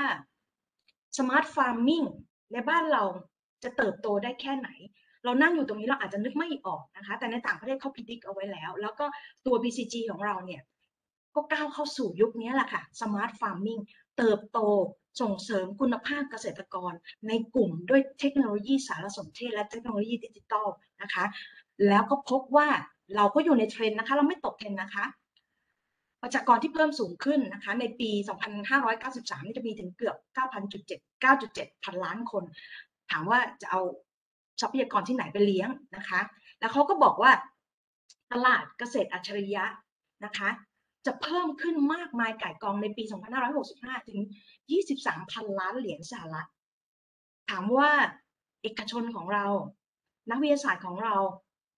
Smart Farming ในบ้านเราจะเติบโตได้แค่ไหนเรานั่งอยู่ตรงนี้เราอาจจะนึกไม่ออกนะคะแต่ในต่างประเทศเขาพิจิตรเอาไว้แล้วแล้วก็ตัว บี ซี จี ของเราเนี่ยก็ก้าวเข้าสู่ยุคนี้แหละค่ะ Smart Farming เติบโตส่งเสริมคุณภาพเกษตรกรในกลุ่มด้วยเทคโนโลยีสารสนเทศและเทคโนโลยีดิจิทัลนะคะแล้วก็พบว่าเราก็อยู่ในเทรนด์นะคะเราไม่ตกเทรนด์นะคะประชากรที่เพิ่มสูงขึ้นนะคะในปี สองพันห้าร้อยเก้าสิบสาม นี่จะมีถึงเกือบ เก้าพันเจ็ด เก้าจุดเจ็ด พันล้านคนถามว่าจะเอาทรัพยากรที่ไหนไปเลี้ยงนะคะแล้วเขาก็บอกว่าตลาดเกษตรอัจฉริยะนะคะจะเพิ่มขึ้นมากมายก่ายกองในปี สองพันห้าร้อยหกสิบห้า ถึง ยี่สิบสาม พันล้านเหรียญสหรัฐถามว่าเอกชนของเรานักวิทยาศาสตร์ของเรา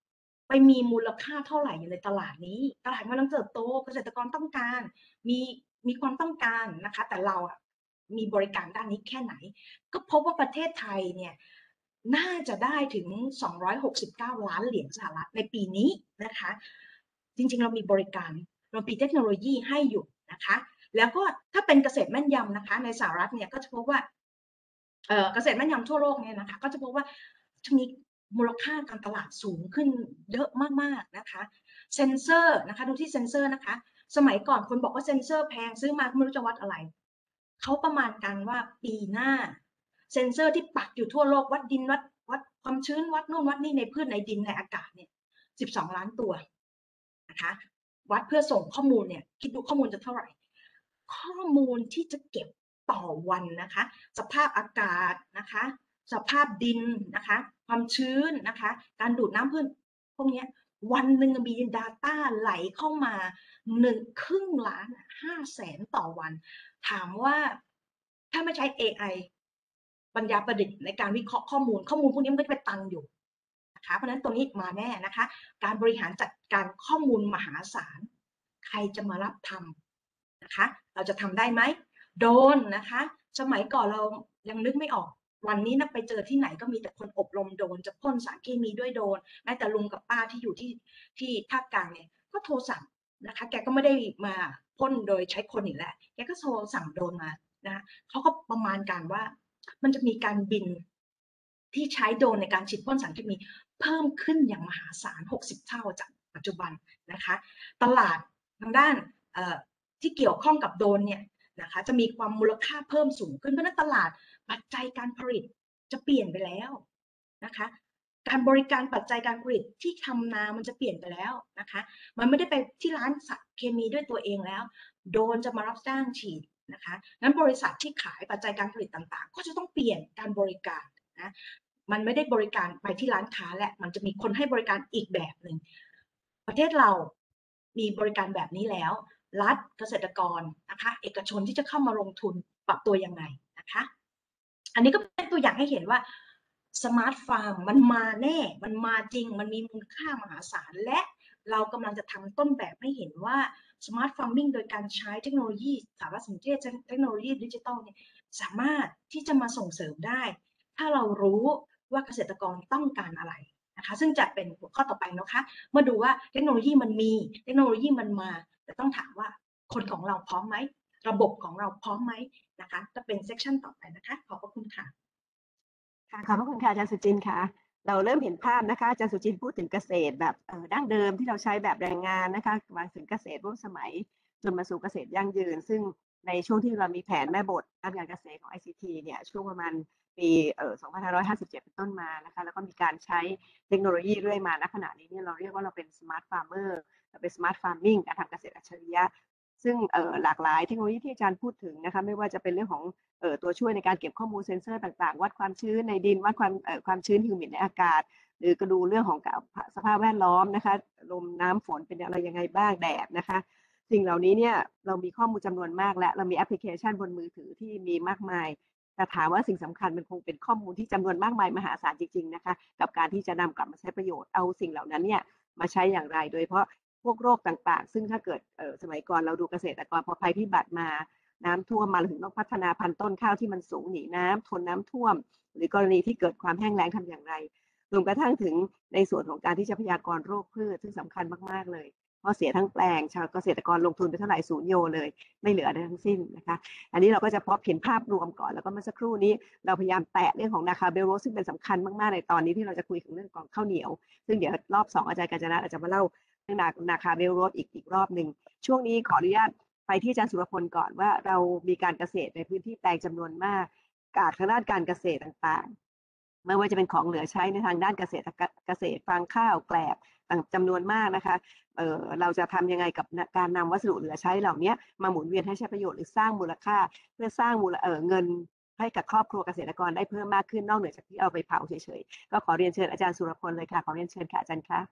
ไปมีมูลค่าเท่าไหร่อยู่ในตลาดนี้ตลาดกำลังเติบโตเกษตรกรต้องการมีมีความต้องการนะคะแต่เราอะมีบริการด้านนี้แค่ไหนก็พบว่าประเทศไทยเนี่ยน่าจะได้ถึงสองร้อยหกสิบเก้าล้านเหรียญสหรัฐในปีนี้นะคะจริงๆเรามีบริการเรามีเทคโนโลยีให้อยู่นะคะแล้วก็ถ้าเป็นเกษตรแม่นยำนะคะในสหรัฐเนี่ยก็จะพบว่าเอ่อเกษตรแม่นยำทั่วโลกเนี่ยนะคะก็จะพบว่าจะมีมูลค่าการตลาดสูงขึ้นเยอะมากๆนะคะเซนเซอร์นะคะดูที่เซนเซอร์นะคะสมัยก่อนคนบอกว่าเซนเซอร์แพงซื้อมาไม่รู้จะวัดอะไรเขาประมาณกันว่าปีหน้าเซนเซอร์ที่ปักอยู่ทั่วโลกวัดดินวัดวัดความชื้นวัดนู่นวัดนี่ในพืชในดินในอากาศเนี่ยสิบสองล้านตัวนะคะวัดเพื่อส่งข้อมูลเนี่ยคิดดูข้อมูลจะเท่าไหร่ข้อมูลที่จะเก็บต่อวันนะคะสภาพอากาศนะคะสภาพดินนะคะความชื้นนะคะการดูดน้ำพืชพวกนี้วันหนึ่งมี Data ไหลเข้ามาหนึ่งครึ่งล้านห้าแสนต่อวันถามว่าถ้าไม่ใช้ เอ ไอ ปัญญาประดิษฐ์ในการวิเคราะห์ข้อมูลข้อมูลพวกนี้มันก็จะไปตันอยู่นะคะเพราะฉะนั้นตัวนี้มาแน่นะคะการบริหารจัดการข้อมูลมหาศาลใครจะมารับทำนะคะเราจะทำได้ไหมโดรนนะคะสมัยก่อนเรายังนึกไม่ออกวันนี้นะไปเจอที่ไหนก็มีแต่คนอบรมโดรนจะพ่นสารเคมีด้วยโดรนแม้แต่ลุงกับป้าที่อยู่ที่ที่ภาคกลางเนี่ยก็โทรสั่งนะคะแกก็ไม่ได้มาพ่นโดยใช้คนอีกแล้วแกก็โทรสั่งโดรนมานะเขาก็ประมาณการว่ามันจะมีการบินที่ใช้โดรนในการฉีดพ่นสารเคมีเพิ่มขึ้นอย่างมหาศาลหกสิบเท่าจากปัจจุบันนะคะตลาดทางด้านที่เกี่ยวข้องกับโดรนเนี่ยนะคะจะมีความมูลค่าเพิ่มสูงขึ้นเพราะนั้นตลาดปัจจัยการผลิตจะเปลี่ยนไปแล้วนะคะการบริการปัจจัยการผลิตที่ทำนามันจะเปลี่ยนไปแล้วนะคะมันไม่ได้ไปที่ร้านเคมีด้วยตัวเองแล้วโดรนจะมารับจ้างฉีดนะคะนั้นบริษัทที่ขายปัจจัยการผลิตต่างๆก็จะต้องเปลี่ยนการบริการนะมันไม่ได้บริการไปที่ร้านค้าและมันจะมีคนให้บริการอีกแบบหนึ่งประเทศเรามีบริการแบบนี้แล้วรัฐเกษตรกรนะคะเอกชนที่จะเข้ามาลงทุนปรับตัวยังไงนะคะอันนี้ก็เป็นตัวอย่างให้เห็นว่าสมาร์ทฟาร์มมันมาแน่มันมาจริงมันมีมูลค่ามหาศาลและเรากำลังจะทำต้นแบบให้เห็นว่าสมาร์ทฟาร์มิงโดยการใช้เทคโนโลยีสารสนเทศเทคโนโลยีดิจิทัลเนี่ยสามารถที่จะมาส่งเสริมได้ถ้าเรารู้ว่าเกษตรกรต้องการอะไรนะคะซึ่งจะเป็นหัวข้อต่อไปนะคะเมื่อดูว่าเทคโนโลยีมันมีเทคโนโลยีมันมาแต่ต้องถามว่าคนของเราพร้อมไหมระบบของเราพร้อมไหมนะคะจะเป็นเซสชันต่อไปนะคะขอบพระคุณค่ะค่ะขอบพระคุณค่ะอาจารย์สุจินต์ค่ะเราเริ่มเห็นภาพนะคะอาจารย์สุจินต์พูดถึงเกษตรแบบดั้งเดิมที่เราใช้แบบแรงงานนะคะมาถึงเกษตรร่วมสมัยจนมาสู่เกษตรยั่งยืนซึ่งในช่วงที่เรามีแผนแม่บทด้านการเกษตรของ ไอ ซี ที เนี่ยช่วงประมาณปีเอ่อสองพันห้าร้อยห้าสิบเจ็ดเป็นต้นมานะคะแล้วก็มีการใช้เทคโนโลยีเรื่อยมาณขณะนี้เนี่ยเราเรียกว่าเราเป็นสมาร์ทฟาร์มเมอร์เป็นสมาร์ทฟาร์มมิ่งการทำเกษตรอัจฉริยะซึ่งหลากหลายเทคโนโลยีที่อาจารย์พูดถึงนะคะไม่ว่าจะเป็นเรื่องของตัวช่วยในการเก็บข้อมูลเซ็นเซอร์ต่างๆวัดความชื้นในดินวัดความความชื้นฮิวมิดในอากาศหรือก็ดูเรื่องของสภาพแวดล้อมนะคะลมน้ำฝนเป็นอะไรยังไงบ้างแดดนะคะสิ่งเหล่านี้เนี่ยเรามีข้อมูลจำนวนมากและเรามีแอปพลิเคชันบนมือถือที่มีมากมายแต่ถามว่าสิ่งสำคัญมันคงเป็นข้อมูลที่จำนวนมากมายมหาศาลจริงๆนะคะกับการที่จะนำกลับมาใช้ประโยชน์เอาสิ่งเหล่านั้นเนี่ยมาใช้อย่างไรโดยเฉพาะพวกโรคต่างๆซึ่งถ้าเกิดสมัยก่อนเราดูเกษตรกรพอภัยพิบัติมาน้ำท่วมมาถึงต้องพัฒนาพันธุ์ต้นข้าวที่มันสูงหนีน้ำทนน้ำท่วมหรือกรณีที่เกิดความแห้งแล้งทำอย่างไรรวมกระทั่งถึงในส่วนของการที่จะพยากรณ์โรคพืชซึ่งสำคัญมากๆเลยเพราะเสียทั้งแปลงชาวเกษตรกรลงทุนไปเท่าไหร่ศูนย์โยเลยไม่เหลืออะไรทั้งสิ้นนะคะอันนี้เราก็จะพบเห็นภาพรวมก่อนแล้วก็เมื่อสักครู่นี้เราพยายามแตะเรื่องของนาคาเบลโรสซึ่งเป็นสำคัญมากๆในตอนนี้ที่เราจะคุยถึงเรื่องของข้าวเหนียวซึ่งเดี๋ยวรอบสองอาจารย์กาญจนาอาจจะมาเล่าเรื่องนาคาเบลโรสอีกอีกรอบหนึ่งช่วงนี้ขออนุญาตไปที่อาจารย์สุรพลก่อนว่าเรามีการเกษตรในพื้นที่แปลงจำนวนมากการทางด้านการเกษตรต่างๆไม่ว่าจะเป็นของเหลือใช้ในทางด้านเกษตรเกษตรฟางข้าวแกลบต่างจำนวนมากนะคะเอ่อเราจะทำยังไงกับการนำวัสดุเหลือใช้เหล่านี้มาหมุนเวียนให้ใช้ประโยชน์หรือสร้างมูลค่าเพื่อสร้างมูลเอ่อเงินให้กับครอบครัวเกษตรกรได้เพิ่มมากขึ้นนอกเหนือจากที่เอาไปเผาเฉยๆก็ขอเรียนเชิญอาจารย์สุรพลเลยค่ะขอเรียนเชิญค่ะอาจารย์คะ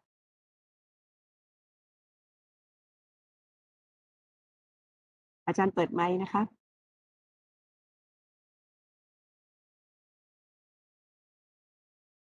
อาจารย์เปิดไมค์นะคะครับ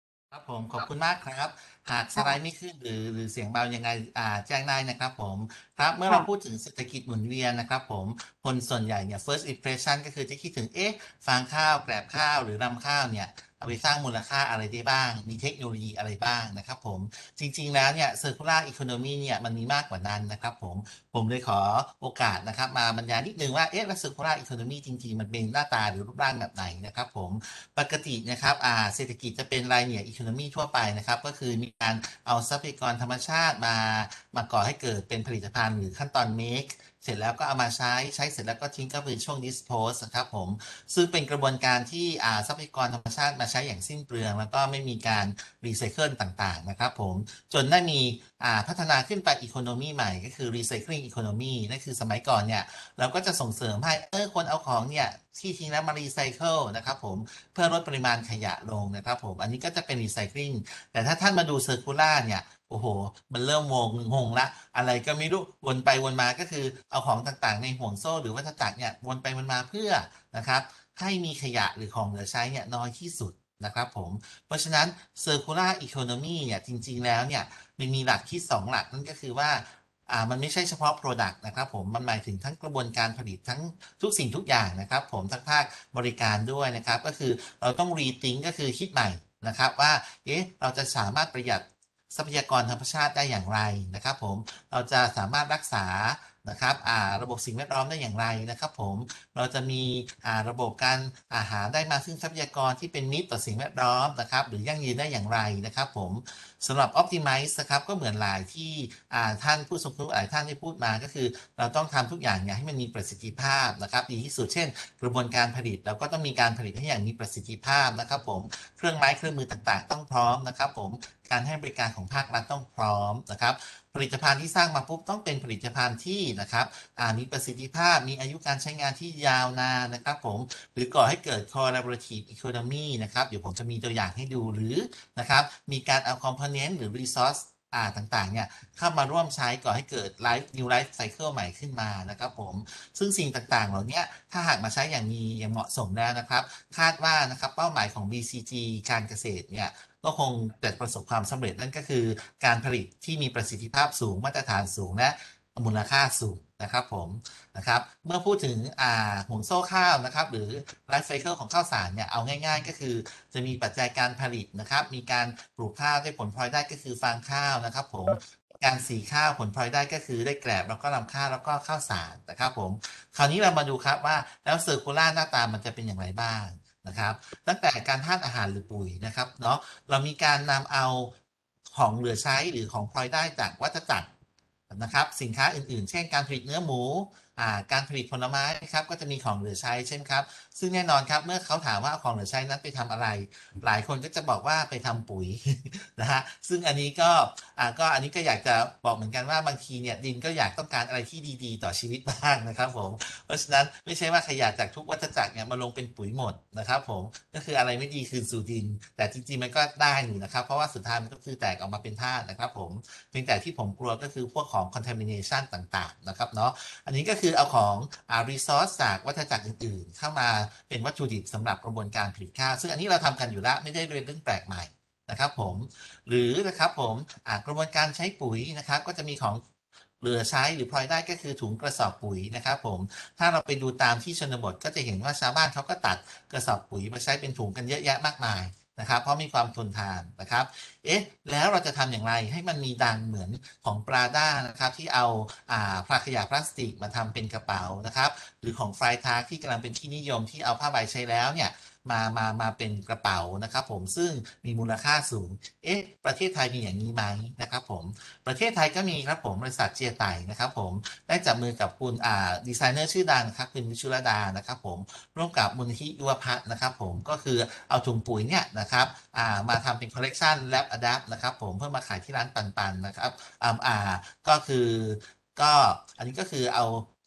ผมขอบคุณมากครับหากสไลด์ไม่ขึ้นหรือหรือเสียงเบายังไงอ่าแจ้งได้นะครับผมครับเมื่อเราค่ะพูดถึงเศรษฐกิจหมุนเวียนนะครับผมคนส่วนใหญ่เนี่ย first impression ก็คือจะคิดถึงเอ๊ะฟางข้าวแกลบข้าวหรือรำข้าวเนี่ยเอาไปสร้างมูลค่าอะไรได้บ้างมีเทคโนโลยีอะไรบ้างนะครับผมจริงๆแล้วเนี่ย circular economy เนี่ยมันมีมากกว่านั้นนะครับผมผมเลยขอโอกาสนะครับมาบรรยายนิดนึงว่าเอ๊ะแล้ว circular economy จริงๆมันเป็นหน้าตาหรือรูปร่างแบบไหนนะครับผม ปกตินะครับอ่าเศรษฐกิจจะเป็นรายเหนี่ยอีโคโนมีทั่วไปนะครับก็คือมีการเอาทรัพยากรธรรมชาติมามาก่อให้เกิดเป็นผลิตภัณฑ์หรือขั้นตอน make เสร็จแล้วก็เอามาใช้ใช้เสร็จแล้วก็ทิ้งก็เป็นช่วง dispose นะครับผมซึ่งเป็นกระบวนการที่อ่าทรัพยากรธรรมชาติมาใช้อย่างสิ้นเปลืองแล้วก็ไม่มีการรีไซเคิลต่างๆนะครับผมจนได้มีอ่าพัฒนาขึ้นไปอีโคโนมีใหม่ก็คือ recycling economy นั่นคือสมัยก่อนเนี่ยเราก็จะส่งเสริมให้เออคนเอาของเนี่ยที่ทิ้งแล้วมารีไซเคิลนะครับผม เพื่อลดปริมาณขยะลงนะครับผม อันนี้ก็จะเป็นรีไซคลิงแต่ถ้าท่านมาดูเซอร์คูล่าเนี่ย โอ้โห มันเริ่มงงงงละ อะไรก็ไม่รู้ วนไปวนมาก็คือเอาของต่างๆในห่วงโซ่หรือวัฏจักรเนี่ย วนไปวนมาเพื่อนะครับ ให้มีขยะหรือของเหลือใช้เนี่ยน้อยที่สุดนะครับผม เพราะฉะนั้น Circular Economy เนี่ยจริงๆแล้วเนี่ยมันมีหลักคิดสองหลักนั่นก็คือว่า อ่ามันไม่ใช่เฉพาะ Product นะครับผมมันหมายถึงทั้งกระบวนการผลิตทั้งทุกสิ่งทุกอย่างนะครับผมทั้งภาคบริการด้วยนะครับก็คือเราต้อง rethink ก็คือคิดใหม่นะครับว่าเอ๊ะเราจะสามารถประหยัดทรัพยากรธรรมชาติได้อย่างไรนะครับผมเราจะสามารถรักษานะครับอ่าระบบสิ่งแวดล้อมได้อย่างไรนะครับผมเราจะมีอ่าระบบการอาหารได้มาซึ่งทรัพยากรที่เป็นมิตรต่อสิ่งแวดล้อมนะครับหรือยั่งยืนได้อย่างไรนะครับผมสำหรับ Optimize นะครับก็เหมือนหลายที่อ่าท่านผู้ทรงคุณวุฒิหลายท่านที่พูดมาก็คือเราต้องทำทุกอย่างเนี่ยให้มันมีประสิทธิภาพนะครับดีที่สุดเช่น กระบวนการผลิตเราก็ต้องมีการผลิตให้อย่างมีประสิทธิภาพนะครับผมเครื่องไม้เครื่องมือต่างๆ ต้องพร้อมนะครับผมการให้บริการของภาครัฐต้องพร้อมนะครับผลิตภัณฑ์ที่สร้างมาปุ๊บต้องเป็นผลิตภัณฑ์ที่นะครับมีประสิทธิภาพมีอายุการใช้งานที่ยาวนานนะครับผมหรือก่อให้เกิด collaborative economy นะครับเดี๋ยวผมจะมีตัวอย่างให้ดูหรือนะครับมีการเอา component หรือ resource อ่าต่างๆเนี่ยเข้ามาร่วมใช้ก่อให้เกิด life new life cycle ใหม่ขึ้นมานะครับผมซึ่งสิ่งต่างๆเหล่านี้ถ้าหากมาใช้อย่างมีอย่างเหมาะสมแล้วนะครับคาดว่านะครับเป้าหมายของ บี ซี จี การเกษตรเนี่ยก็คงจะประสบความสำเร็จนั่นก็คือการผลิตที่มีประสิทธิภาพสูงมาตรฐานสูงและมูลค่าสูงนะครับผมนะครับเมื่อพูดถึงอ่าห่วงโซ่ข้าวนะครับหรือ life cycle ของข้าวสารเนี่ยเอาง่ายๆก็คือจะมีปัจจัยการผลิตนะครับมีการปลูกข้าวได้ผลพลอยได้ก็คือฟางข้าวนะครับผมการสีข้าวผลพลอยได้ก็คือได้แกลบแล้วก็ลำข้าวแล้วก็ข้าวสารนะครับผมคราวนี้เรามาดูครับว่าแล้วเซอร์คูล่าหน้าตามันจะเป็นอย่างไรบ้างนะครับตั้งแต่การธาตุอาหารหรือปุ๋ยนะครับเนาะเรามีการนำเอาของเหลือใช้หรือของพลอยได้จากวัฏจักรนะครับสินค้าอื่นๆเช่นการผลิตเนื้อหมูอ่าการผลิตผลไม้ครับก็จะมีของเหลือใช้เช่นครับซึ่งแน่นอนครับเมื่อเขาถามว่าเอาของเหลือใช้นั้นไปทำอะไรหลายคนก็จะบอกว่าไปทำปุ๋ย นะฮะซึ่งอันนี้ก็อ่าก็อันนี้ก็อยากจะบอกเหมือนกันว่าบางทีเนี่ยดินก็อยากต้องการอะไรที่ดีๆต่อชีวิตบ้างนะครับผมเพราะฉะนั้นไม่ใช่ว่าขยะจากทุกวัฏจักรเนี่ยมาลงเป็นปุ๋ยหมดนะครับผมก็คืออะไรไม่ดีคืนสู่ดินแต่จริงๆมันก็ได้อยู่นะครับเพราะว่าสุดท้ายมันก็คือแตกออกมาเป็นธาตุนะครับผมเพียงแต่ที่ผมกลัวก็คือพวกของ contamination ต่างๆนะครับเนาะอันนี้ก็คือเอาของอ่า resource จากวัฏจักรอื่นๆเข้ามาเป็นวัตถุดิบสำหรับกระบวนการผลิตข้าวซึ่งอันนี้เราทำกันอยู่แล้วไม่ได้เป็นเรื่องแปลกใหม่นะครับผมหรือนะครับผมกระบวนการใช้ปุ๋ยนะครับก็จะมีของเหลือใช้หรือพลอยได้ก็คือถุงกระสอบปุ๋ยนะครับผมถ้าเราไปดูตามที่ชนบทก็จะเห็นว่าชาวบ้านเขาก็ตัดกระสอบปุ๋ยมาใช้เป็นถุงกันเยอะแยะมากมายนะครับเพราะมีความทนทานนะครับเอ๊ะแล้วเราจะทำอย่างไรให้มันมีดังเหมือนของปราด้านะครับที่เอาอ่าพลาขยะพลาสติกมาทำเป็นกระเป๋านะครับหรือของไฟทาร์ที่กำลังเป็นที่นิยมที่เอาผ้าใบใช้แล้วเนี่ยมามามาเป็นกระเป๋านะครับผมซึ่งมีมูลค่าสูงเอ๊ะประเทศไทยมีอย่างนี้ไหมนะครับผมประเทศไทยก็มีครับผมบริษัทเจียไต่นะครับผมได้จับมือกับคุณอ่าดีไซเนอร์ชื่อดังครับคุณวิชุรดานะครับผมร่วมกับมูลนิธิยุวพัฒน์นะครับผมก็คือเอาถุงปุ๋ยเนี่ยนะครับอ่ามาทำเป็นคอลเลกชันแลบอะแดปนะครับผมเพื่อมาขายที่ร้านปันๆนะครับอ่าอ่าก็คือก็อันนี้ก็คือเอา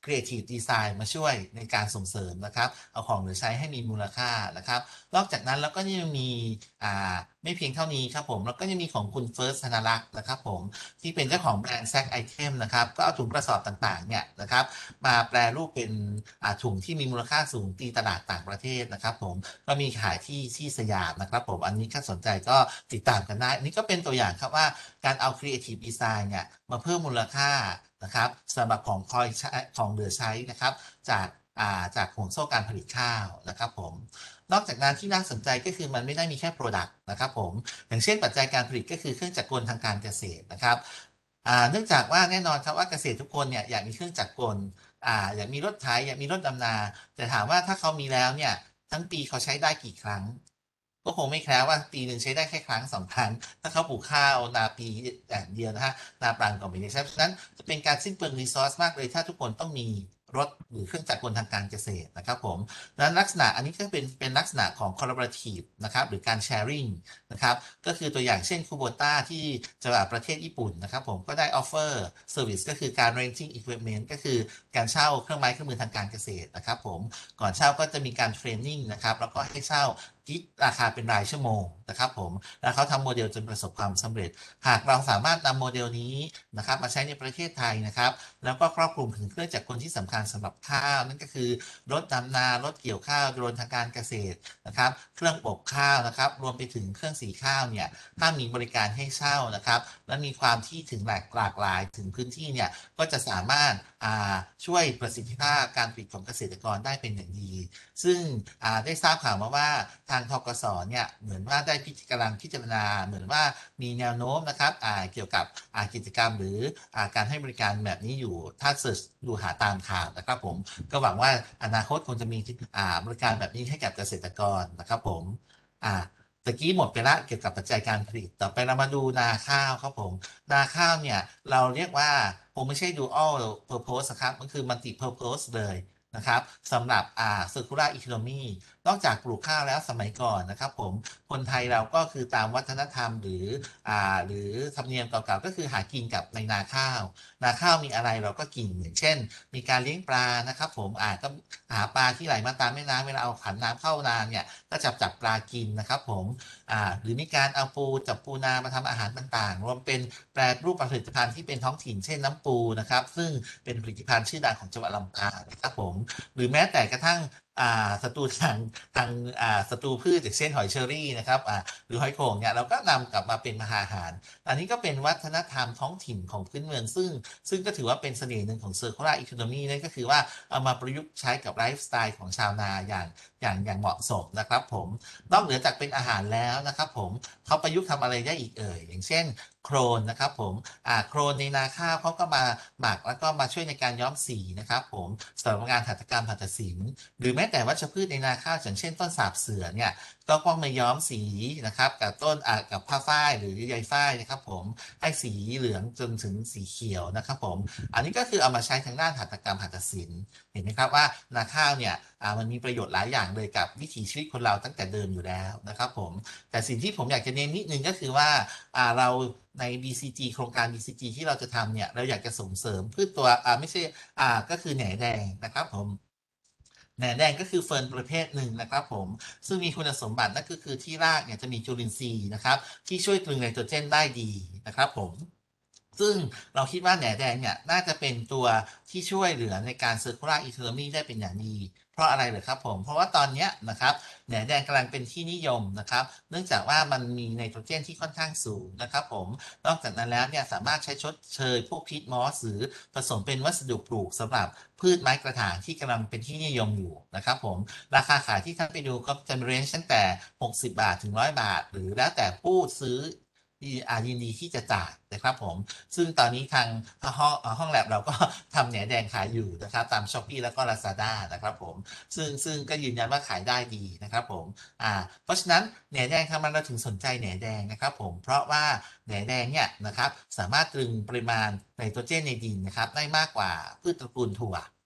Creative Design มาช่วยในการส่งเสริมนะครับเอาของเหลือใช้ให้มีมูลค่านะครับนอกจากนั้นแล้วก็ยังมีอ่าไม่เพียงเท่านี้ครับผมแล้วก็ยังมีของคุณเฟิร์สธนรักษ์นะครับผมที่เป็นเจ้าของแบรนด์แซกไอเทมนะครับก็เอาถุงกระสอบต่างๆเนี่ยนะครับมาแปลรูปเป็นอ่าถุงที่มีมูลค่าสูงตีตลาดต่างประเทศนะครับผมก็มีขายที่ที่สยามนะครับผมอันนี้ถ้าสนใจก็ติดตามกันได้อันนี้ก็เป็นตัวอย่างครับว่าการเอา Creative Design เนี่ยมาเพิ่มมูลค่านะครับสำหรับของคอยใช้ของเหลือใช้นะครับจากอ่าจากห่วงโซ่การผลิตข้าวนะครับผมนอกจากนั้นที่น่าสนใจก็คือมันไม่ได้มีแค่ Product นะครับผมอย่างเช่นปัจจัยการผลิตก็คือเครื่องจักรกลทางการเกษตรนะครับอ่าเนื่องจากว่าแน่นอนครับว่าเกษตรทุกคนเนี่ยอยากมีเครื่องจักรกลอ่าอยากมีรถไถอยากมีรถดำนาแต่ถามว่าถ้าเขามีแล้วเนี่ยทั้งปีเขาใช้ได้กี่ครั้งก็คงไม่แคล้วว่าปีหนึ่งใช้ได้แค่ครั้งสองครั้งถ้าเขาปลูกข้าวนาปีอย่างเดียวนะฮะนาปรังก็ไม่ได้ใช่เพราะฉะนั้นจะเป็นการสิ้นเปลืองรีซอสมากเลยถ้าทุกคนต้องมีรถหรือเครื่องจักรกลทางการเกษตรนะครับผมนั้นลักษณะอันนี้ก็เป็นเป็นลักษณะของ collaborative นะครับหรือการ sharing นะครับก็คือตัวอย่างเช่นคูโบต้าที่จังหวัดประเทศญี่ปุ่นนะครับผมก็ได้ offer service ก็คือการ renting equipment ก็คือการเช่าเครื่องไม้เครื่องมือทางการเกษตรนะครับผมก่อนเช่าก็จะมีการเทรนนิ่งนะครับแล้วก็ให้เช่าคิดราคาเป็นรายชั่วโมงนะครับผมแล้วเขาทำโมเดลจนประสบความสำเร็จหากเราสามารถนำโมเดลนี้นะครับมาใช้ในประเทศไทยนะครับแล้วก็ครอบคลุมถึงเครื่องจักรกลที่สำคัญสำหรับข้าวนั่นก็คือรถดำนารถเกี่ยวข้าวโดรนทางการเกษตรนะครับเครื่องปลูกข้าวนะครับรวมไปถึงเครื่องสีข้าวเนี่ยถ้ามีบริการให้เช่านะครับและมีความที่ถึงหลากหลากหลายถึงพื้นที่เนี่ยก็จะสามารถอ่าช่วยประสิทธิภาพการผลิตของเกษตรกรได้เป็นอย่างดีซึ่งอ่าได้ทราบข่าวมาว่าทางธกสเนี่ยเหมือนว่าได้พิจารณาพิจารณาเหมือนว่ามีแนวโน้มนะครับอ่าเกี่ยวกับอ่ากิจกรรมหรืออ่าการให้บริการแบบนี้อยู่ถ้าเสิร์ชดูหาตามข่าวนะครับผมก็หวังว่าอนาคตคงจะมีอ่าบริการแบบนี้ให้กับเกษตรกรนะครับผมอ่าตะกี้หมดไปละเกี่ยวกับปัจจัยการผลิตต่อไปเรามาดูนาข้าวครับผมนาข้าวเนี่ยเราเรียกว่าคงไม่ใช่ dual purpose ครับมันคือ multi purpose เลยนะครับสำหรับอ่า circular economy นอกจากปลูกข้าวแล้วสมัยก่อนนะครับผมคนไทยเราก็คือตามวัฒนธรรมหรืออ่าหรือธรรมเนียมเก่าๆก็คือหากินกับในนาข้าวนาข้าวมีอะไรเราก็กินอย่างเช่นมีการเลี้ยงปลานะครับผมอ่าก็หาปลาที่ไหลมาตามแม่น้ำเวลาเอาขันน้ำเข้านาเนี่ยก็จับจับปลากินนะครับผมอ่าหรือมีการเอาปูจับปูนามาทำอาหารต่างๆรวมเป็นแปรรูปผลิตภัณฑ์ที่เป็นท้องถิ่นเช่นน้ำปูนะครับซึ่งเป็นผลิตภัณฑ์ชื่อดังของจังหวัดลำปางนะครับผมหรือแม้แต่กระทั่งอ่าศัตรูทางทางอ่าศัตรูพืชอย่างเช่นหอยเชอรี่นะครับอ่าหรือหอยโข่งเนี่ยเราก็นำกลับมาเป็นมหาอาหารอันนี้ก็เป็นวัฒนธรรมท้องถิ่นของพื้นเมืองซึ่งซึ่งก็ถือว่าเป็นเสน่ห์หนึ่งของ Circular Economy นั่นก็คือว่าเอามาประยุกต์ใช้กับไลฟ์สไตล์ของชาวนาอย่างอย่างอย่างเหมาะสมนะครับผมนอกเหนือจากเป็นอาหารแล้วนะครับผมเขาประยุกต์ทำอะไรได้อีกเอ่ยอย่างเช่นโครนนะครับผมอ่าโครนในนาข้าวเขาก็มาหมักแล้วก็มาช่วยในการย้อมสีนะครับผมสำหรับงานหัตถกรรมหัตถศิลป์หรือแม้แต่วัชพืชในนาข้าวอย่างเช่นต้นสาบเสือเนี่ยก็ต้องมาย้อมสีนะครับกับต้นอ่ากับผ้าฝ้ายหรือใยฝ้ายนะครับผมให้สีเหลืองจนถึงสีเขียวนะครับผมอันนี้ก็คือเอามาใช้ทางด้านหัตถกรรมหัตถศิลป์เห็นไหมครับว่านาข้าวเนี่ยอ่ามันมีประโยชน์หลายอย่างเลยกับวิถีชีวิตคนเราตั้งแต่เดิมอยู่แล้วนะครับผมแต่สิ่งที่ผมอยากจะเน้นนิดนึงก็คือว่าอ่าเราใน บี ซี จี โครงการ บี ซี จี ที่เราจะทำเนี่ยเราอยากจะส่งเสริมพืชตัวอ่าไม่ใช่อ่าก็คือแหน่แดงนะครับผมแหน่แดงก็คือเฟิร์นประเภทหนึ่งนะครับผมซึ่งมีคุณสมบัตินั่นก็คือที่รากเนี่ยจะมีจุลินทรีย์นะครับที่ช่วยตรึงไนโตรเจนได้ดีนะครับผมซึ่งเราคิดว่าแหน่แดงเนี่ยน่าจะเป็นตัวที่ช่วยเหลือในการ Circular Economy ได้เป็นอย่างดีเพราะอะไรเหรอครับผมเพราะว่าตอนนี้นะครับแหน่แดงกำลังเป็นที่นิยมนะครับเนื่องจากว่ามันมีไนโตรเจนที่ค่อนข้างสูงนะครับผมนอกจากนั้นแล้วเนี่ยสามารถใช้ชดเชยพวกพีทมอสหรือผสมเป็นวัสดุปลูกสำหรับพืชไม้กระถางที่กำลังเป็นที่นิยมอยู่นะครับผมราคาขายที่ท่านไปดูก็จะมีเรนจ์ตั้งแต่หกสิบบาทถึงหนึ่งร้อยบาทหรือแล้วแต่ผู้ซื้ออายินดีที่จะจ่ายนะครับผมซึ่งตอนนี้ทางห้องห้องแลบเราก็ทำแหนแดงขายอยู่นะครับตาม Shopee แล้วก็ Lazada นะครับผมซึ่งซึ่งก็ยืนยันว่าขายได้ดีนะครับผมอ่าเพราะฉะนั้นแหนแดงทำไมเราถึงสนใจแหนแดงนะครับผมเพราะว่าแหนแดงเนี่ยนะครับสามารถตรึงปริมาณไนโตรเจนในดินนะครับได้มากกว่าพืชตระกูลถั่ว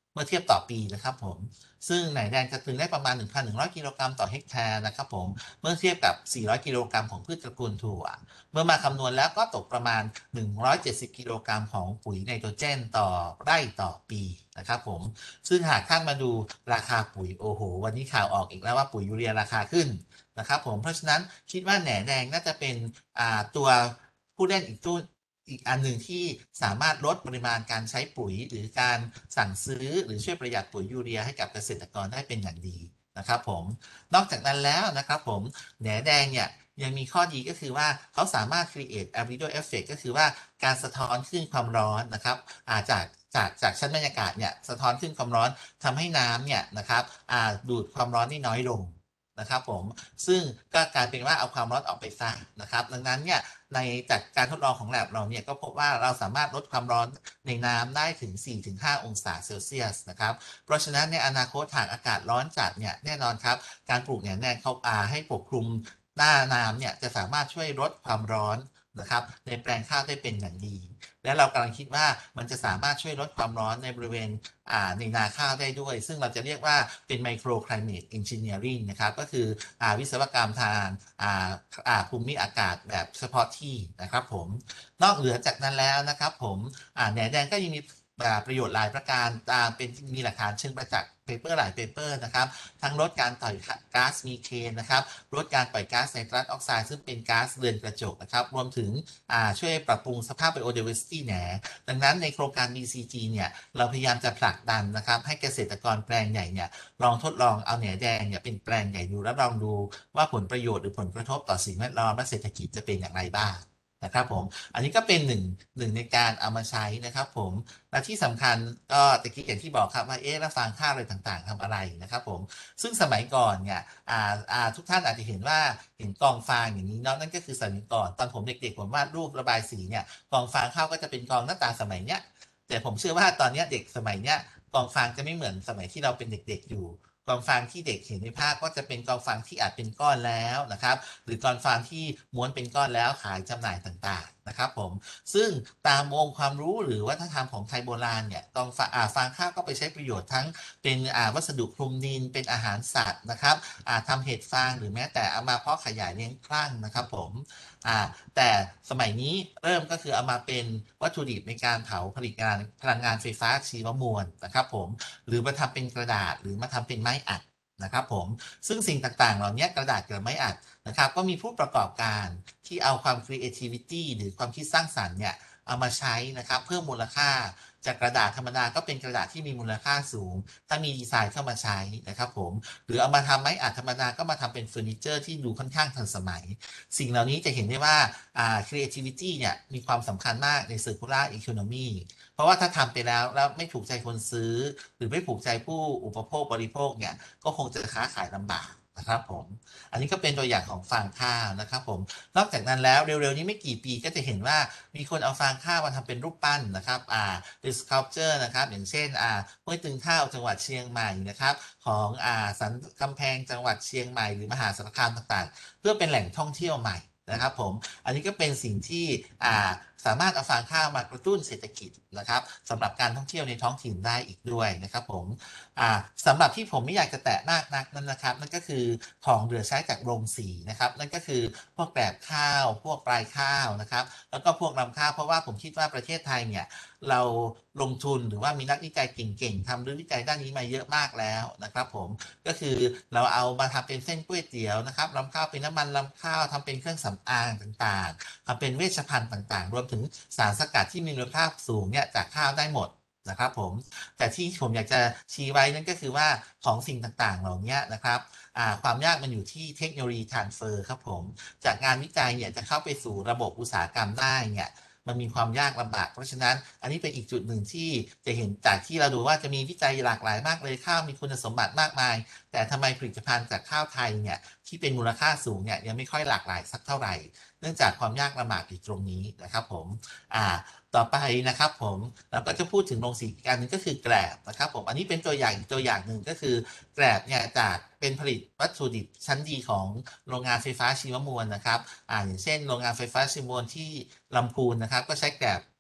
เมื่อเทียบต่อปีนะครับผมซึ่งไหนแดงจะตึงได้ประมาณ หนึ่งพันหนึ่งร้อย กิโลกรัมต่อเฮกแทร์นะครับผมเมื่อเทียบกับ สี่ร้อย กิโลกรัมของพืชตระกูลถั่วเมื่อมาคำนวณแล้วก็ตกประมาณ หนึ่งร้อยเจ็ดสิบ กิโลกรัมของปุ๋ยไนโตรเจนต่อไร่ต่อปีนะครับผมซึ่งหากท่านมาดูราคาปุ๋ยโอ้โหวันนี้ข่าวออกอีกแล้วว่าปุ๋ยยูเรียราคาขึ้นนะครับผมเพราะฉะนั้นคิดว่าแหน่แดงน่าจะเป็นอ่าตัวผู้เล่นอีกตัวอีกอันหนึ่งที่สามารถลดปริมาณการใช้ปุ๋ยหรือการสั่งซื้อหรือช่วยประหยัดปุ๋ยยูเรียให้กับเกษตรกรได้เป็นอย่างดีนะครับผมนอกจากนั้นแล้วนะครับผมแหน่แดงเนี่ยยังมีข้อดีก็คือว่าเขาสามารถ create albedo effect ก็คือว่าการสะท้อนคลื่นความร้อนนะครับอาจากจากจากชั้นบรรยากาศเนี่ยสะท้อนคลื่นความร้อนทำให้น้ำเนี่ยนะครับอ่าดูดความร้อนได้น้อยลงนะครับผมซึ่งก็กลายเป็นว่าเอาความร้อนออกไปซะนะครับดังนั้นเนี่ยในจากการทดลองของแลบเราเนี่ยก็พบว่าเราสามารถลดความร้อนในน้ำได้ถึง สี่ถึงห้า องศาเซลเซียสนะครับเพราะฉะนั้นในอนาคตหากอากาศร้อนจัดเนี่ยแน่นอนครับการปลูกเนี่ยแน่เขาอาให้ปกคลุมหน้าน้ำเนี่ยจะสามารถช่วยลดความร้อนนะครับในแปลงข้าวได้เป็นอย่างดีและเรากำลังคิดว่ามันจะสามารถช่วยลดความร้อนในบริเวณอ่าในนาข้าวได้ด้วยซึ่งเราจะเรียกว่าเป็น micro climate engineering นะครับก็คืออ่าวิศวกรรมทางอ่าอ่าภูมิอากาศแบบเฉพาะที่นะครับผมนอกเหนือจากนั้นแล้วนะครับผมอ่าแหน่แดงก็ยังมีประโยชน์หลายประการตามเป็นมีหลักฐานเชิงประจักษ์เปเปอร์หลายเปเปอร์นะครับทั้งลดการปล่อยก๊าซมีเทนนะครับลดการปล่อยก๊าซไนตรัสออกไซด์ซึ่งเป็นก๊าซเรือนกระจกนะครับรวมถึงช่วยปรับปรุงสภาพ biodiversity แหน่ดังนั้นในโครงการ บี ซี จี เนี่ยเราพยายามจะผลักดันนะครับให้เกษตรกรแปลงใหญ่เนี่ยลองทดลองเอาแหน่แดงเนี่ยเป็นแปลงใหญ่ดูแล้วลองดูว่าผลประโยชน์หรือผลกระทบต่อสิ่งแวดล้อมและเศรษฐกิจจะเป็นอย่างไรบ้างนะครับผมอันนี้ก็เป็นหนึ่งหนึ่งในการเอามาใช้นะครับผมและที่สำคัญก็ตะกี้อย่างที่บอกครับว่าเอ๊ะแล้วฟางข้าวอะไรต่างๆทำอะไรนะครับผมซึ่งสมัยก่อนเนี่ยอ่าอ่าทุกท่านอาจจะเห็นว่าเห็นกองฟางอย่างนี้เนาะนั่นก็คือสมัยก่อนตอนผมเด็กๆผมวาดรูประบายสีเนี่ยกองฟางข้าวก็จะเป็นกองหน้าตาสมัยเนี้ยแต่ผมเชื่อว่าตอนนี้เด็กสมัยเนี้ยกองฟางจะไม่เหมือนสมัยที่เราเป็นเด็กๆอยู่กองฟางที่เด็กเห็นในภาพก็จะเป็นกองฟางที่อาจเป็นก้อนแล้วนะครับหรือกองฟางที่ม้วนเป็นก้อนแล้วขายจำหน่ายต่างๆนะครับผมซึ่งตามองค์ความรู้หรือวัฒนธรรมของไทยโบราณเนี่ยกองฟางอ่าฟางข้าวก็ไปใช้ประโยชน์ทั้งเป็นอ่าวัสดุคลุมดินเป็นอาหารสัตว์นะครับอ่าทำเห็ดฟางหรือแม้แต่เอามาเพาะขยายเลี้ยงครั่งนะครับผมอ่าแต่สมัยนี้เริ่มก็คือเอามาเป็นวัตถุดิบในการเผาผลิตงานพลังงานไฟฟ้าชีวมวลนะครับผมหรือมาทำเป็นกระดาษหรือมาทำเป็นไม้อัดนะครับผมซึ่งสิ่งต่างๆเหล่านี้กระดาษกับไม้อัดนะครับก็มีผู้ประกอบการที่เอาความ creativity หรือความคิดสร้างสรรค์เนี่ยเอามาใช้นะครับเพิ่มมูลค่าจากกระดาษธรรมดาก็เป็นกระดาษที่มีมูลค่าสูงถ้ามีดีไซน์เข้ามาใช้นะครับผมหรือเอามาทำไม้อัดธรรมดาก็มาทำเป็นเฟอร์นิเจอร์ที่ดูค่อนข้างทันสมัยสิ่งเหล่านี้จะเห็นได้ว่าอ่า creativity เนี่ยมีความสำคัญมากใน circular economy เพราะว่าถ้าทำไปแล้วแล้วไม่ถูกใจคนซื้อหรือไม่ถูกใจผู้อุปโภคบริโภคเนี่ยก็คงจะค้าขายลำบากนะครับผมอันนี้ก็เป็นตัวอย่างของฟางข้าวนะครับผมนอกจากนั้นแล้วเร็วๆนี้ไม่กี่ปีก็จะเห็นว่ามีคนเอาฟางข้าวมาทำเป็นรูปปั้นนะครับอ่าเป็น sculpture นะครับอย่างเช่นอ่าห้วยตึงข้าวจังหวัดเชียงใหม่นะครับของอ่าสันกำแพงจังหวัดเชียงใหม่หรือมหาสารคามต่างๆเพื่อเป็นแหล่งท่องเที่ยวใหม่นะครับผมอันนี้ก็เป็นสิ่งที่อ่าสามารถเอาฟางข้าวมากระตุ้นเศรษฐกิจนะครับสำหรับการท่องเที่ยวในท้องถิ่นได้อีกด้วยนะครับผมอ่าสำหรับที่ผมไม่อยากจะแตะมากนักนั่นนะครับนั่นก็คือของเหลือใช้จากโรงสีนะครับนั่นก็คือพวกแกลบข้าวพวกปลายข้าวนะครับแล้วก็พวกลำข้าวเพราะว่าผมคิดว่าประเทศไทยเนี่ยเราลงทุนหรือว่ามีนักวิจัยเก่งๆทำเรื่องวิจัยด้านนี้มาเยอะมากแล้วนะครับผมก็คือเราเอามาทำเป็นเส้นก๋วยเตี๋ยวนะครับลำข้าวเป็นน้ำมันลำข้าวทำเป็นเครื่องสำอางต่างๆทำเป็นเวชภัณฑ์ต่างๆรวมถึงสารสกัดที่มีมูลค่าสูงเนี่ยจากข้าวได้หมดนะครับผมแต่ที่ผมอยากจะชี้ไว้นั่นก็คือว่าของสิ่งต่างๆเหล่านี้นะครับความยากมันอยู่ที่เทคโนโลยีทรานสเฟอร์ครับผมจากงานวิจัยเนี่ยจะเข้าไปสู่ระบบอุตสาหกรรมได้เนี่ยมันมีความยากลำบากเพราะฉะนั้นอันนี้เป็นอีกจุดหนึ่งที่จะเห็นจากที่เราดูว่าจะมีวิจัยหลากหลายมากเลยข้าวมีคุณสมบัติมากมายแต่ทำไมผลิตภัณฑ์จากข้าวไทยเนี่ยที่เป็นมูลค่าสูงเนี่ยยังไม่ค่อยหลากหลายสักเท่าไหร่เนื่องจากความยากลำบากอยู่ตรงนี้นะครับผมอ่าต่อไปนะครับผมเราก็จะพูดถึงโรงสีอีกอันนึงก็คือแกลบนะครับผมอันนี้เป็นตัวอย่างตัวอย่างหนึ่งก็คือแกลบเนี่ยจากเป็นผลิตวัตถุดิบชั้นดีของโรงงานไฟฟ้าชีวมวลนะครับอ่าอย่างเช่นโรงงานไฟฟ้าชีวมวลที่ลำพูนนะครับก็ใช้แกลบเ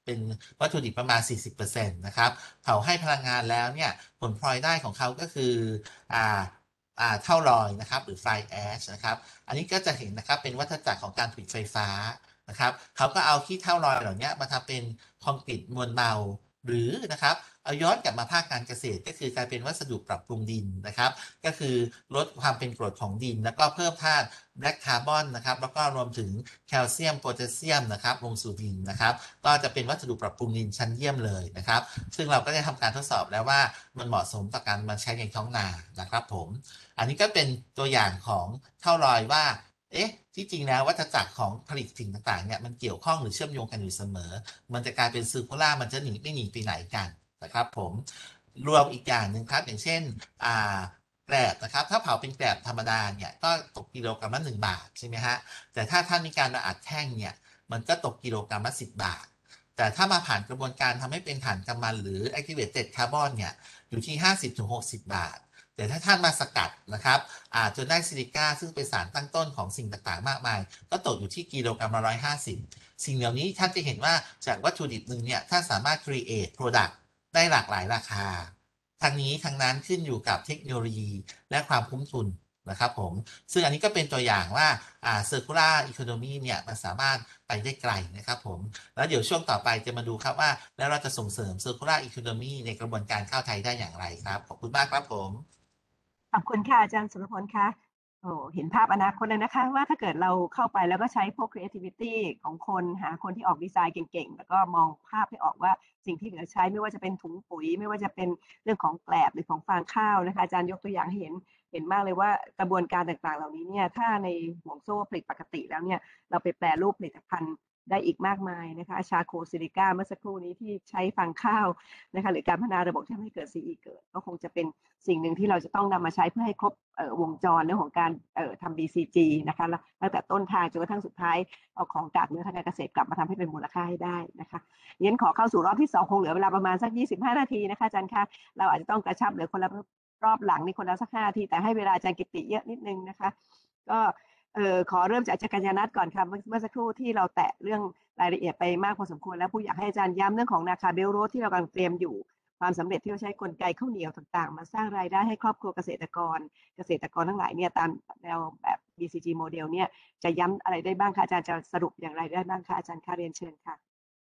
เป็นวัตถุดิบประมาณ สี่สิบเปอร์เซ็นต์ นะครับเผาให้พลังงานแล้วเนี่ยผลพลอยได้ของเขาก็คืออ่าอ่าเท่าลอยนะครับหรือ fly ash นะครับอันนี้ก็จะเห็นนะครับเป็นวัฏจักรของการผลิตไฟฟ้านะครับเขาก็เอาขี้เท่าลอยเหล่านี้มาทำเป็นคอนกรีตมวลเบาหรือนะครับเอาย้อนกลับมาภาคการเกษตรก็คือกลายเป็นวัสดุปรับปรุงดินนะครับก็คือลดความเป็นกรดของดินแล้วก็เพิ่มธาตุแบล็กคาร์บอนนะครับแล้วก็รวมถึงแคลเซียมโพแทสเซียมนะครับลงสู่ดินนะครับก็จะเป็นวัสดุปรับปรุงดินชั้นเยี่ยมเลยนะครับซึ่งเราก็ได้ทำการทดสอบแล้วว่ามันเหมาะสมต่อการมาใช้ในท้องนานะครับผมอันนี้ก็เป็นตัวอย่างของเท่าลอยว่าเอ๊ะที่จริงแล้ววัฏจักรของผลิตสิ่งต่างๆเนี่ยมันเกี่ยวข้องหรือเชื่อมโยงกันอยู่เสมอมันจะกลายเป็นซิร์คูล่ามันจะหนีไม่หนีไปไหนกันนะครับผมรวมอีกอย่างหนึ่งครับอย่างเช่นอ่าแกลบนะครับถ้าเผาเป็นแกลบธรรมดาเนี่ยก็ตกกิโลกรัมละหนึ่งบาทใช่ไหมฮะแต่ถ้าท่านมีการมาอัดแท่งเนี่ยมันก็ตกกิโลกรัมละสิบบาทแต่ถ้ามาผ่านกระบวนการทำให้เป็นถ่านกำมันหรือ activated carbon เนี่ยอยู่ที่ ห้าสิบถึงหกสิบ บาทแต่ถ้าท่านมาสกัดนะครับอ่าจนได้ซิลิก้าซึ่งเป็นสารตั้งต้นของสิ่งต่างๆมากมายก็ตกอยู่ที่กิโลกรัมละหนึ่งร้อยห้าสิบสิ่งเหล่านี้ท่านจะเห็นว่าจากวัตถุดิบหนึ่งเนี่ยท่านสามารถ create product ได้หลากหลายราคาทั้งนี้ทั้งนั้นขึ้นอยู่กับเทคโนโลยีและความคุ้มทุนนะครับผมซึ่งอันนี้ก็เป็นตัวอย่างว่าอ่า circular economy เนี่ยมันสามารถไปได้ไกลนะครับผมแล้วเดี๋ยวช่วงต่อไปจะมาดูครับว่าแล้วเราจะส่งเสริม circular economy ในกระบวนการข้าวไทยได้อย่างไรครับขอบคุณมากครับผมขอบคุณค่ะอาจารย์สุรพลค่ะโอ้เห็นภาพอนาคตเลยนะคะว่าถ้าเกิดเราเข้าไปแล้วก็ใช้พวก creativity ของคนหาคนที่ออกดีไซน์เก่งๆแล้วก็มองภาพให้ออกว่าสิ่งที่เหลือใช้ไม่ว่าจะเป็นถุงปุ๋ยไม่ว่าจะเป็นเรื่องของแกลบหรือของฟางข้าวนะคะอาจารย์ยกตัวอย่างให้เห็นเห็นมากเลยว่ากระบวนการต่างๆเหล่านี้เนี่ยถ้าในห่วงโซ่ผลิตปกติแล้วเนี่ยเราไปแปรรูปผลิตภัณฑ์ได้อีกมากมายนะคะชาโคซิลิก้าเมื่อสักครู่นี้ที่ใช้ฟางข้าวนะคะหรือการพัฒนาระบบที่ทำให้เกิด ซี อี เกิดก็คงจะเป็นสิ่งหนึ่งที่เราจะต้องนำมาใช้เพื่อให้ครบวงจรเรื่องของการทำ บี ซี จี นะคะตั้งแต่ต้นทางจนกระทั่งสุดท้ายเอาของกากเนื้อทางการเกษตรกลับมาทำให้เป็นมูลค่าให้ได้นะคะงั้นขอเข้าสู่รอบที่สองคงเหลือเวลาประมาณสักยี่สิบห้านาทีนะคะอาจารย์คะเราอาจจะต้องกระชับเหลือคนละรอบหลังนี่คนละสักห้านาทีแต่ให้เวลาอาจารย์กิติเยอะนิดนึงนะคะก็เอ่อขอเริ่มจากอาจารย์กัญญาณัฐก่อนค่ะเมื่อสักครู่ที่เราแตะเรื่องรายละเอียดไปมากพอสมควรแล้วผู้อยากให้อาจารย์ย้ำเรื่องของนาคาเบลโรสที่เรากำลังเตรียมอยู่ความสำเร็จที่เราใช้กลไกข้าวเหนียวต่างๆมาสร้างรายได้ให้ครอบครัวเกษตรกรเกษตรกรทั้งหลายเนี่ยตามแนวแบบ บี ซี จี โมเดลเนี่ยจะย้ำอะไรได้บ้างคะอาจารย์จะสรุปอย่างไรได้บ้างคะอาจารย์คะเรียนเชิญค่ะ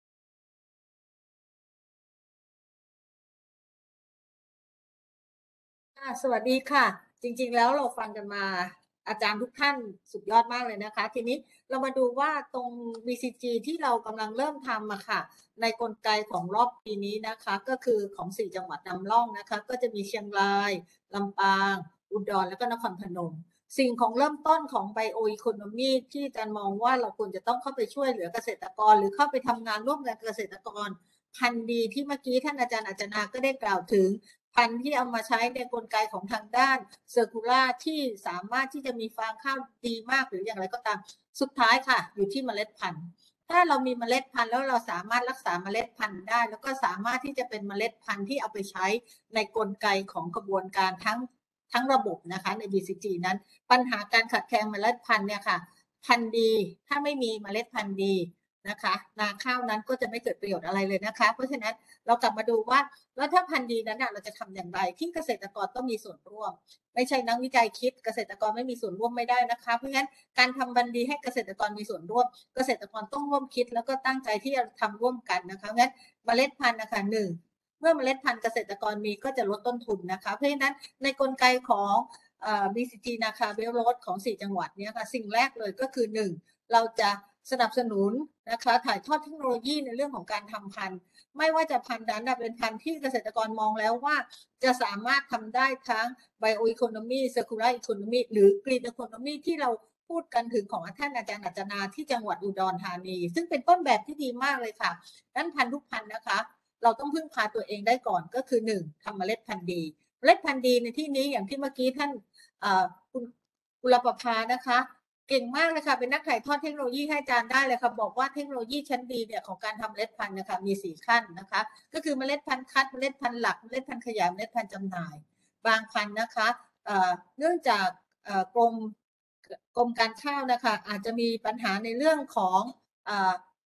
สวัสดีค่ะจริงๆแล้วเราฟังกันมาอาจารย์ทุกท่านสุดยอดมากเลยนะคะทีนี้เรามาดูว่าตรง บี ซี จี ที่เรากำลังเริ่มทำอะค่ะในกลไกของรอบปีนี้นะคะก็คือของสี่จังหวัดนำร่องนะคะก็จะมีเชียงรายลำปางอุดรและก็นครพนมสิ่งของเริ่มต้นของไบโออีโคโนมีที่อาจารย์มองว่าเราควรจะต้องเข้าไปช่วยเหลือเกษตรกรหรือเข้าไปทำงานร่วมกับเกษตรกรพันธุ์ดีที่เมื่อกี้ท่านอาจารย์อาจนาก็ได้กล่าวถึงพันธุ์ที่เอามาใช้ในกลไกของทางด้านเซอร์คูล่าที่สามารถที่จะมีฟางข้าวดีมากหรืออย่างไรก็ตามสุดท้ายค่ะอยู่ที่เมล็ดพันธุ์ถ้าเรามีเมล็ดพันธุ์แล้วเราสามารถรักษาเมล็ดพันธุ์ได้แล้วก็สามารถที่จะเป็นเมล็ดพันธุ์ที่เอาไปใช้ในกลไกของกระบวนการทั้งทั้งระบบนะคะใน บี ซี จี นั้นปัญหาการขาดแคลนเมล็ดพันธุ์เนี่ยค่ะพันธุ์ดีถ้าไม่มีเมล็ดพันธุ์ดีนะคะนาข้าวนั้นก็จะไม่เกิดประโยชน์อะไรเลยนะคะเพราะฉะนั้นเรากลับมาดูว่าแล้วถ้าพันธุ์ดีนั้นเราจะทำอย่างไรที่เกษตรกรต้องมีส่วนร่วมไม่ใช่นักวิจัยคิดเกษตรกรไม่มีส่วนร่วมไม่ได้นะคะเพราะฉะนั้นการทำพันธุ์ดีให้เกษตรกรมีส่วนร่วมเกษตรกรต้องร่วมคิดแล้วก็ตั้งใจที่จะทำร่วมกันนะคะงั้นเมล็ดพันธุ์นะคะหนึ่งเมื่อเมล็ดพันธุ์เกษตรกรมีก็จะลดต้นทุนนะคะเพราะฉะนั้นในกลไกของบี ซี จี นาคาเบลโรสของสี่จังหวัดนี้ค่ะสิ่งแรกเลยก็คือหนึ่งเราจะสนับสนุนนะคะถ่ายทอดเทคโนโลยีในเรื่องของการทำพันธุ์ไม่ว่าจะพันธุ์นั้นเป็นพันธุ์ที่เกษตรกรมองแล้วว่าจะสามารถทำได้ทั้ง Bioeconomy Circular Economy หรือ Green Economy ที่เราพูดกันถึงของท่านอาจารย์อัจนาที่จังหวัดอุดรธานีซึ่งเป็นต้นแบบที่ดีมากเลยค่ะนั้นพันธุ์ทุกพันธุ์นะคะเราต้องพึ่งพาตัวเองได้ก่อนก็คือหนึ่งทำเมล็ดพันธุ์ดีเมล็ดพันธุ์ดีในที่นี้อย่างที่เมื่อกี้ท่านคุณกุลประภานะคะเก่งมากเลยค่ะเป็นนักถ่ายทอดเทคโนโลยีให้อาจารย์ได้เลยค่ะบอกว่าเทคโนโลยีชั้นดีเนี่ยของการทำเมล็ดพันธุ์นะคะมีสี่ขั้นนะคะก็คือเมล็ดพันธุ์คัดเมล็ดพันธุ์หลักเมล็ดพันธุ์ขยายเมล็ดพันธุ์จำหน่ายบางพันธุ์นะคะเนื่องจากกรมกรมการข้าวนะคะอาจจะมีปัญหาในเรื่องของ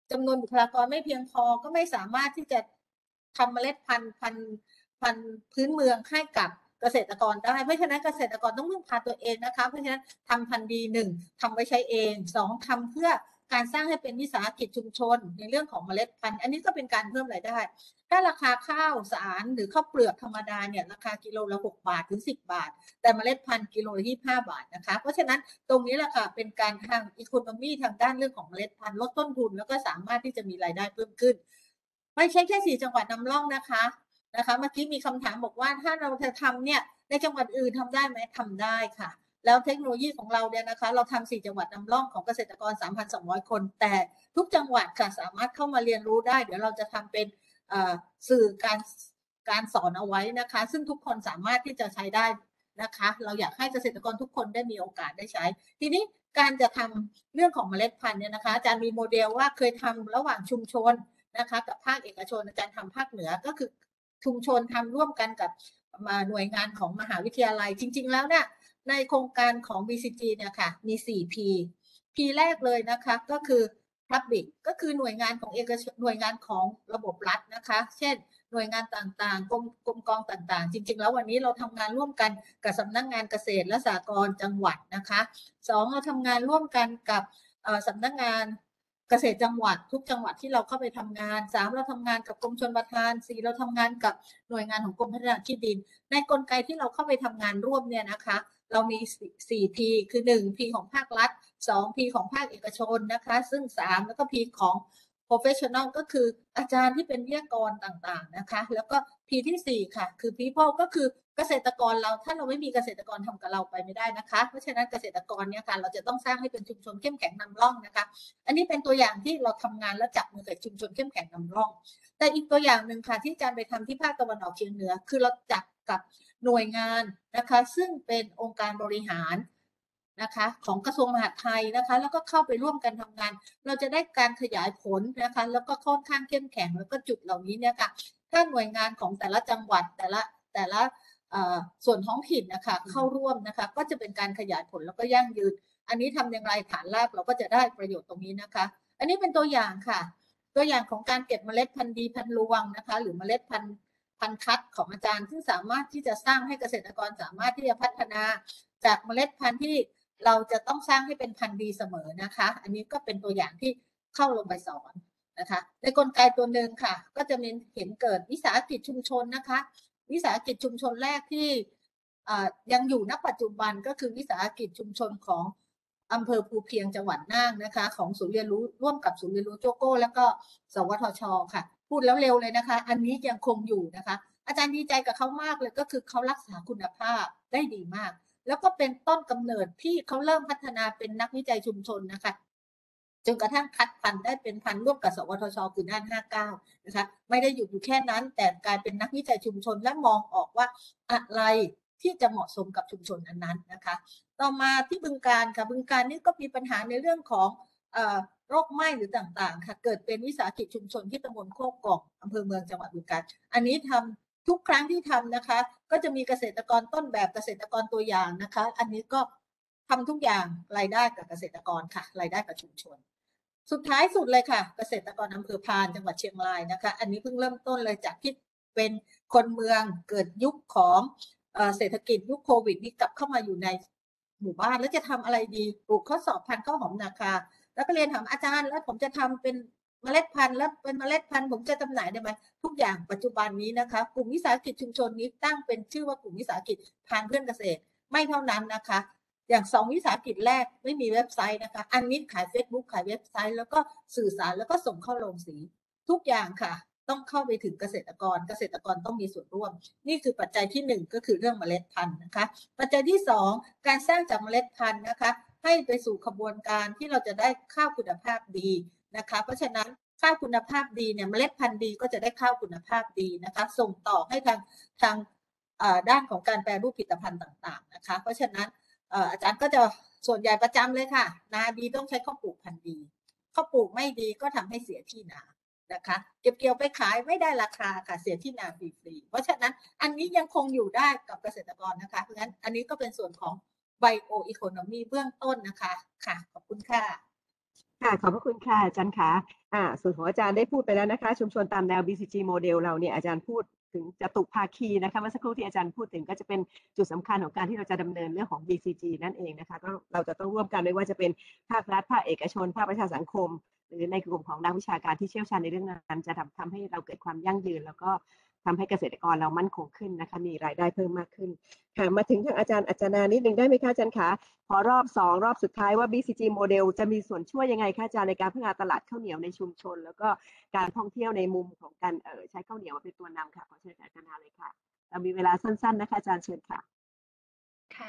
จำนวนบุคลากรไม่เพียงพอก็ไม่สามารถที่จะทำเมล็ดพันธุ์พันธุ์พันธุ์พื้นเมืองให้กับเกษตรกรได้เพราะฉะนั้นเกษตรกรต้องพึ่งพาตัวเองนะคะเพราะฉะนั้นทำพันธุ์ดีหนึ่งทำไว้ใช้เองสองทำเพื่อการสร้างให้เป็นวิสาหกิจชุมชนในเรื่องของเมล็ดพันธุ์อันนี้ก็เป็นการเพิ่มรายได้ถ้าราคาข้าวสารหรือข้าวเปลือกธรรมดาเนี่ยราคากิโลละหกบาทถึงสิบบาทแต่เมล็ดพันธุ์กิโลละยี่สิบห้าบาทนะคะเพราะฉะนั้นตรงนี้แหละค่ะเป็นการทางอีโคโนมีทางด้านเรื่องของเมล็ดพันธุ์ลดต้นทุนแล้วก็สามารถที่จะมีรายได้เพิ่มขึ้นไม่ใช่แค่สี่จังหวัดนำร่องนะคะนะคะเมื่อกี้มีคำถามบอกว่าถ้าเราจะทำเนี่ยในจังหวัดอื่นทำได้ไหมทำได้ค่ะแล้วเทคโนโลยีของเราเนี่ยนะคะเราทำสี่จังหวัดนำร่องของเกษตรกร สามพันสองร้อย คนแต่ทุกจังหวัดค่ะสามารถเข้ามาเรียนรู้ได้เดี๋ยวเราจะทำเป็นสื่อการการสอนเอาไว้นะคะซึ่งทุกคนสามารถที่จะใช้ได้นะคะเราอยากให้เกษตรกรทุกคนได้มีโอกาสได้ใช้ทีนี้การจะทำเรื่องของเมล็ดพันธุ์เนี่ยนะคะอาจารย์มีโมเดลว่าเคยทำระหว่างชุมชนนะคะกับภาคเอกชนอาจารย์ทำภาคเหนือก็คือชุมชนทำร่วมกันกับมาหน่วยงานของมหาวิทยาลัยจริงๆแล้วเนี่ยในโครงการของ บี ซี จี เนี่ยค่ะมี สี่ พี P แรกเลยนะคะก็คือ Public ก็คือหน่วยงานของเอกชนหน่วยงานของระบบรัฐนะคะเช่นหน่วยงานต่างๆกรมกรมกองต่างๆจริงๆแล้ววันนี้เราทำงานร่วมกันกับสำนักงานเกษตรและสหกรณ์จังหวัดนะคะสองเราทำงานร่วมกันกับสำนักงานเกษตรจังหวัดทุกจังหวัดที่เราเข้าไปทำงานสามเราทำงานกับกรมชลประทานสี่เราทำงานกับหน่วยงานของกรมพัฒนาที่ดินในกลไกที่เราเข้าไปทำงานร่วมเนี่ยนะคะเรามี สี่ พี คือ หนึ่ง P ของภาครัฐสอง P ของภาคเอกชนนะคะซึ่งสามแล้วก็ P ของ professional ก็คืออาจารย์ที่เป็นวิทยากรต่างๆนะคะแล้วก็ P ที่สี่ค่ะคือ people ก็คือเกษตรกรเราถ้าเราไม่มีเกษตรกรทำกับเราไปไม่ได้นะคะเพราะฉะนั้นเกษตรกรเนี่ยค่ะเราจะต้องสร้างให้เป็นชุมชนเข้มแข็งนำร่องนะคะอันนี้เป็นตัวอย่างที่เราทำงานและจับมือกับชุมชนเข้มแข็งนำร่องแต่อีกตัวอย่างหนึ่งค่ะที่อาจารย์ไปทำที่ภาคตะวันออกเฉียงเหนือคือเราจับกับหน่วยงานนะคะซึ่งเป็นองค์การบริหารนะคะของกระทรวงมหาดไทยนะคะแล้วก็เข้าไปร่วมกันทำงานเราจะได้การขยายผลนะคะแล้วก็ค่อนข้างเข้มแข็งแล้วก็จุดเหล่านี้เนี่ยค่ะถ้าหน่วยงานของแต่ละจังหวัดแต่ละแต่ละส่วนท้องถิ่นนะคะเข้าร่วมนะคะก็จะเป็นการขยายผลแล้วก็ยั่งยืนอันนี้ทำอย่างไรฐานรากเราก็จะได้ประโยชน์ตรงนี้นะคะอันนี้เป็นตัวอย่างค่ะตัวอย่างของการเก็บเมล็ดพันธุ์ดีพันธุ์รวงนะคะหรือเมล็ดพันธุ์พันธุ์คัดของอาจารย์ซึ่งสามารถที่จะสร้างให้เกษตรกรสามารถที่จะพัฒนาจากเมล็ดพันธุ์ที่เราจะต้องสร้างให้เป็นพันธุ์ดีเสมอนะคะอันนี้ก็เป็นตัวอย่างที่เข้าลงไปสอนนะคะในกลไกตัวหนึ่งค่ะก็จะมีเห็นเกิดวิสาหกิจชุมชนนะคะวิสาหกิจชุมชนแรกที่ยังอยู่ณปัจจุบันก็คือวิสาหกิจชุมชนของอำเภอภูเพียงจังหวัดน่านนะคะของศูนย์เรียนรู้ร่วมกับศูนย์เรียนรู้โจโก้แล้วก็สวทช.ค่ะพูดแล้วเร็วเลยนะคะอันนี้ยังคงอยู่นะคะอาจารย์ดีใจกับเขามากเลยก็คือเขารักษาคุณภาพได้ดีมากแล้วก็เป็นต้นกำเนิดที่เขาเริ่มพัฒนาเป็นนักวิจัยชุมชนนะคะจนกระทั่งคัดพันธุ์ได้เป็นพันธุ์ร่วมกับสวทช.คือน่านห้าเก้านะคะไม่ได้หยุดอยู่แค่นั้นแต่กลายเป็นนักวิจัยชุมชนและมองออกว่าอะไรที่จะเหมาะสมกับชุมชนอันนั้นนะคะต่อมาที่บึงกาฬค่ะบึงกาฬนี่ก็มีปัญหาในเรื่องของโรคไหม้หรือต่างๆค่ะเกิดเป็นวิสาหกิจชุมชนที่ตำบลโคกกล่องอำเภอเมืองจังหวัดบึงกาฬอันนี้ทำทุกครั้งที่ทำนะคะก็จะมีเกษตรกรต้นแบบเกษตรกรตัวอย่างนะคะอันนี้ก็ทำทุกอย่างรายได้กับเกษตรกรค่ะรายได้กับชุมชนสุดท้ายสุดเลยค่ะเกษตรกรอำเภอพานจังหวัดเชียงรายนะคะอันนี้เพิ่งเริ่มต้นเลยจากที่เป็นคนเมืองเกิดยุคของเศรษฐกิจยุคโควิดนี่กลับเข้ามาอยู่ในหมู่บ้านแล้วจะทำอะไรดีปลูกข้าวสอบพันธุ์ข้าวหอมนาคาแล้วก็เรียนถามอาจารย์แล้วผมจะทำเป็นเมล็ดพันธุ์แล้วเป็นเมล็ดพันธุ์ผมจะจำหน่ายได้ไหมทุกอย่างปัจจุบันนี้นะคะกลุ่มวิสาหกิจชุมชนนี้ตั้งเป็นชื่อว่ากลุ่มวิสาหกิจพานเพื่อนเกษตรไม่เท่านั้นนะคะอย่างสองวิสาหกิจแรกไม่มีเว็บไซต์นะคะอันนี้ขาย Facebook ขายเว็บไซต์แล้วก็สื่อสารแล้วก็ส่งเข้าโรงสีทุกอย่างค่ะต้องเข้าไปถึงเกษตรกรเกษตรกรต้องมีส่วนร่วมนี่คือปัจจัยที่หนึ่งก็คือเรื่องเมล็ดพันธุ์นะคะปัจจัยที่สองการสร้างจากเมล็ดพันธุ์นะคะให้ไปสู่ขบวนการที่เราจะได้ข้าวคุณภาพดีนะคะเพราะฉะนั้นข้าวคุณภาพดีเนี่ยเมล็ดพันธุ์ดีก็จะได้ข้าวคุณภาพดีนะคะส่งต่อให้ทางทางด้านของการแปรรูปผลิตภัณฑ์ต่างๆนะคะเพราะฉะนั้นอาจารย์ก็จะส่วนใหญ่ประจำเลยค่ะนาดีต้องใช้ข้าวปลูกพันธุ์ดีข้าวปลูกไม่ดีก็ทำให้เสียที่นานะคะเก็บเกี่ยวไปขายไม่ได้ราคาค่ะเสียที่นาฟรีๆเพราะฉะนั้นอันนี้ยังคงอยู่ได้กับเกษตรกรนะคะเพราะฉะนั้นอันนี้ก็เป็นส่วนของ Bio Economy เบื้องต้นนะคะค่ะขอบคุณค่ะค่ะขอบพระคุณค่ะอาจารย์คะอ่าส่วนของอาจารย์ได้พูดไปแล้วนะคะชุมชนตามแนว บี ซี จี โมเดลเราเนี่ยอาจารย์พูดถึงจตุภาคีนะคะเมื่อสักครู่ที่อาจารย์พูดถึงก็จะเป็นจุดสำคัญของการที่เราจะดำเนินเรื่องของ บี ซี จี นั่นเองนะคะก็เราจะต้องร่วมกันไม่ว่าจะเป็นภาครัฐภาคเอกชนภาคประชาสังคม หรือในกลุ่มของนักวิชาการที่เชี่ยวชาญในเรื่องนั้นจะทำทำให้เราเกิดความยั่งยืนแล้วก็ทำให้เกษตรกรเรามั่นคงขึ้นนะคะมีรายได้เพิ่มมากขึ้นค่ะมาถึงทางอาจารย์อัจจนานิดนึงได้ไหมคะอาจารย์คะขอรอบสองรอบสุดท้ายว่า บี ซี จี โมเดลจะมีส่วนช่วยยังไงคะอาจารย์ในการพัฒนาตลาดข้าวเหนียวในชุมชนแล้วก็การท่องเที่ยวในมุมของการเอ่อใช้ข้าวเหนียวมาเป็นตัวนำค่ะขอเชิญอาจารย์นาเลยค่ะเรามีเวลาสั้นๆนะคะอาจารย์เชิญค่ะค่ะ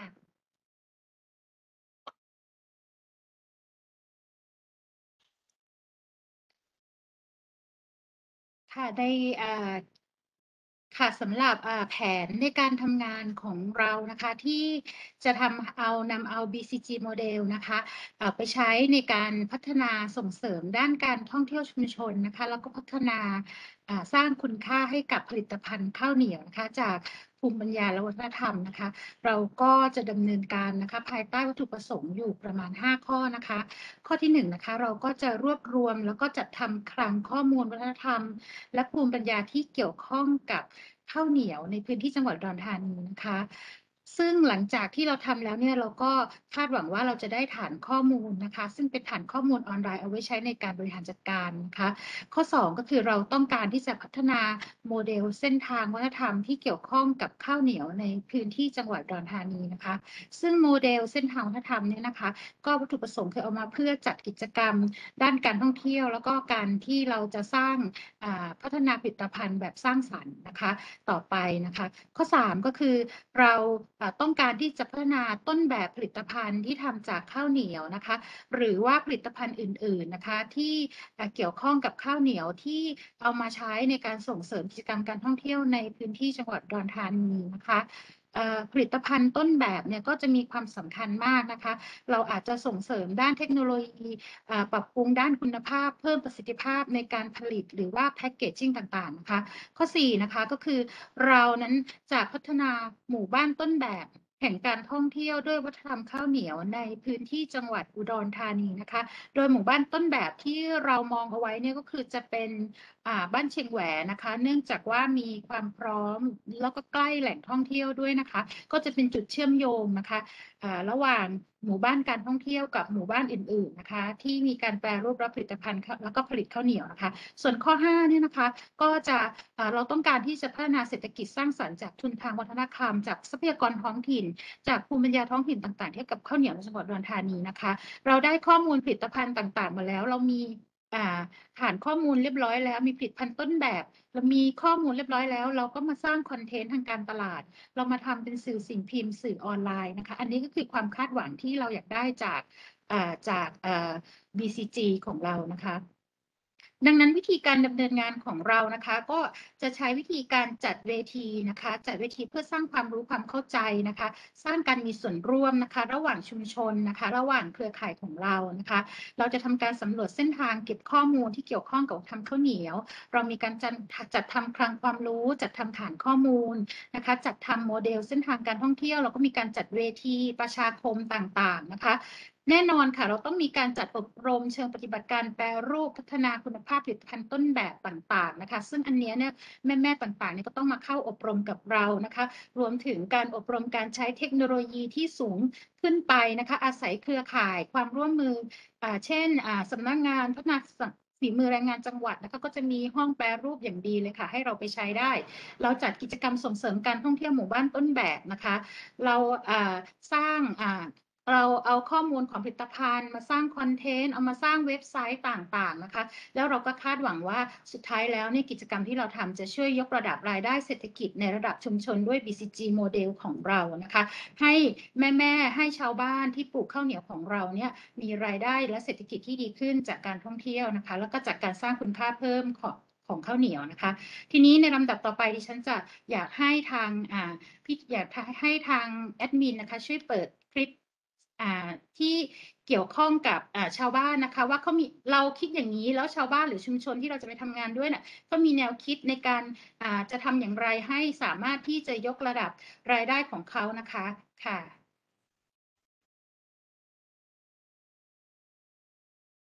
ค่ะในอ่าค่ะสำหรับอ่าแผนในการทำงานของเรานะคะที่จะทำเอานำเอา บี ซี จี โมเดลนะคะอ่าไปใช้ในการพัฒนาส่งเสริมด้านการท่องเที่ยวชุมชนนะคะแล้วก็พัฒนาอ่าสร้างคุณค่าให้กับผลิตภัณฑ์ข้าวเหนียวนะคะจากภูมิปัญญาและวัฒนธรรมนะคะเราก็จะดำเนินการนะคะภายใต้วัตถุประสงค์อยู่ประมาณห้าข้อนะคะข้อที่หนึ่งนะคะเราก็จะรวบรวมแล้วก็จัดทำคลังข้อมูลวัฒนธรรมและภูมิปัญญาที่เกี่ยวข้องกับข้าวเหนียวในพื้นที่จังหวัดอุดรธานีนะคะซึ่งหลังจากที่เราทำแล้วเนี่ยเราก็คาดหวังว่าเราจะได้ฐานข้อมูลนะคะซึ่งเป็นฐานข้อมูลออนไลน์เอาไว้ใช้ในการบริหารจัดการนะคะข้อสองก็คือเราต้องการที่จะพัฒนาโมเดลเส้นทางวัฒนธรรมที่เกี่ยวข้องกับข้าวเหนียวในพื้นที่จังหวัดอุดรธานีนะคะซึ่งโมเดลเส้นทางวัฒนธรรมเนี่ยนะคะก็วัตถุประสงค์คือเอามาเพื่อจัดกิจกรรมด้านการท่องเที่ยวแล้วก็การที่เราจะสร้างพัฒนาผลิตภัณฑ์แบบสร้างสรรค์นะคะต่อไปนะคะข้อสามก็คือเราต้องการที่จะพัฒนาต้นแบบผลิตภัณฑ์ที่ทำจากข้าวเหนียวนะคะหรือว่าผลิตภัณฑ์อื่นๆนะคะที่เกี่ยวข้องกับข้าวเหนียวที่เอามาใช้ในการส่งเสริมกิจกรรมการท่องเที่ยวในพื้นที่จังหวัดอุดรธานีนะคะผลิตภัณฑ์ต้นแบบเนี่ยก็จะมีความสำคัญมากนะคะเราอาจจะส่งเสริมด้านเทคโนโลยีปรับปรุงด้านคุณภาพเพิ่มประสิทธิภาพในการผลิตหรือว่าแพ็กเกจจิ้งต่างๆนะคะข้อสี่นะคะก็คือเรานั้นจะพัฒนาหมู่บ้านต้นแบบแห่งการท่องเที่ยวด้วยวัฒนธรรมข้าวเหนียวในพื้นที่จังหวัดอุดรธานีนะคะโดยหมู่บ้านต้นแบบที่เรามองเอาไว้เนี่ยก็คือจะเป็นบ้านเชียงแหวนนะคะเนื่องจากว่ามีความพร้อมแล้วก็ใกล้แหล่งท่องเที่ยวด้วยนะคะก็จะเป็นจุดเชื่อมโยงนะคะระหว่างหมู่บ้านการท่องเที่ยวกับหมู่บ้านอื่นๆนะคะที่มีการแปรรูปรับผลิตภัณฑ์แล้วก็ผลิตข้าวเหนียวนะคะส่วนข้อห้าเนี่ยนะคะก็จะเราต้องการที่จะพัฒนาเศรษฐกิจสร้างสรรค์จากทุนทางวัฒนธรรมจากทรัพยากรท้องถิ่นจากภูมิปัญญาท้องถิ่นต่างๆที่กับข้าวเหนียวในจังหวัดอุดรธานีนะคะเราได้ข้อมูลผลิตภัณฑ์ต่างๆมาแล้วเรามีฐานข้อมูลเรียบร้อยแล้วมีผลิตภัณฑ์ต้นแบบเรามีข้อมูลเรียบร้อยแล้วเราก็มาสร้างคอนเทนต์ทางการตลาดเรามาทำเป็นสื่อสิ่งพิมพ์สื่อออนไลน์นะคะอันนี้ก็คือความคาดหวังที่เราอยากได้จากจาก บี ซี จี ของเรานะคะดังนั้นวิธีการดำเนินงานของเรานะคะก็จะใช้วิธีการจัดเวทีนะคะจัดเวทีเพื่อสร้างความรู้ความเข้าใจนะคะสร้างการมีส่วนร่วมนะคะระหว่างชุมชนนะคะระหว่างเครือข่ายของเรานะคะเราจะทำการสำรวจเส้นทางเก็บข้อมูลที่เกี่ยวข้องกับทำข้าวเหนียวเรามีการจัดจัดทำคลังความรู้จัดทำฐานข้อมูลนะคะจัดทำโมเดลเส้นทางการท่องเที่ยวเราก็มีการจัดเวทีประชาคมต่างๆนะคะแน่นอนค่ะเราต้องมีการจัดอบรมเชิงปฏิบัติการแปรรูปพัฒนาคุณภาพผลิตภัณฑ์ต้นแบบต่างๆนะคะซึ่งอันนี้เนี่ยแม่ๆต่างๆเนี่ยก็ต้องมาเข้าอบรมกับเรานะคะรวมถึงการอบรมการใช้เทคโนโลยีที่สูงขึ้นไปนะคะอาศัยเครือข่ายความร่วมมืออ่าเช่นอ่าสำนักงานพัฒนาฝีมือแรงงานจังหวัดนะคะก็จะมีห้องแปรรูปอย่างดีเลยค่ะให้เราไปใช้ได้เราจัดกิจกรรมส่งเสริมการท่องเที่ยวหมู่บ้านต้นแบบนะคะเราอ่าสร้างอ่าเราเอาข้อมูลของผลิตภัณฑ์มาสร้างคอนเทนต์เอามาสร้างเว็บไซต์ต่างๆนะคะแล้วเราก็คาดหวังว่าสุดท้ายแล้วเนี่ยกิจกรรมที่เราทำจะช่วยยกระดับรายได้เศรษฐกิจในระดับชุมชนด้วย บี ซี จี โมเดลของเรานะคะให้แม่ๆให้ชาวบ้านที่ปลูกข้าวเหนียวของเราเนี่ยมีรายได้และเศรษฐกิจที่ดีขึ้นจากการท่องเที่ยวนะคะแล้วก็จากการสร้างคุณค่าเพิ่มของของข้าวเหนียวนะคะทีนี้ในลำดับต่อไปดิฉันจะอยากให้ทางอ่าพี่อยากให้ทางแอดมินนะคะช่วยเปิดคลิปที่เกี่ยวข้องกับชาวบ้านนะคะว่าเขามีเราคิดอย่างนี้แล้วชาวบ้านหรือชุมชนที่เราจะไปทำงานด้วยน่ะก็มีแนวคิดในการจะทำอย่างไรให้สามารถที่จะยกระดับรายได้ของเขานะคะค่ะ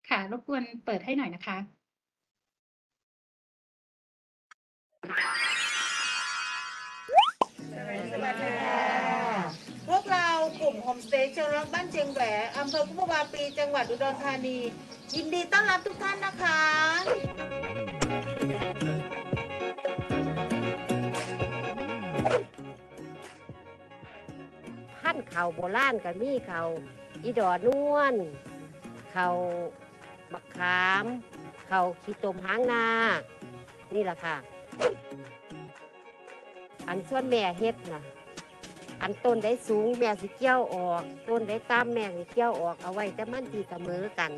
ค่ะรบกวนเปิดให้หน่อยนะคะสวัสดีค่ะพวกเรากลุ่มโฮมสเตย์เชิงรักบ้านเชียงแหวอำเภอกุมภาวะปีจังหวัดอุดรธานี ยินดีต้อนรับทุกท่านนะคะพันธุ์เขาโบราณก็มีเขาอีดอนวลเขาบักขาม เขาขี้ตมหางนานี่แหละค่ะ อันส่วนแม่เฮ็ดนะอันต้นได้สูงแม่สิเกี่ยวออก ต้นได้ต่ำแม่สิเกี่ยวออกเอาไว้แต่มันที่เสมอกัน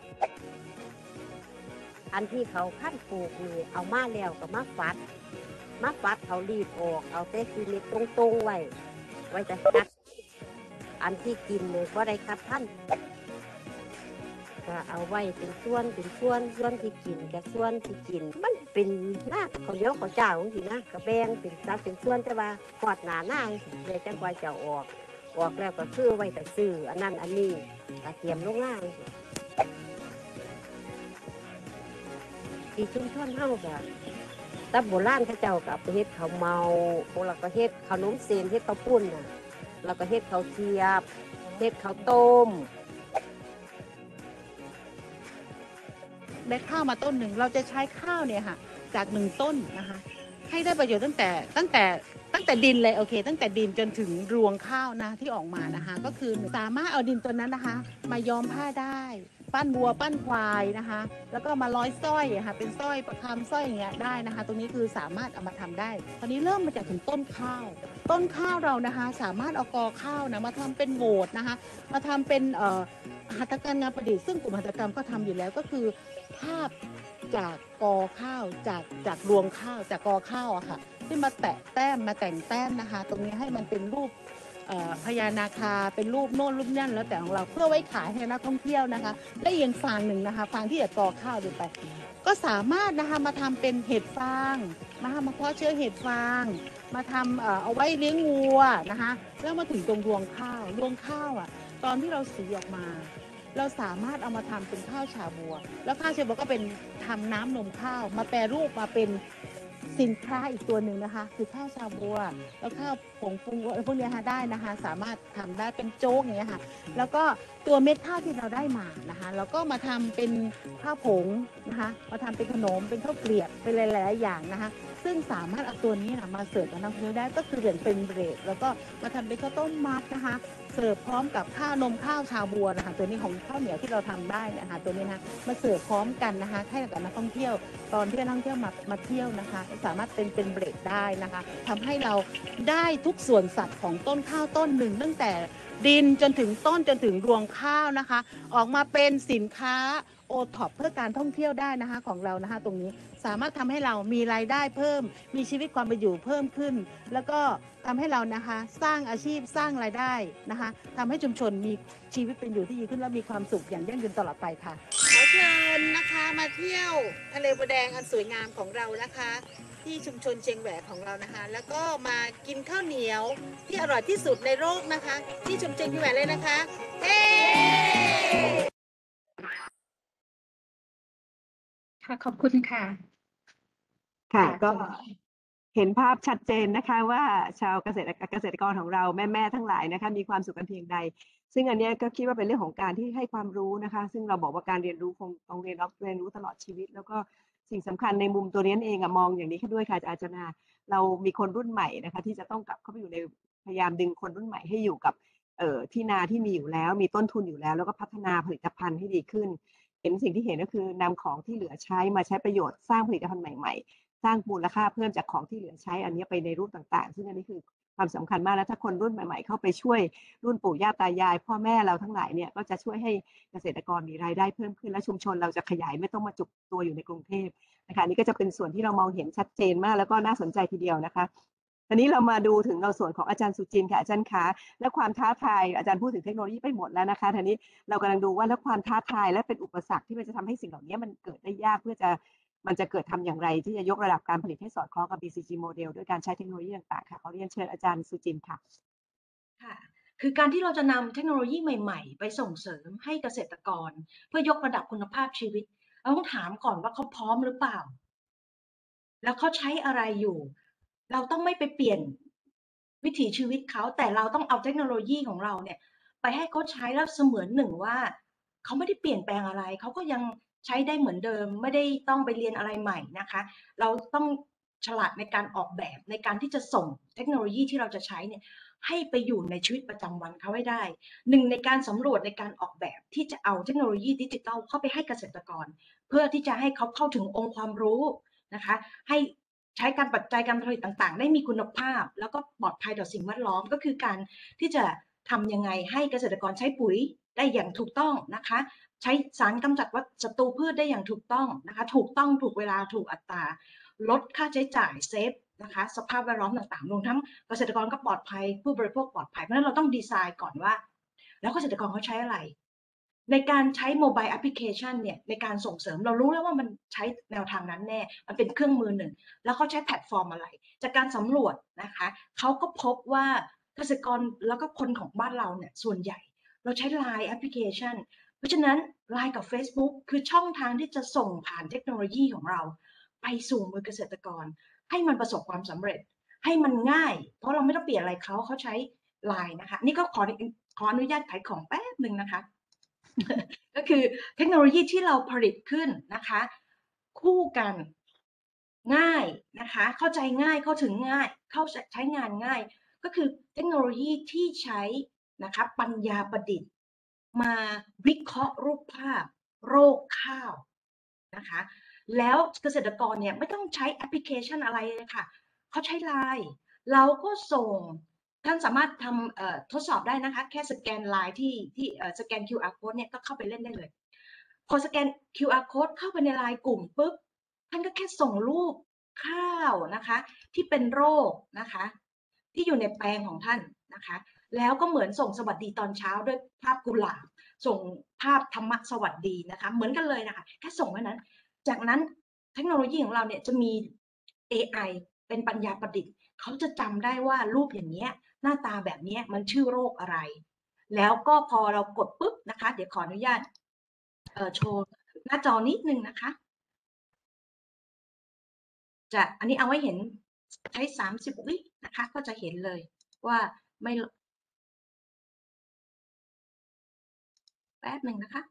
อันที่เขาขั้นปลูกนี่เอามาแล้วก็มาฟัดมาฟัดเขารีดออกเอาแต่ซีเม็ดตรงๆไว้ไว้จะกัดอันที่กินเลยก็ได้คัดท่านก็เอาไว้เป็นส่วนเป็นส่วนส่วนที่กินกับส่วนที่กินมันเป็นหน้าเขาเลี้ยวเขาเจ้าของสินะกระแบงเป็นสัดเป็นส่วนแต่ว่าหอดหนาหน้าเลยจังกว่าจะออกออกแล้วก็ซื้อไว้แต่ซื้ออันนั้นอันนี้ก็เตรียมลงหน้าที่ชุมชนเฮาก็ตาโบราณเขาเจ้ากับไปเฮ็ดข้าวเมาพวกเราก็เฮ็ดขนมเส้นเฮ็ดข้าวปุ้นน่ะแล้วก็เฮ็ดข้าวเทียบเฮ็ดข้าวต้มได้ข้าวมาต้นหนึ่งเราจะใช้ข้าวเนี่ยค่ะจากหนึ่งต้นนะคะให้ได้ประโยชน์ตั้งแต่ตั้งแต่ตั้งแต่ดินเลยโอเค ตั้งแต่ดินจนถึงรวงข้าวนะที่ออกมานะคะก็คือสามารถเอาดินตัวนั้นนะคะมาย้อมผ้าได้ปั้นวัวปั้นควายนะคะแล้วก็มาร้อยสร้อยค่ะเป็นสร้อยประคำสร้อยอย่างเงี้ยได้นะคะตรงนี้คือสามารถเอามาทำได้ตอนนี้เริ่มมาจากถึงต้นข้าวต้นข้าวเรานะคะสามารถเอากอข้าวนะมาทำเป็นโหวตนะคะมาทำเป็นเอ่อหัตถการงานประดิษฐ์ซึ่งกลุ่มหัตถกรรมก็ทำอยู่แล้วก็คือภาพจากกอข้าวจากจากรวงข้าวจากกอข้าวอะค่ะที่มาแตะแต้มมาแต่งแต้มนะคะ ตรงนี้ให้มันเป็นรูปเอ่อพญานาคาเป็นรูปโน่นรูปนั่นแล้วแต่ของเราเพื่อไว้ขายให้นักท่องเที่ยวนะคะและอีกฝั่งหนึ่งนะคะฝั่งที่จะกอข้าวดูไป ก็สามารถนะคะมาทำเป็นเห็ดฟางนะคะมาเพาะเชื้อเห็ดฟางมาทำเอ่อเอาไว้เลี้ยงวัวนะคะแล้วมาถึงตรงรวงข้าวรวงข้าวอ่ะตอนที่เราสีออกมา เราสามารถเอามาทำเป็นข้าวชาบัว แล้วข้าวชาบัวก็เป็นทำน้ำนมข้าวมาแปรรูปมาเป็นสินค้าอีกตัวหนึ่งนะคะ คือข้าวชาบัว แล้วข้าวผงปรุงรสพวกนี้ค่ะได้นะคะ สามารถทำได้เป็นโจ๊กอย่างเงี้ยค่ะ แล้วก็ตัวเม็ดข้าวที่เราได้มานะคะเราก็มาทำเป็นข้าวผงนะคะมาทำเป็นขนมเป็นข้าวเกลียบเป็นหลายๆอย่างนะคะ ซึ่งสามารถเอาตัวนี้นะมาเสิร์ฟกับนักท่องเที่ยวได้ก็คือเหมือนเป็นเบรดแล้วก็มาทำเป็นข้าวต้มมัดนะคะ เสิร์ฟพร้อมกับข้าวนมข้าวชาบัวนะคะตัวนี้ของข้าวเหนียวที่เราทำได้นะคะตัวนี้นะมาเสิร์ฟพร้อมกันนะคะให้กับนักท่องเที่ยวตอนที่นักท่องเที่ยวมามาเที่ยวนะคะสามารถเป็นเป็นเบรดได้นะคะทำให้เราได้ทุกส่วนสัตว์ของต้นข้าวต้นหนึ่งตั้งแต่ดินจนถึงต้นจนถึงรวงข้าวนะคะ ออกมาเป็นสินค้าโอท็อปเพื่อการท่องเที่ยวได้นะคะของเรานะคะตรงนี้สามารถทำให้เรามีรายได้เพิ่มมีชีวิตความเป็นอยู่เพิ่มขึ้น แล้วก็ทำให้เรานะคะสร้างอาชีพสร้างรายได้นะคะทำให้ชุมชนมีชีวิตเป็นอยู่ที่ดีขึ้นและมีความสุขอย่างยั่งยืนตลอดไปค่ะขอเชิญนะคะมาเที่ยวทะเลบัวแดงอันสวยงามของเรานะคะ ที่ชุมชนเชียงแหวของเรานะคะ แล้วก็มากินข้าวเหนียวที่อร่อยที่สุดในโลกนะคะ ที่ชุมชนเชียงแหวเลยนะคะเฮ้ค่ะขอบคุณค่ะค่ะค่ะก็เห็นภาพชัดเจนนะคะว่าชาวเกษตรเกษตรกรของเราแม่ๆทั้งหลายนะคะมีความสุขกันเพียงใด ซึ่งอันเนี้ยก็คิดว่าเป็นเรื่องของการที่ให้ความรู้นะคะ ซึ่งเราบอกว่าการเรียนรู้คงต้องเรียนรู้เรียนรู้ตลอดชีวิต แล้วก็สิ่งสำคัญในมุมตัวนี้เองอะมองอย่างนี้ด้วยค่ะอาจารย์นาเรามีคนรุ่นใหม่นะคะที่จะต้องกลับเข้าไปอยู่ในพยายามดึงคนรุ่นใหม่ให้อยู่กับเอ่อที่นาที่มีอยู่แล้วมีต้นทุนอยู่แล้ว แล้วก็พัฒนาผลิตภัณฑ์ให้ดีขึ้น เห็นสิ่งที่เห็นก็คือนำของที่เหลือใช้มาใช้ประโยชน์สร้างผลิตภัณฑ์ใหม่ๆ สร้างมูลค่าเพิ่มจากของที่เหลือใช้อันนี้ไปในรูปต่างๆ ซึ่งอันนี้คือความสำคัญมากแล้วถ้าคนรุ่นใหม่ๆเข้าไปช่วยรุ่นปู่ย่าตายายพ่อแม่เราทั้งหลายเนี่ยก็จะช่วยให้เกษตรกรมีรายได้เพิ่มขึ้นและชุมชนเราจะขยายไม่ต้องมาจุกตัวอยู่ในกรุงเทพนะคะนี่ก็จะเป็นส่วนที่เรามองเห็นชัดเจนมากแล้วก็น่าสนใจทีเดียวนะคะทีนี้เรามาดูถึงเราส่วนของอาจารย์สุจินต์ค่ะอาจารย์คะและความท้าทายอาจารย์พูดถึงเทคโนโลยีไปหมดแล้วนะคะทีนี้เรากำลังดูว่าแล้วความท้าทายและเป็นอุปสรรคที่มันจะทำให้สิ่งเหล่านี้มันเกิดได้ยากเพื่อจะมันจะเกิดทำอย่างไรที่จะยกระดับการผลิตให้สอดคล้องกับ บี ซี จี โมเดลด้วยการใช้เทคโนโลยีต่างๆค่ะขอเรียนเชิญอาจารย์สุจินต์ค่ะค่ะคือการที่เราจะนำเทคโนโลยีใหม่ๆไปส่งเสริมให้เกษตรกรเพื่อยกระดับคุณภาพชีวิตเราต้องถามก่อนว่าเขาพร้อมหรือเปล่าแล้วเขาใช้อะไรอยู่เราต้องไม่ไปเปลี่ยนวิถีชีวิตเขาแต่เราต้องเอาเทคโนโลยีของเราเนี่ยไปให้เขาใช้แล้วเสมือนหนึ่งว่าเขาไม่ได้เปลี่ยนแปลงอะไรเขาก็ยังใช้ได้เหมือนเดิมไม่ได้ต้องไปเรียนอะไรใหม่นะคะเราต้องฉลาดในการออกแบบในการที่จะส่งเทคโนโลยีที่เราจะใช้เนี่ยให้ไปอยู่ในชีวิตประจำวันเขาให้ได้หนึ่งในการสำรวจในการออกแบบที่จะเอาเทคโนโลยีดิจิทัลเข้าไปให้เกษตรกรเพื่อที่จะให้เขาเข้าถึงองค์ความรู้นะคะให้ใช้การปัจจัยการผลิตต่างๆได้มีคุณภาพแล้วก็ปลอดภัยต่อสิ่งแวดล้อมก็คือการที่จะทำยังไงให้เกษตรกรใช้ปุ๋ยได้อย่างถูกต้องนะคะใช้สารกำจัดวัชศัตรูพืชได้อย่างถูกต้องนะคะถูกต้องถูกเวลาถูกอัตราลดค่าใช้จ่ายเซฟนะคะสภาพแวดล้อมต่างๆรวมทั้งเกษตรกรก็ปลอดภัยผู้บริโภคปลอดภัยเพราะฉะนั้นเราต้องดีไซน์ก่อนว่าแล้วเกษตรกรเขาใช้อะไรในการใช้โมบายแอปพลิเคชันเนี่ยในการส่งเสริมเรารู้แล้วว่ามันใช้แนวทางนั้นแน่มันเป็นเครื่องมือหนึ่งแล้วเขาใช้แพลตฟอร์มอะไรจากการสำรวจนะคะเขาก็พบว่าเกษตรกรแล้วก็คนของบ้านเราเนี่ยส่วนใหญ่เราใช้ ไลน์ แอปพลิเคชันเพราะฉะนั้น ไลน์ กับ Facebook คือช่องทางที่จะส่งผ่านเทคโนโลยีของเราไปสู่มือเกษตรกรให้มันประสบความสำเร็จให้มันง่ายเพราะเราไม่ต้องเปลี่ยนอะไรเขาเขาใช้ ไลน์ นะคะนี่ก็ขอขออนุญาตขายของแป๊บหนึ่งนะคะ ก็คือเทคโนโลยีที่เราผลิตขึ้นนะคะคู่กันง่ายนะคะเข้าใจง่ายเข้าถึงง่ายเข้าใช้งานง่ายก็คือเทคโนโลยีที่ใช้นะคะปัญญาประดิษฐ์มาวิเคราะห์รูปภาพโรคข้าวนะคะแล้วเกษตรกรเนี่ยไม่ต้องใช้แอปพลิเคชันอะไรเลยค่ะเขาใช้ ไลน์ เราก็ส่งท่านสามารถทำทดสอบได้นะคะแค่สแกน ไลน์ ที่ที่สแกน คิว อาร์ code เนี่ยก็เข้าไปเล่นได้เลยพอสแกน คิว อาร์ code เข้าไปใน ไลน์ กลุ่มปุ๊บท่านก็แค่ส่งรูปข้าวนะคะที่เป็นโรคนะคะที่อยู่ในแปลงของท่านนะคะแล้วก็เหมือนส่งสวัสดีตอนเช้าด้วยภาพกุหลาบส่งภาพธรรมะสวัสดีนะคะเหมือนกันเลยนะคะแค่ส่งแค่นั้นจากนั้นเทคโนโลยีของเราเนี่ยจะมี เอ ไอ เป็นปัญญาประดิษฐ์เขาจะจำได้ว่ารูปอย่างเนี้ยหน้าตาแบบนี้มันชื่อโรคอะไรแล้วก็พอเรากดปุ๊บนะคะเดี๋ยวขออนุญาตเอ่อโชว์หน้าจอนิดนึงนะคะจะอันนี้เอาไว้เห็นใช้สามสิบวินะคะก็จะเห็นเลยว่าไม่แป๊บหนึ่งนะคะ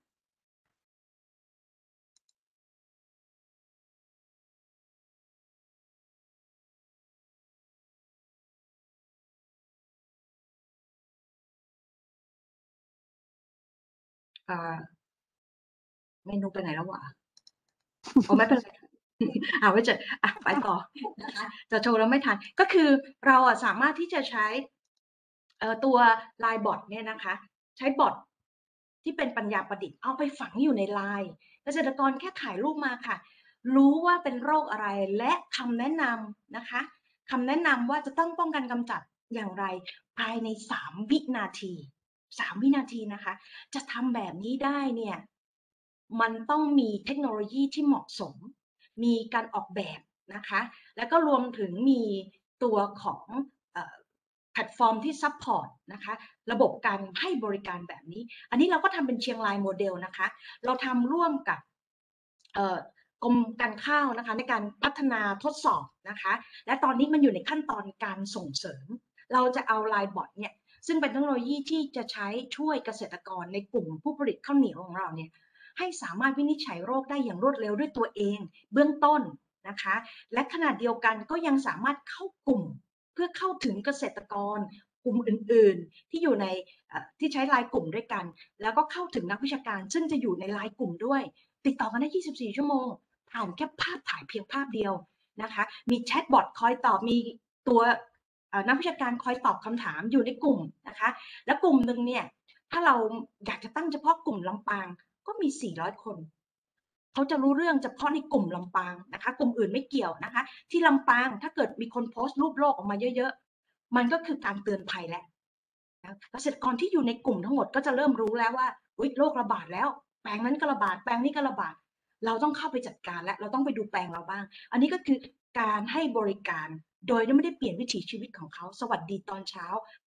เมนูไปไหนแล้ววะโอ้ไม่เป็นไรเอาไว้จะอ่ะไปต่อนะคะจะโชว์แล้วไม่ทันก็คือเราอ่ะสามารถที่จะใช้เอ่อตัว ไลน์ บอท เนี่ยนะคะใช้บอทที่เป็นปัญญาประดิษฐ์เอาไปฝังอยู่ใน ไลน์ เกษตรกรแค่ถ่ายรูปมาค่ะรู้ว่าเป็นโรคอะไรและคำแนะนำนะคะคำแนะนำว่าจะต้องป้องกันกำจัดอย่างไรภายในสามวินาทีสามวินาทีนะคะจะทำแบบนี้ได้เนี่ยมันต้องมีเทคโนโลยีที่เหมาะสมมีการออกแบบนะคะแล้วก็รวมถึงมีตัวของแพลตฟอร์มที่ซัพพอร์ตนะคะระบบการให้บริการแบบนี้อันนี้เราก็ทำเป็นเชียงรายโมเดลนะคะเราทำร่วมกับกรมการข้าวนะคะในการพัฒนาทดสอบนะคะและตอนนี้มันอยู่ในขั้นตอนการส่งเสริมเราจะเอา ไลน์ บอท เนี่ยซึ่งเป็นเทคโนโลยีที่จะใช้ช่วยเกษตรกรในกลุ่มผู้ผลิตข้าวเหนียวของเราเนี่ยให้สามารถวินิจฉัยโรคได้อย่างรวดเร็วด้วยตัวเองเบื้องต้นนะคะและขณะเดียวกันก็ยังสามารถเข้ากลุ่มเพื่อเข้าถึงเกษตรกรกลุ่มอื่นๆที่อยู่ในที่ใช้ ไลน์ กลุ่มด้วยกันแล้วก็เข้าถึงนักวิชาการซึ่งจะอยู่ใน ไลน์ กลุ่มด้วยติดต่อกันได้ยี่สิบสี่ชั่วโมงผ่านแค่ภาพถ่ายเพียงภาพเดียวนะคะมีแชทบอทคอยตอบมีตัวนักวิชาการคอยตอบคำถามอยู่ในกลุ่มนะคะและกลุ่มหนึ่งเนี่ยถ้าเราอยากจะตั้งเฉพาะกลุ่มลำปางก็มีสี่ร้อยคนเขาจะรู้เรื่องเฉพาะในกลุ่มลำปางนะคะกลุ่มอื่นไม่เกี่ยวนะคะที่ลำปางถ้าเกิดมีคนโพสต์รูปโรคออกมาเยอะๆมันก็คือการเตือนภัยแล้วเกษตรกรที่อยู่ในกลุ่มทั้งหมดก็จะเริ่มรู้แล้วว่าโรคระบาดแล้วแปลงนั้นก็ระบาดแปลงนี้ก็ระบาดเราต้องเข้าไปจัดการและเราต้องไปดูแปลงเราบ้างอันนี้ก็คือการให้บริการโดยไม่ได้เปลี่ยนวิถีชีวิตของเขาสวัสดีตอนเช้า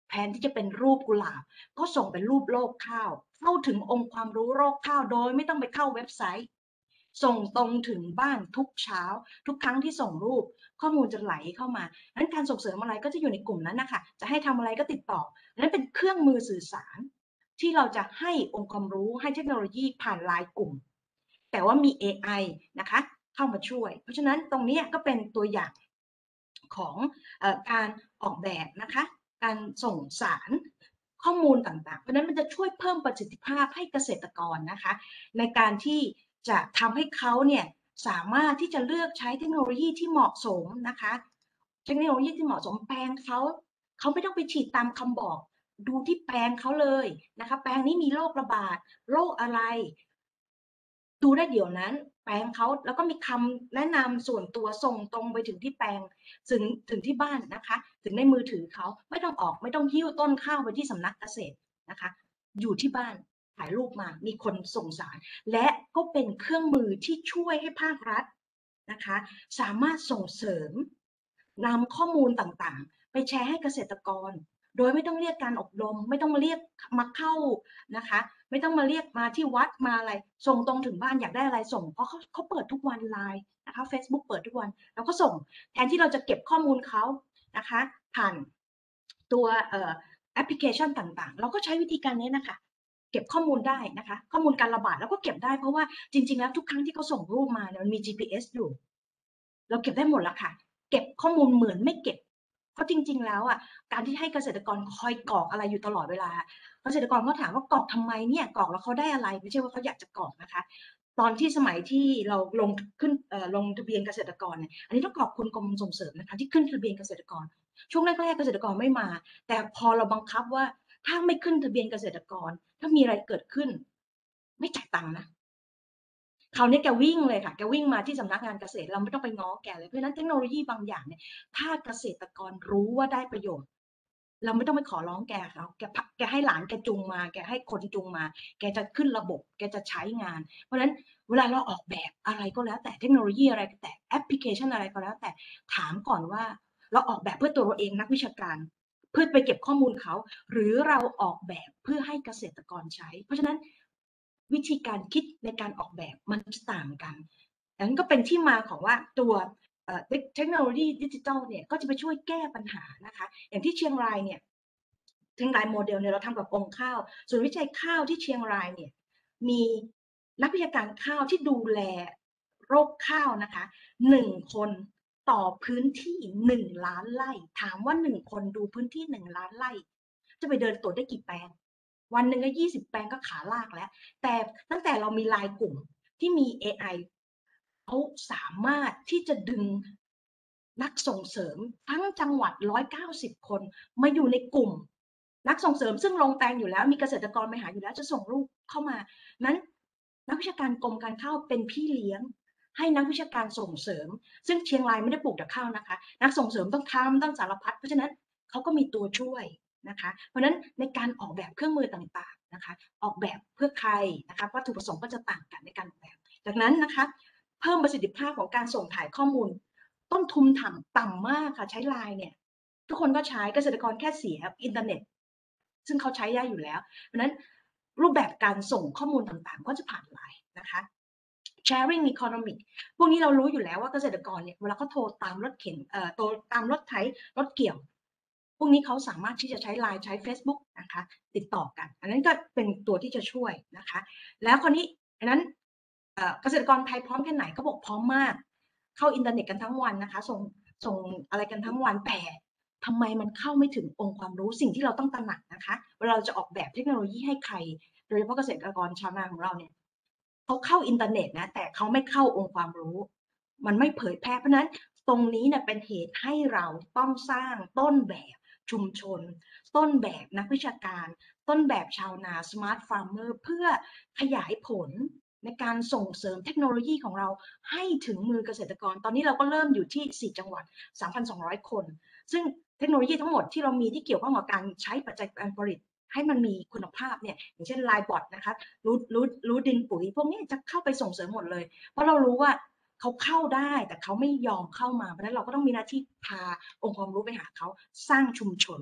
แทนที่จะเป็นรูปกุหลาบก็ส่งเป็นรูปโลกข้าวเข้าถึงองค์ความรู้โลกข้าวโดยไม่ต้องไปเข้าเว็บไซต์ส่งตรงถึงบ้านทุกเช้าทุกครั้งที่ส่งรูปข้อมูลจะไหลเข้ามาดังนั้นการส่งเสริมอะไรก็จะอยู่ในกลุ่มนั้นนะคะจะให้ทำอะไรก็ติดต่อนั้นเป็นเครื่องมือสื่อสารที่เราจะให้องค์ความรู้ให้เทคโนโลยีผ่านไลน์กลุ่มแต่ว่ามี เอ ไอ นะคะเข้ามาช่วยเพราะฉะนั้นตรงนี้ก็เป็นตัวอย่างของเอ่อการออกแบบนะคะการส่งสารข้อมูลต่างๆเพราะฉะนั้นมันจะช่วยเพิ่มประสิทธิภาพให้เกษตรกรนะคะในการที่จะทำให้เขาเนี่ยสามารถที่จะเลือกใช้เทคโนโลยีที่เหมาะสมนะคะเทคโนโลยีที่เหมาะสมแปลงเขาเขาไม่ต้องไปฉีดตามคำบอกดูที่แปลงเขาเลยนะคะแปลงนี้มีโรคระบาดโรคอะไรดูได้เดี๋ยวนั้นแปลงเขาแล้วก็มีคำแนะนำส่วนตัวส่งตรงไปถึงที่แปลงถึงถึงที่บ้านนะคะถึงในมือถือเขาไม่ต้องออกไม่ต้องหิ้วต้นข้าวไปที่สำนักเกษตรนะคะอยู่ที่บ้านถ่ายรูปมามีคนส่งสารและก็เป็นเครื่องมือที่ช่วยให้ภาครัฐนะคะสามารถส่งเสริมนำข้อมูลต่างๆไปแชร์ให้เกษตรกรโดยไม่ต้องเรียกการอบรมไม่ต้องมาเรียกมาเข้านะคะไม่ต้องมาเรียกมาที่วัดมาอะไรส่งตรงถึงบ้านอยากได้อะไรส่งเพราะเขาเขาเปิดทุกวันไลน์นะคะ Facebook เปิดทุกวันแล้วก็ส่งแทนที่เราจะเก็บข้อมูลเขานะคะผ่านตัวเอ่อแอปพลิเคชันต่างๆเราก็ใช้วิธีการนี้นะคะเก็บข้อมูลได้นะคะข้อมูลการระบาดแล้วก็เก็บได้เพราะว่าจริงๆแล้วทุกครั้งที่เขาส่งรูปมาเนี่ยมันมี จี พี เอส อยู่เราเก็บได้หมดแล้วค่ะเก็บข้อมูลเหมือนไม่เก็บเพราะจริงๆแล้วอ่ะการที่ให้เกษตรกรคอยกรอกอะไรอยู่ตลอดเวลาเกษตรกรก็ถามว่ากรอกทำไมเนี่ยกรอกแล้วเขาได้อะไรไม่ใช่ว่าเขาอยากจะกรอกนะคะตอนที่สมัยที่เราลงขึ้นเอ่อลงทะเบียนเกษตรกรเนี่ยอันนี้ต้องขอบคุณกรมส่งเสริมนะคะที่ขึ้นทะเบียนเกษตรกรช่วงแรกๆเกษตรกรไม่มาแต่พอเราบังคับว่าถ้าไม่ขึ้นทะเบียนเกษตรกรถ้ามีอะไรเกิดขึ้นไม่จ่ายตังค์นะคราวนี้แกวิ่งเลยค่ะแกวิ่งมาที่สำนักงานเกษตรเราไม่ต้องไปง้อแกเลยเพราะฉะนั้นเทคโนโลยีบางอย่างเนี่ยถ้าเกษตรกรรู้ว่าได้ประโยชน์เราไม่ต้องไปขอร้องแกเขาแกแกให้หลานแกจูงมาแกให้คนจูงมาแกจะขึ้นระบบแกจะใช้งานเพราะฉะนั้นเวลาเราออกแบบอะไรก็แล้วแต่เทคโนโลยีอะไรก็แต่แอปพลิเคชันอะไรก็แล้วแต่ถามก่อนว่าเราออกแบบเพื่อตัวเราเองนักวิชาการเพื่อไปเก็บข้อมูลเขาหรือเราออกแบบเพื่อให้เกษตรกรใช้เพราะฉะนั้นวิธีการคิดในการออกแบบมันจะต่างกันดังนั้นก็เป็นที่มาของว่าตัวเทคโนโลยีดิจิทัลเนี่ยก็จะไปช่วยแก้ปัญหานะคะอย่างที่เชียงรายเนี่ยเชียงรายโมเดลเนี่ยเราทำกับองค์ข้าวส่วนวิจัยข้าวที่เชียงรายเนี่ยมีนักวิชาการข้าวที่ดูแลโรคข้าวนะคะหนึ่งคนต่อพื้นที่หนึ่งล้านไร่ถามว่าหนึ่งคนดูพื้นที่หนึ่งล้านไร่จะไปเดินตรวจได้กี่แปลงวันหนึ่งก็ยี่สิบแปลงก็ขาลากแล้วแต่ตั้งแต่เรามีไลน์กลุ่มที่มี เอ ไอ เขาสามารถที่จะดึงนักส่งเสริมทั้งจังหวัดหนึ่งร้อยเก้าสิบคนมาอยู่ในกลุ่มนักส่งเสริมซึ่งลงแปลงอยู่แล้วมีเกษตรกรไปหาอยู่แล้วจะส่งลูกเข้ามานั้นนักวิชาการกรมการข้าวเป็นพี่เลี้ยงให้นักวิชาการส่งเสริมซึ่งเชียงรายไม่ได้ปลูกแต่ข้าวนะคะนักส่งเสริมต้องทำต้องสารพัดเพราะฉะนั้นเขาก็มีตัวช่วยนะคะเพราะฉะนั้นในการออกแบบเครื่องมือต่างๆนะคะออกแบบเพื่อใครนะคะวัตถุประสงค์ก็จะต่างกันในการออกแบบจากนั้นนะคะเพิ่มประสิทธิภาพของการส่งถ่ายข้อมูลต้นทุนต่ำต่ำมากค่ะใช้ไลน์เนี่ยทุกคนก็ใช้เกษตรกรแค่เสียอินเทอร์เน็ตซึ่งเขาใช้ได้อยู่แล้วเพราะฉะนั้นรูปแบบการส่งข้อมูลต่างๆก็จะผ่านไลน์นะคะ sharing economic พวกนี้เรารู้อยู่แล้วว่าเกษตรกรเนี่ยเวลาเขาโทรตามรถเข็นเอ่อโทรตามรถไถรถเกี่ยวพวกนี้เขาสามารถที่จะใช้ไลน์ใช้ Facebook นะคะติดต่อกันอันนั้นก็เป็นตัวที่จะช่วยนะคะแล้วคนนี้อันนั้นเกษตรกรไทยพร้อมแค่ไหนเขาบอกพร้อมมากเข้าอินเทอร์เน็ตกันทั้งวันนะคะส่งส่งอะไรกันทั้งวันแต่ทำไมมันเข้าไม่ถึงองค์ความรู้สิ่งที่เราต้องตระหนักนะคะเวลาเราจะออกแบบเทคโนโลยีให้ใครโดยเฉพาะเกษตรกรชาวนาของเราเนี่ยเขาเข้าอินเทอร์เน็ตนะแต่เขาไม่เข้าองค์ความรู้มันไม่เผยแพร่เพราะนั้นตรงนี้เนี่ยเป็นเหตุให้เราต้องสร้างต้นแบบชุมชนต้นแบบนักวิชาการต้นแบบชาวนา Smart Farmer เพื่อขยายผลในการส่งเสริมเทคโนโลยีของเราให้ถึงมือเกษตรกรตอนนี้เราก็เริ่มอยู่ที่สี่จังหวัด สามพันสองร้อย คนซึ่งเทคโนโลยีทั้งหมดที่เรามีที่เกี่ยวข้องกับการใช้ปัจจัยการผลิตให้มันมีคุณภาพเนี่ยอย่างเช่นไลน์บอทนะคะรู้รู้รู้ดินปุ๋ยพวกนี้จะเข้าไปส่งเสริมหมดเลยเพราะเรารู้ว่าเขาเข้าได้แต่เขาไม่ยอมเข้ามาเพราะฉะนั้นเราก็ต้องมีหน้าที่พาองค์ความรู้ไปหาเขาสร้างชุมชน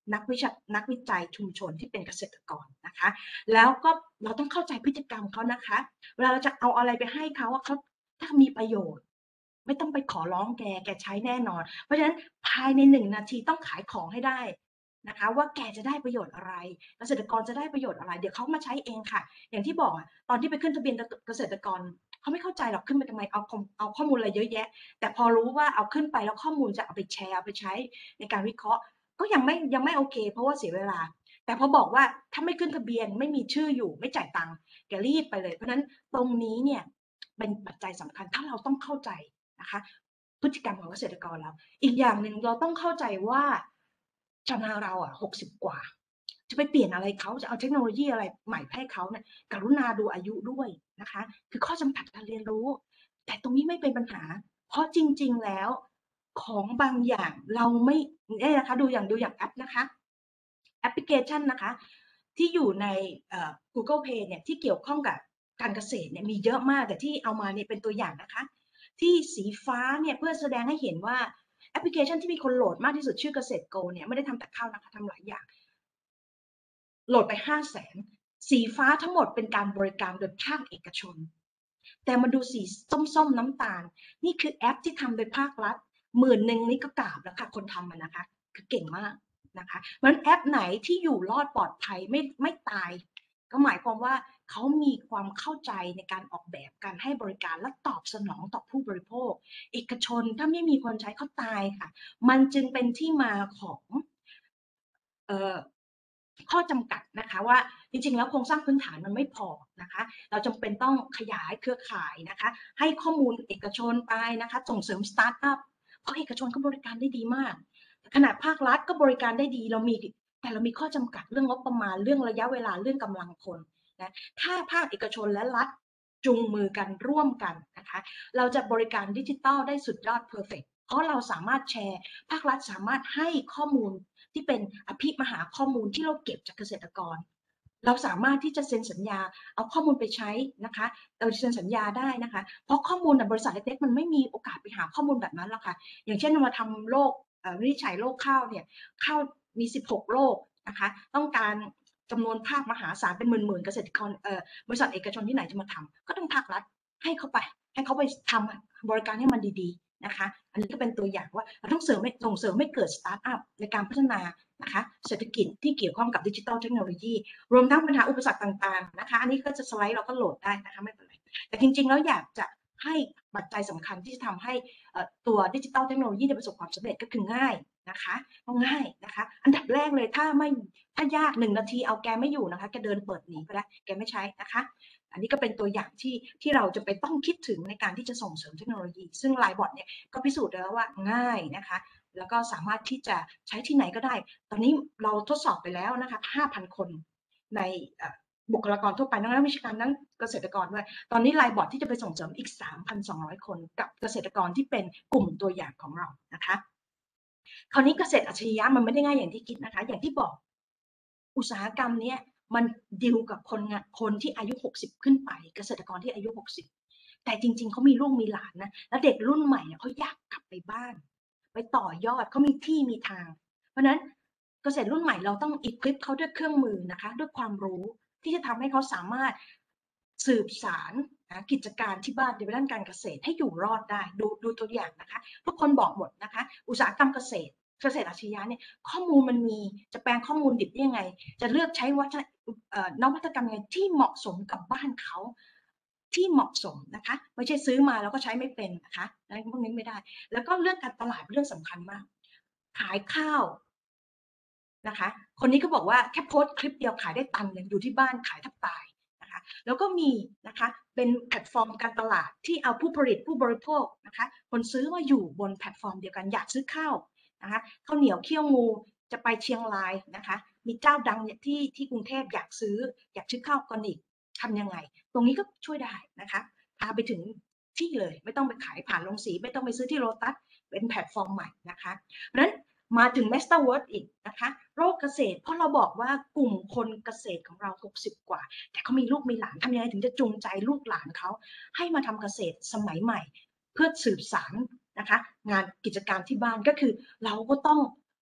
นักวิชานักวิจัยชุมชนที่เป็นเกษตรกรนะคะแล้วก็เราต้องเข้าใจพฤติกรรมเขานะคะเวลาเราจะเอาอะไรไปให้เขาว่าเขาถ้ามีประโยชน์ไม่ต้องไปขอร้องแกแกใช้แน่นอนเพราะฉะนั้นภายในหนึ่งนาทีต้องขายของให้ได้นะคะว่าแกจะได้ประโยชน์อะไรเกษตรกรจะได้ประโยชน์อะไรเดี๋ยวเขามาใช้เองค่ะอย่างที่บอกอ่ะตอนที่ไปขึ้นทะเบียนเกษตรกรเขาไม่เข้าใจหรอกขึ้นไปทำไมเอาเอาข้อมูลอะไรเยอะแยะแต่พอรู้ว่าเอาขึ้นไปแล้วข้อมูลจะเอาไปแชร์เอาไปใช้ในการวิเคราะห์ก็ยังไม่ยังไม่โอเคเพราะว่าเสียเวลาแต่พอบอกว่าถ้าไม่ขึ้นทะเบียนไม่มีชื่ออยู่ไม่จ่ายตังค์แกรีบไปเลยเพราะฉะนั้นตรงนี้เนี่ยเป็นปัจจัยสำคัญถ้าเราต้องเข้าใจนะคะพฤติกรรมของเกษตรกรเราอีกอย่างหนึ่งเราต้องเข้าใจว่าชาวนาเราอ่ะหกสิบกว่าจะไปเปลี่ยนอะไรเขาจะเอาเทคโนโลยีอะไรใหม่ให้เขาเนี่ยกรุณาดูอายุด้วยนะคะคือข้อจำกัดการเรียนรู้แต่ตรงนี้ไม่เป็นปัญหาเพราะจริงๆแล้วของบางอย่างเราไม่เนี่ยนะคะดูอย่างดูอย่างแอปนะคะแอปพลิเคชันนะคะที่อยู่ใน Google Play เนี่ยที่เกี่ยวข้องกับการเกษตรเนี่ยมีเยอะมากแต่ที่เอามาเนี่ยเป็นตัวอย่างนะคะที่สีฟ้าเนี่ยเพื่อแสดงให้เห็นว่าแอปพลิเคชันที่มีคนโหลดมากที่สุดชื่อเกษตรโกเนี่ยไม่ได้ทำแต่ข้าวนะคะทำหลายอย่างโหลดไปห้าแสนสีฟ้าทั้งหมดเป็นการบริการโดยภาคเอกชนแต่มาดูสีส้มๆน้ำตาลนี่คือแอปที่ทำโดยภาครัฐหมื่นหนึ่งนี่ก็กราบแล้วค่ะคนทำมันนะคะคือเก่งมากนะคะเพราะฉะนั้นแอปไหนที่อยู่รอดปลอดภัยไม่ไม่ตายก็หมายความว่าเขามีความเข้าใจในการออกแบบการให้บริการและตอบสนองต่อผู้บริโภคเอกชนถ้าไม่มีคนใช้เขาตายค่ะมันจึงเป็นที่มาของเอ่อข้อจำกัดนะคะว่าจริงๆแล้วโครงสร้างพื้นฐานมันไม่พอนะคะเราจำเป็นต้องขยายเครือข่ายนะคะให้ข้อมูลเอกชนไปนะคะส่งเสริมสตาร์ทอัพเพราะเอกชนก็บริการได้ดีมากขณะภาครัฐก็บริการได้ดีเรามีแต่เรามีข้อจำกัดเรื่องงบประมาณเรื่องระยะเวลาเรื่องกำลังคนนะถ้าภาคเอกชนและรัฐจูงมือกันร่วมกันนะคะเราจะบริการดิจิทัลได้สุดยอดเพอร์เฟกต์เพราะเราสามารถแชร์ภาครัฐสามารถให้ข้อมูลที่เป็นอภิมหาข้อมูลที่เราเก็บจากเกษตรกรเราสามารถที่จะเซ็นสัญญาเอาข้อมูลไปใช้นะคะเราเซ็นสัญญาได้นะคะเพราะข้อมูลในบริษัทเล็กๆมันไม่มีโอกาสไปหาข้อมูลแบบนั้นหรอกค่ะอย่างเช่นมาทำโรควินิจฉัยโรคข้าวเนี่ยข้าวมีสิบหกโรคนะคะต้องการจำนวนภาคมหาศาลเป็นหมื่นๆเกษตรกรเอ่อบริษัทเอกชนที่ไหนจะมาทำก็ต้องภาครัฐให้เขาไปให้เขาไปทำบริการให้มันดีๆนะคะอันนี้ก็เป็นตัวอย่างว่าเราต้องเสริมส่งเสริมให้เกิดสตาร์ทอัพในการพัฒนานะคะเศรษฐกิจที่เกี่ยวข้องกับดิจิทัลเทคโนโลยีรวมทั้งปัญหาอุปสรรคต่างๆนะคะอันนี้ก็จะสไลด์เราก็โหลดได้นะคะไม่เป็นไรแต่จริงๆแล้วอยากจะให้ปัจจัยสำคัญที่จะทำให้ตัวดิจิทัลเทคโนโลยีได้ประสบความสำเร็จก็คือง่ายนะคะต้องง่ายนะคะอันดับแรกเลยถ้าไม่ถ้ายากหนึ่งนาทีเอาแกไม่อยู่นะคะแกเดินเปิดหนีไปแล้วแกไม่ใช้นะคะอันนี้ก็เป็นตัวอย่างที่ที่เราจะไปต้องคิดถึงในการที่จะส่งเสริมเทคโนโลยีซึ่งไลน์บอทเนี่ยก็พิสูจน์แล้วว่าง่ายนะคะแล้วก็สามารถที่จะใช้ที่ไหนก็ได้ตอนนี้เราทดสอบไปแล้วนะคะห้าพันคนในบุคลากรทั่วไปทั้งนักวิชาการทั้งเกษตรกรด้วยตอนนี้ไลน์บอทที่จะไปส่งเสริมอีก สามพันสองร้อย คนกับเกษตรกรที่เป็นกลุ่มตัวอย่างของเรานะคะคราวนี้เกษตรอัจฉริยะมันไม่ได้ง่ายอย่างที่คิดนะคะอย่างที่บอกอุตสาหกรรมเนี้ยมันดิวกับคนคนที่อายุหกสิบขึ้นไปเกษตรกรที่อายุหกสิบแต่จริงๆเขามีลูกมีหลานนะแล้วเด็กรุ่นใหม่เนี่ยเขาอยากกลับไปบ้านไปต่อยอดเขามีที่มีทางเพราะฉะนั้นเกษตรรุ่นใหม่เราต้องอิควิปเขาด้วยเครื่องมือนะคะด้วยความรู้ที่จะทำให้เขาสามารถสืบสารนะกิจการที่บ้านในด้านการเกษตรให้อยู่รอดได้ดูดูตัวอย่างนะคะทุกคนบอกหมดนะคะอุตสาหกรรมเกษตรเกษตรอัจฉริยะเนี่ยข้อมูลมันมีจะแปลงข้อมูลดิบได้ยังไงจะเลือกใช้วัฒนนวัตกรรมยังไงที่เหมาะสมกับบ้านเขาที่เหมาะสมนะคะไม่ใช่ซื้อมาแล้วก็ใช้ไม่เป็นนะคะนั่นพวกนี้ไม่ได้แล้วก็เรื่องการตลาดเป็นเรื่องสำคัญมากขายข้าวนะคะคนนี้ก็บอกว่าแค่โพสต์คลิปเดียวขายได้ตันหนึ่งอยู่ที่บ้านขายแทบตายนะคะแล้วก็มีนะคะเป็นแพลตฟอร์มการตลาดที่เอาผู้ผลิตผู้บริโภคนะคะคนซื้อมาอยู่บนแพลตฟอร์มเดียวกันอยากซื้อข้าวนะคะข้าวเหนียวเคี่ยวงูจะไปเชียงรายนะคะมีเจ้าดังที่ที่กรุงเทพอยากซื้ออยากซื้อข้าวออร์แกนิกทำยังไงตรงนี้ก็ช่วยได้นะคะพาไปถึงที่เลยไม่ต้องไปขายผ่านโรงสีไม่ต้องไปซื้อที่โลตัสเป็นแพลตฟอร์มใหม่นะคะเพราะฉะนั้นมาถึง Master Word อีกนะคะโรคเกษตรเพราะเราบอกว่ากลุ่มคนเกษตรของเราหกสิบกว่าแต่เขามีลูกมีหลานทำยังไงถึงจะจูงใจลูกหลานเขาให้มาทำเกษตรสมัยใหม่เพื่อสืบสานนะคะงานกิจการที่บ้านก็คือเราก็ต้อง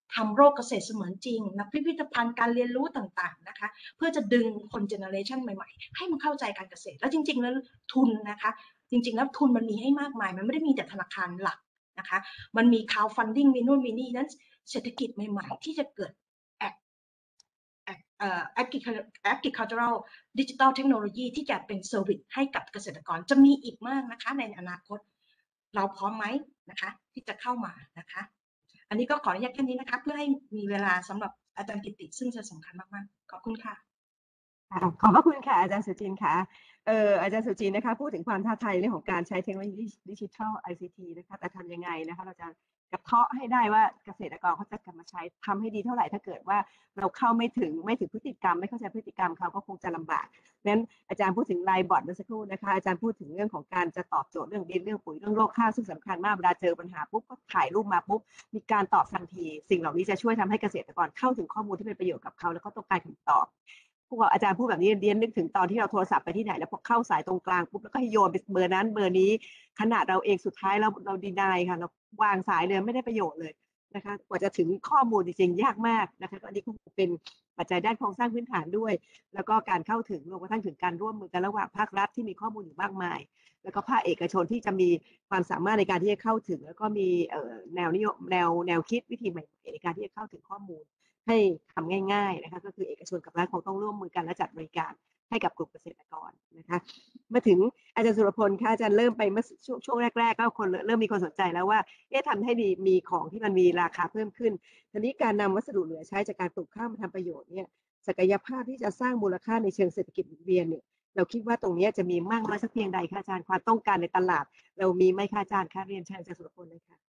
ทำโรคเกษตรเสมือนจริงนะพิพิธภัณฑ์การเรียนรู้ต่างๆนะคะเพื่อจะดึงคนเจเนอเรชันใหม่ๆให้มันเข้าใจการเกษตรแล้วจริงๆแล้วทุนนะคะจริงๆแล้วทุนมันมีให้มากมายมันไม่ได้มีแต่ธนาคารหลักนะคะมันมี crowdfunding มีนู่นมีนี่นั้นเศรษฐกิจใหม่ๆที่จะเกิด agricultural digital technology ที่จะเป็น service ให้กับเกษตรกรจะมีอีกมากนะคะในอนาคตเราพร้อมไหมนะคะที่จะเข้ามานะคะอันนี้ก็ขออนุญาตแค่นี้นะคะเพื่อให้มีเวลาสำหรับอาจารย์กิติซึ่งจะสำคัญมากๆขอบคุณค่ะค่ะขอบพระคุณค่ะอาจารย์สุจินต์ค่ะเอ่ออาจารย์สุจินต์นะคะพูดถึงความท้าทายเรื่องของการใช้เทคโนโลยีดิจิทัล ไอ ซี ที นะคะแต่ทำยังไงนะคะเราจะกระเทาะให้ได้ว่าเกษตรกรเขาจะกลับมาใช้ทำให้ดีเท่าไหร่ถ้าเกิดว่าเราเข้าไม่ถึงไม่ถึงพฤติกรรมไม่เข้าใจพฤติกรรมเขาก็คงจะลำบากนั้นอาจารย์พูดถึงไลน์บอทเมื่อสักครู่นะคะอาจารย์พูดถึงเรื่องของการจะตอบโจทย์เรื่องดินเรื่องปุ๋ยเรื่องโรคข้าวซึ่งสำคัญมากเวลาเจอปัญหาปุ๊บก็ถ่ายรูปมาปุ๊บมีการตอบทันทีสิ่งเหล่านี้จะช่วยทำให้เกษตรกรเข้าถึงข้อมูลที่เป็นประโยชน์กับเขาแล้วก็ต้องการคำตอบพวกอาจารย์พูดแบบนี้เรียนนึกถึงตอนที่เราโทรศัพท์ไปที่ไหนแล้วพอเข้าสายตรงกลางปุ๊บแล้วก็ให้โยนไปเบอร์นั้นเบอร์นี้ขนาดเราเองสุดท้ายเราเราดีนายค่ะเราวางสายเลยไม่ได้ประโยชน์เลยนะคะกว่าจะถึงข้อมูลจริงๆยากมากนะคะก็อันนี้คงเป็นปัจจัยด้านโครงสร้างพื้นฐานด้วยแล้วก็การเข้าถึงรวมกระทั่งถึงการร่วมมือกันระหว่างภาครัฐที่มีข้อมูลอยู่มากมายแล้วก็ภาคเอกชนที่จะมีความสามารถในการที่จะเข้าถึงแล้วก็มีแนวนิยมแนวแนวคิดวิธีใหม่ๆในการที่จะเข้าถึงข้อมูลให้ทำง่ายๆนะคะก็คือเอกชนกับรัฐคงต้องร่วมมือกันและจัดบริการให้กับกลุ่มเกษตรกรนะคะมาถึงอาจารย์สุรพลค่ะอาจารย์เริ่มไปเมื่อช่วงช่วงแรกๆก็คนเริ่มมีคนสนใจแล้วว่าเอ๊ะทำให้มีมีของที่มันมีราคาเพิ่มขึ้นทีนี้การนำวัสดุเหลือใช้จากการปลูกข้าวมาทำประโยชน์เนี่ยศักยภาพที่จะสร้างมูลค่าในเชิงเศรษฐกิจหมุนเวียนเนี่ยเราคิดว่าตรงนี้จะมีมากน้อยสักเพียงใดคะอาจารย์ความต้องการในตลาดเรามีไหมคะอาจารย์คะเรียนเชิญอาจารย์สุรพลเลยค่ะ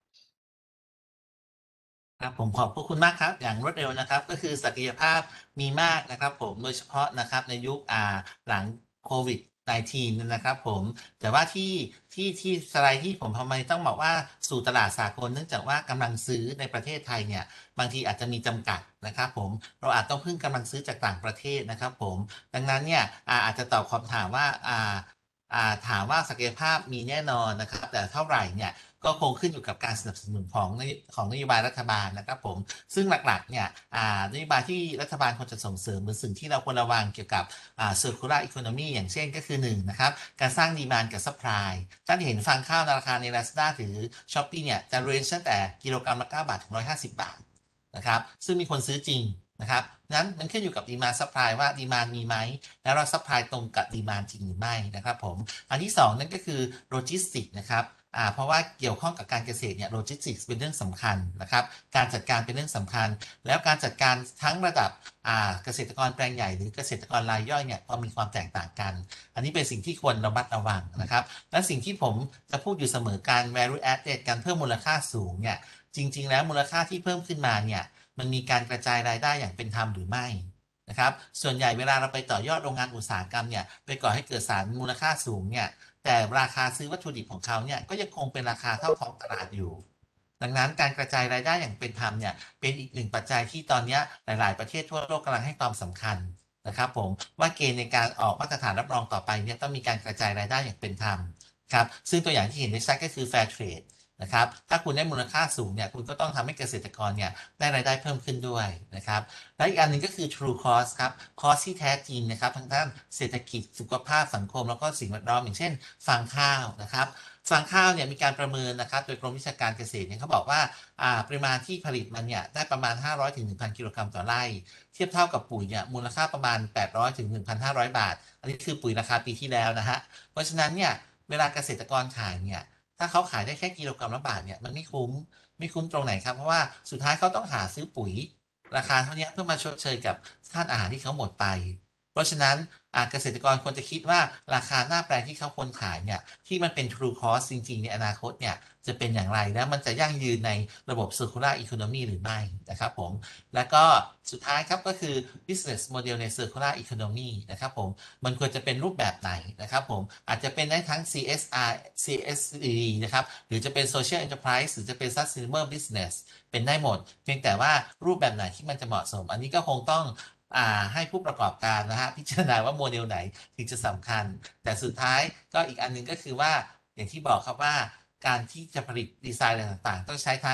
ครับผมขอบพระคุณมากครับอย่างรวดเร็วนะครับก็คือศักยภาพมีมากนะครับผมโดยเฉพาะนะครับในยุคอ่าหลังโควิด สิบเก้า นะครับผมแต่ว่าที่ที่ที่สไลด์ที่ผมทำไมต้องบอกว่าสู่ตลาดสากลเนื่องจากว่ากำลังซื้อในประเทศไทยเนี่ยบางทีอาจจะมีจำกัดนะครับผมเราอาจต้องพึ่งกำลังซื้อจากต่างประเทศนะครับผมดังนั้นเนี่ยอาจจะตอบคำถามว่าอ่าอ่าถามว่าศักยภาพมีแน่นอนนะครับแต่เท่าไหร่เนี่ยก็คงขึ้นอยู่กับการสนับสนุนของของนโยบายรัฐบาลนะครับผมซึ่งหลักๆเนี่ยนโยบายที่รัฐบาลควรจะส่งเสริมหรือสิ่งที่เราควรระวังเกี่ยวกับ circular economy อย่างเช่นก็คือหนึ่งนะครับการสร้างดีมานด์กับ supply ท่านเห็นฟางข้าวในราคาใน Lazada หรือ Shopee เนี่ยจะเรนจ์ตั้งแต่กิโลกรัมละเก้าบาทถึงหนึ่งร้อยห้าสิบบาทนะครับซึ่งมีคนซื้อจริงนะครับนั้นมันขึ้นอยู่กับดีมานด์ซัพพลายว่าดีมานด์มีไหมแล้วเราซัพพลายตรงกับดีมานด์จริงหรือไม่นะครับผมอันที่สองนั่นก็คือโลจิสติกนะครับอ่าเพราะว่าเกี่ยวข้องกับการเกษตรเนี่ยโลจิสติกส์เป็นเรื่องสำคัญนะครับการจัดการเป็นเรื่องสำคัญแล้วการจัดการทั้งระดับอ่าเกษตรกรแปลงใหญ่หรือเกษตรกรรายย่อยเนี่ยก็มีความแตกต่างกันอันนี้เป็นสิ่งที่ควรระมัดระวังนะครับและสิ่งที่ผมจะพูดอยู่เสมอการ value added การเพิ่มมูลค่าสูงเนี่ยจริงๆแล้วมูลค่าที่เพิ่มขึ้นมาเนี่ยมันมีการกระจายรายได้อย่างเป็นธรรมหรือไม่นะครับส่วนใหญ่เวลาเราไปต่อยอดโรงงานอุตสาหกรรมเนี่ยไปก่อให้เกิดสารมูลค่าสูงเนี่ยแต่ราคาซื้อวัตถุดิบของเขาเนี่ยก็ยังคงเป็นราคาเท่าท้องตลาดอยู่ดังนั้นการกระจายรายได้อย่างเป็นธรรมเนี่ยเป็นอีกหนึ่งปัจจัยที่ตอนนี้หลายๆประเทศทั่วโลกกำลังให้ความสำคัญนะครับผมว่าเกณฑ์ในการออกมาตรฐานรับรองต่อไปเนี่ยต้องมีการกระจายรายได้อย่างเป็นธรรมครับซึ่งตัวอย่างที่เห็นได้ชัดก็คือ Fair Tradeนะครับถ้าคุณได้มูลค่าสูงเนี่ยคุณก็ต้องทำให้เกษตรกรเนี่ยได้รายได้เพิ่มขึ้นด้วยนะครับและอีกอันหนึ่งก็คือ True Cost ครับ Cost ที่แท้จริงนะครับทั้งด้านเศรษฐกิจสุขภาพสังคมแล้วก็สิ่งแวดล้อมอย่างเช่นฟางข้าวนะครับฟางข้าวเนี่ยมีการประเมินนะครับโดยกรมวิชาการเกษตรเนี่ยเขาบอกว่าปริมาณที่ผลิตมันเนี่ยได้ประมาณห้าร้อยถึง หนึ่งพัน กิโลกรัมต่อไร่เทียบเท่ากับปุ๋ยเนี่ยมูลค่าประมาณแปดร้อยถึง หนึ่งพันห้าร้อย บาทอันนี้คือปุ๋ยราคาปีที่แล้วนะฮะเพราะฉะนั้นเนี่ยเวลาเกษตรกรขายเนี่ยถ้าเขาขายได้แค่กิโลกรัมละบาทเนี่ยมันไม่คุ้มไม่คุ้มตรงไหนครับเพราะว่าสุดท้ายเขาต้องหาซื้อปุ๋ยราคาเท่านี้เพื่อมาชดเชยกับค่าอาหารที่เขาหมดไปเพราะฉะนั้นเกษตรกรควรจะคิดว่าราคาหน้าแปลงที่เขาควรขายเนี่ยที่มันเป็น true cost จริงๆในอนาคตเนี่ยจะเป็นอย่างไรแล้วมันจะยั่งยืนในระบบ circular economy หรือไม่นะครับผมแล้วก็สุดท้ายครับก็คือ business model ใน circular economy นะครับผมมันควรจะเป็นรูปแบบไหนนะครับผมอาจจะเป็นได้ทั้ง ซี เอส อาร์ ซี เอส อี นะครับหรือจะเป็น social enterprise หรือจะเป็น sustainable business เป็นได้หมดเพียงแต่ว่ารูปแบบไหนที่มันจะเหมาะสมอันนี้ก็คงต้องอ่าให้ผู้ประกอบการนะฮะพิจารณาว่าโมเดลไหนถึงจะสำคัญแต่สุดท้ายก็อีกอันนึงก็คือว่าอย่างที่บอกครับว่าการที่จะผลิตดีไซน์อะไรต่างๆต้องใช้ทั้ง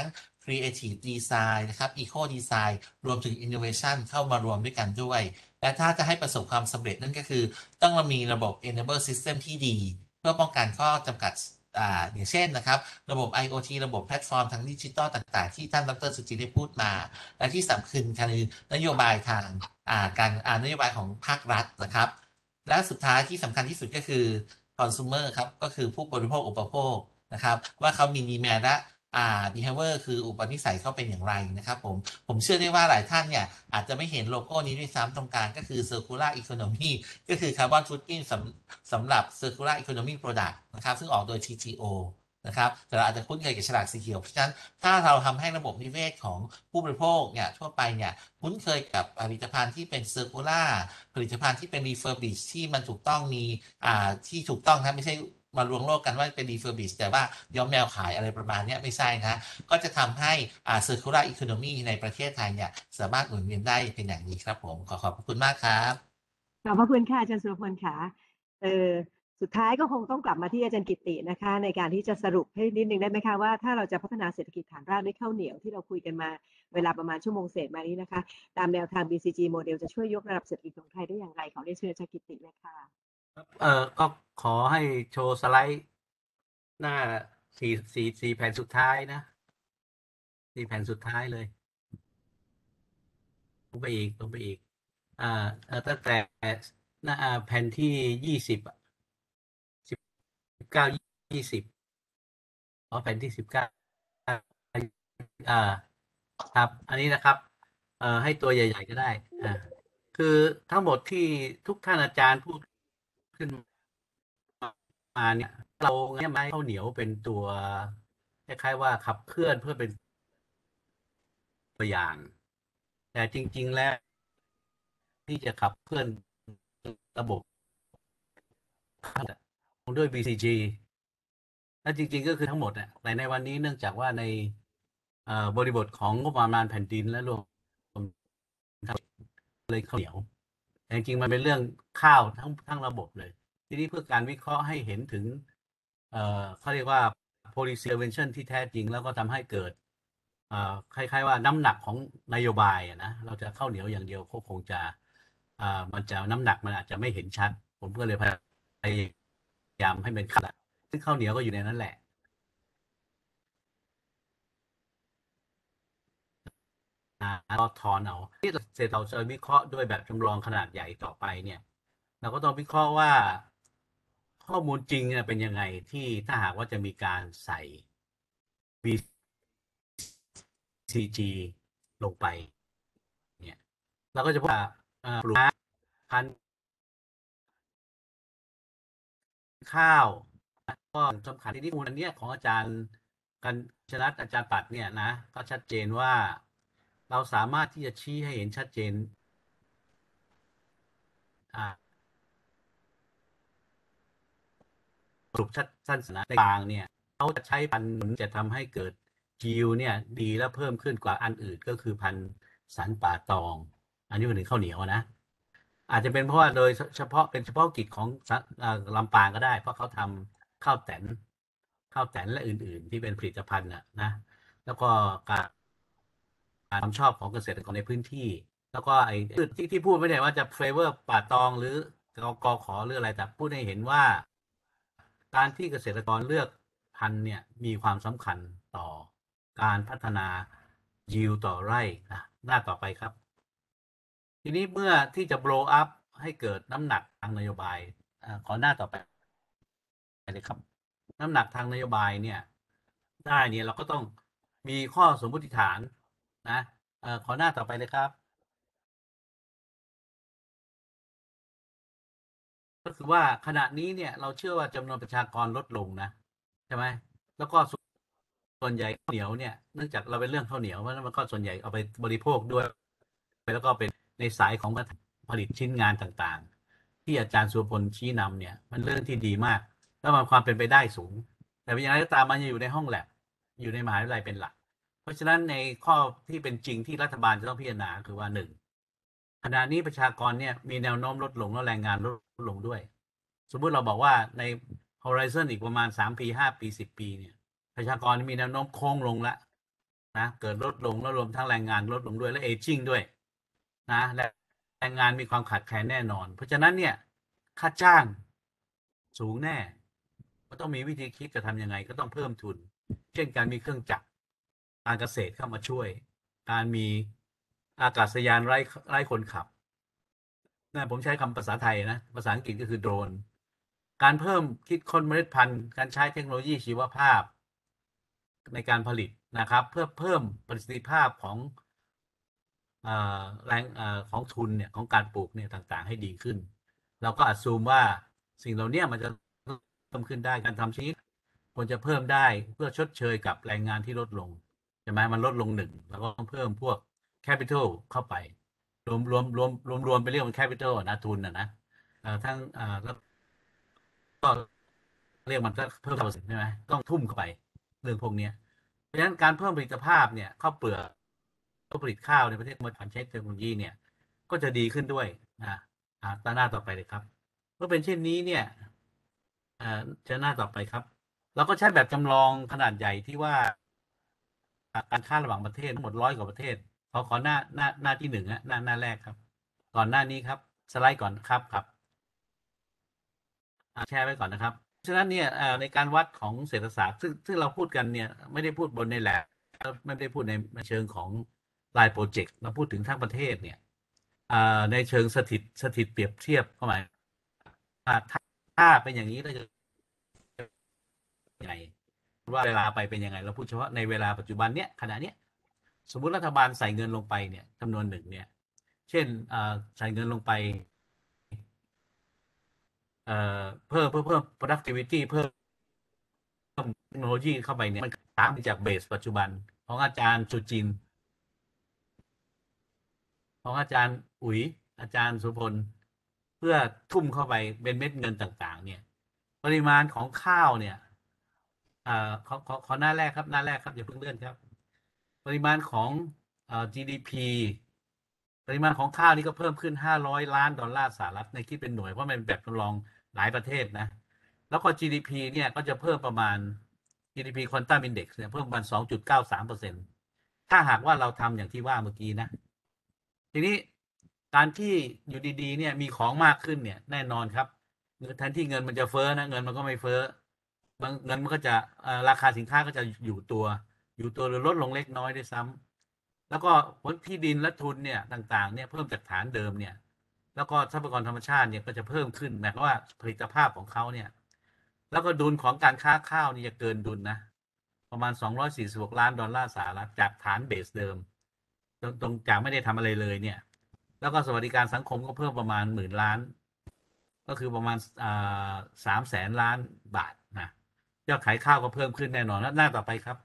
Creative Design นะครับ Eco Design รวมถึง Innovation เข้ามารวมด้วยกันด้วย และถ้าจะให้ประสบความสำเร็จนั่นก็คือต้องมีระบบ Enable System ที่ดี เพื่อป้องกันข้อจำกัดอ่าอย่างเช่นนะครับระบบ ไอ โอ ที ระบบแพลตฟอร์มทางดิจิทัลต่างๆ ที่ท่านดรสุจิตได้พูดมา และที่สำคัญคือนโยบายทางอ่าการอ่านโยบายของภาครัฐนะครับ และสุดท้ายที่สำคัญที่สุดก็คือ consumer ครับก็คือผู้บริโภคอุปโภคนะครับว่าเขามี demand และอ่า behavior คืออุปนิสัยเขาเป็นอย่างไรนะครับผมผมเชื่อได้ว่าหลายท่านเนี่ยอาจจะไม่เห็นโลโก้นี้ด้วยซ้ำตรงกลางก็คือ circular economy ก็คือ carbon footprint สำสำหรับ circular economy product นะครับซึ่งออกโดย ที จี โอ นะครับแต่เราอาจจะคุ้นเคยกับฉลากสีเขียวเพราะฉะนั้นถ้าเราทำให้ระบบนิเวศของผู้บริโภคเนี่ยทั่วไปเนี่ยคุ้นเคยกับผลิตภัณฑ์ที่เป็น circular ผลิตภัณฑ์ที่เป็น refurbish ที่มันถูกต้องมีอ่าที่ถูกต้องนะไม่ใช่มาลวงโลกกันว่าเป็น refurbish แต่ว่าย้อมแมวขายอะไรประมาณนี้ไม่ใช่นะก็จะทำให้อ่า circular economy ในประเทศไทยเนี่ยสามารถหมุนเวียนได้เป็นอย่างดีครับผมขอขอบคุณมากครับขอบพระคุณค่ะอาจารย์สุรพลค่ะเออสุดท้ายก็คงต้องกลับมาที่อาจารย์กิตินะคะในการที่จะสรุปให้นิดนึงได้ไหมคะว่าถ้าเราจะพัฒนาเศรษฐกิจฐานรากด้วยข้าวเหนียวที่เราคุยกันมาเวลาประมาณชั่วโมงเศษมานี้นะคะตามแนวทาง บี ซี จี โมเดลจะช่วยยกระดับเศรษฐกิจของไทยได้อย่างไรขอเรียนเชิญอาจารย์กิติเลยค่ะเอ่อก็ขอให้โชว์สไลด์หน้าสี่สี่สี่แผ่นสุดท้ายนะสี่แผ่นสุดท้ายเลยลงไปอีกลงไปอีกอ่าเอ่อตั้งแต่หน้าแผ่นที่ยี่สิบสิบเก้ายี่สิบอ๋อแผ่นที่สิบเก้าอ่าครับ อันนี้นะครับเอ่อให้ตัวใหญ่ๆก็ได้อ่าคือทั้งหมดที่ทุกท่านอาจารย์พูดขึ้นมาเนี่ยเราเนี่ยไม้ข้าวเหนียวเป็นตัวคล้ายๆว่าขับเคลื่อนเพื่อเป็นตัวอย่าง แต่จริงๆแล้วที่จะขับเคลื่อนระบบด้วย บี ซี จี และจริงๆก็คือทั้งหมดเนี่ยแต่ในวันนี้เนื่องจากว่าในบริบทของงบประมาณแผ่นดินและรวมเลยข้าวเหนียวแต่จริงๆมันเป็นเรื่องข้าวทั้งทั้งระบบเลยทีนี้เพื่อการวิเคราะห์ให้เห็นถึงเอ่อเขาเรียกว่า policy intervention ที่แท้จริงแล้วก็ทำให้เกิดเอ่อคล้ายๆว่าน้ำหนักของนโยบายนะเราจะข้าวเหนียวอย่างเดียวก็คงจะอ่ามันจะน้ำหนักมันอาจจะไม่เห็นชัดผมก็เลยพยายามให้เป็นข้าวซึ่งข้าวเหนียวก็อยู่ในนั้นแหละก็ถอนเอาที่เสร็จเราจะวิเคราะห์ด้วยแบบจำลองขนาดใหญ่ต่อไปเนี่ยเราก็ต้องวิเคราะห์ว่าข้อมูลจริงเป็นยังไงที่ถ้าหากว่าจะมีการใส่ บี ซี จี ลงไปเนี่ยเราก็จะพบว่าปลูกพันธุ์ข้าวก็สำคัญที่มูลอันเนี้ยของอาจารย์กันชนัดอาจารย์ปัดเนี่ยนะก็ชัดเจนว่าเราสามารถที่จะชี้ให้เห็นชัดเจนอ่าสรุปชัดสั้นๆนะในกลางเนี่ยเขาจะใช้พันธุ์จะทำให้เกิดยิวเนี่ยดีและเพิ่มขึ้นกว่าอันอื่นก็คือพันธุ์สันป่าตองอันนี้เป็นข้าวเหนียวนะอาจจะเป็นเพราะว่าโดยเฉพาะเป็นเฉพาะกิจของลำปางก็ได้เพราะเขาทำข้าวแตนข้าวแตนและอื่นๆที่เป็นผลิตภัณฑ์นะนะแล้วก็การความชอบของเกษตรกรในพื้นที่แล้วก็ไอ้ที่ที่พูดไม่ได้ว่าจะเฟเวอร์ป่าตองหรือกกขอหรืออะไรแต่พูดให้เห็นว่าการที่เกษตรกรเลือกพันธุ์เนี่ยมีความสำคัญต่อการพัฒนายิวต่อไร่นะหน้าต่อไปครับทีนี้เมื่อที่จะ blow up ให้เกิดน้ำหนักทางนโยบายอขอหน้าต่อไปเลยครับน้ำหนักทางนโยบายเนี่ยได้เนี่ยเราก็ต้องมีข้อสมมติฐานนะเอ่อขอหน้าต่อไปเลยครับก็คือว่าขณะนี้เนี่ยเราเชื่อว่าจำนวนประชากรลดลงนะใช่ไหมแล้วก็ส่วนใหญ่ข้าวเหนียวเนี่ยเนื่องจากเราเป็นเรื่องข้าวเหนียวเพราะฉะนั้นมันก็ส่วนใหญ่เอาไปบริโภคด้วยแล้วก็เป็นในสายของผลิตชิ้นงานต่างๆที่อาจารย์สุรพลชี้นำเนี่ยมันเรื่องที่ดีมากแล้วมันความเป็นไปได้สูงแต่อย่างไรก็ตามมันอยู่ในห้องแลบอยู่ในมหาวิทยาลัยเป็นหลักเพราะฉะนั้นในข้อที่เป็นจริงที่รัฐบาลจะต้องพิจารณาคือว่าหนึ่งขณะนี้ประชากรเนี่ยมีแนวโน้มลดลงแล้วแรงงานลดลงด้วยสมมุติเราบอกว่าใน Horizon อีกประมาณสามปีห้าปีสิบปีเนี่ยประชากรมีแนวโน้มโค้งลงละนะเกิดลดลงแล้วรวมทั้งแรงงานลดลงด้วยและเอจิ้งด้วยนะและแรงงานมีความขาดแคลนแน่นอน เพราะฉะนั้นเนี่ยค่าจ้างสูงแน่ก็ต้องมีวิธีคิดจะทำยังไงก็ต้องเพิ่มทุน เช่นการมีเครื่องจักรการเกษตรเข้ามาช่วย การมีอากาศยานไร้ไร้คนขับนะผมใช้คำภาษาไทยนะภาษาอังกฤษก็คือโดรนการเพิ่มคิดค้นเมล็ดพันธุ์การใช้เทคโนโลยีชีวภาพในการผลิตนะครับเพื่อเพิ่มประสิทธิภาพของแรงของทุนเนี่ยของการปลูกเนี่ยต่างๆให้ดีขึ้นเราก็อัดซูมว่าสิ่งเหล่านี้มันจะเพิ่มขึ้นได้การทำชิ้นควรจะเพิ่มได้เพื่อชดเชยกับแรงงานที่ลดลงใช่ไหมมันลดลงหนึ่งแล้วก็ต้องเพิ่มพวกแคปิตอลเข้าไปรวมรวมรวมรวมรวมไปเรียกว่าแคปิตอลนะทุนนะนะทั้งแล้วก็เรียกมันก็เพิ่มเปอร์เซ็นต์ใช่ไหมต้องทุ่มเข้าไปเรื่องพวกนี้เพราะฉะนั้นการเพิ่มผลิตภาพเนี่ยข้าวเปลือกผลิตข้าวในประเทศมาผ่านใช้เทคโนโลยีเนี่ยก็จะดีขึ้นด้วยนะอ่าตาหน้าต่อไปเลยครับเมื่อเป็นเช่นนี้เนี่ยอ่าจะหน้าต่อไปครับเราก็ใช้แบบจำลองขนาดใหญ่ที่ว่าการค้าระหว่างประเทศทั้งหมดร้อยกว่าประเทศขอขอหน้าหน้าหน้าที่หนึ่งฮะหน้าหน้าแรกครับก่อนหน้านี้ครับสไลด์ก่อนครับครับแชร์ไว้ก่อนนะครับฉะนั้นเนี่ยในการวัดของเศรษฐศาสตร์ซึ่งซึ่งเราพูดกันเนี่ยไม่ได้พูดบนในแลบไม่ได้พูดในเชิงของรายโปรเจกต์เราพูดถึงทั้งประเทศเนี่ยในเชิงสถิตสถิตเปรียบเทียบเข้ามาถ้าเป็นอย่างนี้เราจะยังไงว่าเวลาไปเป็นยังไงเราพูดเฉพาะในเวลาปัจจุบันเนี้ยขณะเนี้ยสมมุติรัฐบาลใส่เงินลงไปเนี่ยจำนวนหนึ่งเนี่ยเช่นใส่เงินลงไปเพิ่มเพิ่มเพิ่ม productivity เพิ่มเทคโนโลยีเข้าไปเนี่ยมันต่างจากเบสปัจจุบันของอาจารย์สุจินของอาจารย์อุ๋ยอาจารย์สุพลเพื่อทุ่มเข้าไปเป็นเม็ดเงินต่างๆเนี่ยปริมาณของข้าวเนี่ยอ่าขอขอขอหน้าแรกครับหน้าแรกครับอย่าเพิ่งเลื่อนครับปริมาณของเอ่อ จี ดี พี ปริมาณของข้าวนี่ก็เพิ่มขึ้นห้าร้อยล้านดอลลาร์สหรัฐในคิดเป็นหน่วยเพราะมันเป็นแบบทดลองหลายประเทศนะแล้วก็ จี ดี พี เนี่ยก็จะเพิ่มประมาณ จี ดี พี Quantum Index เนี่ยเพิ่มประมาณ สองจุดเก้าสามเปอร์เซ็นต์ ถ้าหากว่าเราทำอย่างที่ว่าเมื่อกี้นะทีนี้การที่อยู่ดีๆเนี่ยมีของมากขึ้นเนี่ยแน่นอนครับแทนที่เงินมันจะเฟ้อนะเงินมันก็ไม่เฟ้อเงินมันก็จะราคาสินค้าก็จะอยู่ตัวอยู่ตัวหรือลดลงเล็กน้อยด้วยซ้ำแล้วก็ผลที่ดินและทุนเนี่ยต่างๆเนี่ยเพิ่มจากฐานเดิมเนี่ยแล้วก็ทรัพยากรธรรมชาติเนี่ยก็จะเพิ่มขึ้นหมายความว่าผลิตภาพของเขาเนี่ยแล้วก็ดุลของการค้าข้าวนี่จะเกินดุลนะประมาณสองร้อยสี่สิบหกล้านดอลลาร์สหรัฐจากฐานเบสเดิมตรงจากไม่ได้ทำอะไรเลยเนี่ยแล้วก็สวัสดิการสังคมก็เพิ่มประมาณหมื่นล้านก็คือประมาณสามแสนล้านบาทนะยอดขายข้าวก็เพิ่มขึ้นแน่นอนแล้วหน้าต่อไปครับ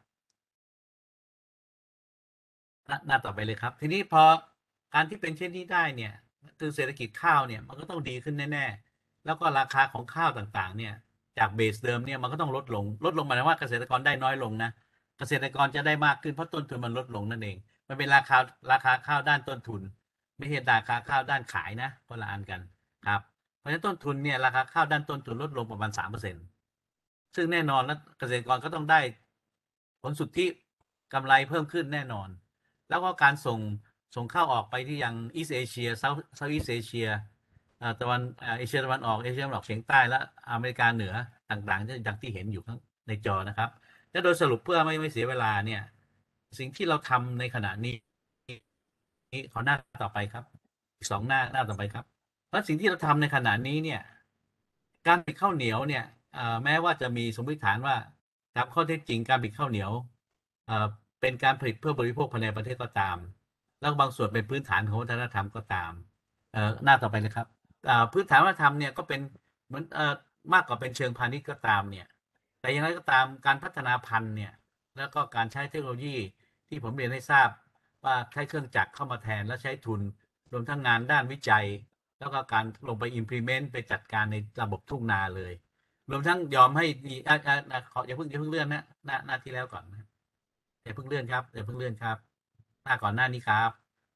หน้าต่อไปเลยครับทีนี้พอการที่เป็นเช่นนี้ได้เนี่ยคือเศรษฐกิจข้าวเนี่ยมันก็ต้องดีขึ้นแน่ๆแล้วก็ราคาของข้าวต่างๆเนี่ยจากเบสเดิมเนี่ยมันก็ต้องลดลงลดลงหมายถึงว่าเกษตรกรได้น้อยลงนะเกษตรกรจะได้มากขึ้นเพราะต้นทุนมันลดลงนั่นเองมันเป็นราคาราคาข้าวด้านต้นทุนไม่ใช่ราคาข้าวด้านขายนะคนละอันกันครับเพราะฉะนั้นต้นทุนเนี่ยราคาข้าวด้านต้นทุนลดลงประมาณ สามเปอร์เซ็นต์ ซึ่งแน่นอนแล้วเกษตรกรก็ต้องได้ผลสุทธิกำไรเพิ่มขึ้นแน่นอนแล้วก็การส่งส่งข้าวออกไปที่ยังอีสเอเชียเซาท์เซาท์อีสเอเชียตะวันเอเชียตะวันออกเอเชียตะวันออกเฉียงใต้และอเมริกาเหนือต่างๆอย่างที่เห็นอยู่ข้างในจอนะครับและโดยสรุปเพื่อไม่ไม่เสียเวลาเนี่ยสิ่งที่เราทำในขณะนี้ขอหน้าต่อไปครับอีกสองหน้าหน้าต่อไปครับเพราะสิ่งที่เราทำในขณะนี้เนี่ยการผลิตข้าวเหนียวเนี่ยแม้ว่าจะมีสมมติฐานว่าตามข้อเท็จจริงการผลิตข้าวเหนียวเป็นการผลิตเพื่อบริโภคภายในประเทศก็ตามแล้วบางส่วนเป็นพื้นฐานของวัฒนธรรมก็ตามหน้าต่อไปเลยครับพื้นฐานวัฒนธรรมเนี่ยก็เป็นเหมือนมากกว่าเป็นเชิงพาณิชย์ก็ตามเนี่ยแต่อย่างไรก็ตามการพัฒนาพันธุ์เนี่ยแล้วก็การใช้เทคโนโลยีที่ผมเรียนให้ทราบว่าใช้เครื่องจักรเข้ามาแทนและใช้ทุนรวมทั้งงานด้านวิจัยแล้วก็การลงไป implement ไปจัดการในระบบทุ่งนาเลยรวมทั้งยอมให้ดีอ่าขออย่าเพิ่งอย่าเพิ่งเลื่อนนะหน้าหน้าที่แล้วก่อนนะอย่าเพิ่งเลื่อนครับอย่าเพิ่งเลื่อนครับหน้าก่อนหน้านี้ครับ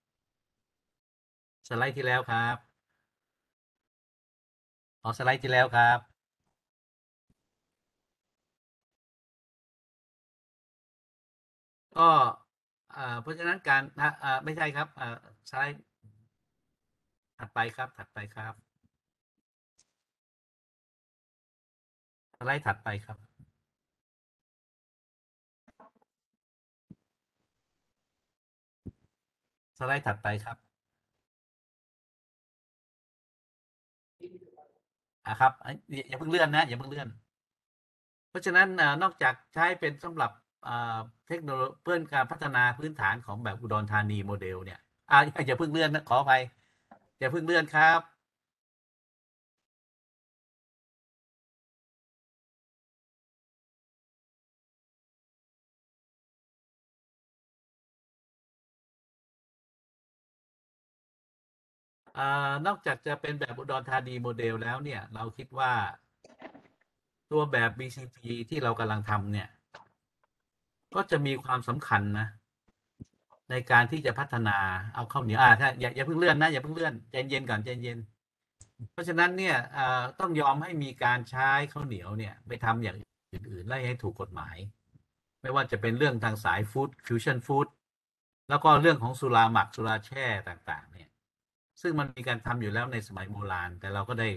สไลด์ที่แล้วครับขอสไลด์ที่แล้วครับก็อ่าเพราะฉะนั้นการอ่าอ่าไม่ใช่ครับอ่าสไลด์ถัดไปครับถัดไปครับสไลด์ถัดไปครับสไลด์ถัดไปครับอ่าครับอ่ะอย่าอย่าเพิ่งเลื่อนนะอย่าเพิ่งเลื่อน เพราะฉะนั้นอ่านอกจากใช้เป็นสำหรับอ่าเทคโนโลยีเพื่อการพัฒนาพื้นฐานของแบบอุดรธานีโมเดลเนี่ยอ่าอย่าเพิ่งเลื่อนนะขออภัยอย่าเพิ่งเลื่อนครับอ่านอกจากจะเป็นแบบอุดรธานีโมเดลแล้วเนี่ยเราคิดว่าตัวแบบ บี ซี จี ที่เรากำลังทำเนี่ยก็จะมีความสำคัญนะในการที่จะพัฒนาเอาข้าวเหนียวอ่าถ้าอย่าอย่าเพิ่งเลื่อนนะอย่าเพิ่งเลื่อนใจเย็นก่อนใจเย็นเพราะฉะนั้นเนี่ยอ่าต้องยอมให้มีการใช้ข้าวเหนียวเนี่ยไปทำอย่างอื่นๆและให้ถูกกฎหมายไม่ว่าจะเป็นเรื่องทางสายฟู้ดฟิวชั่นฟู้ดแล้วก็เรื่องของสุราหมักสุราแช่ต่างๆเนี่ยซึ่งมันมีการทำอยู่แล้วในสมัยโบราณแต่เราก็ได้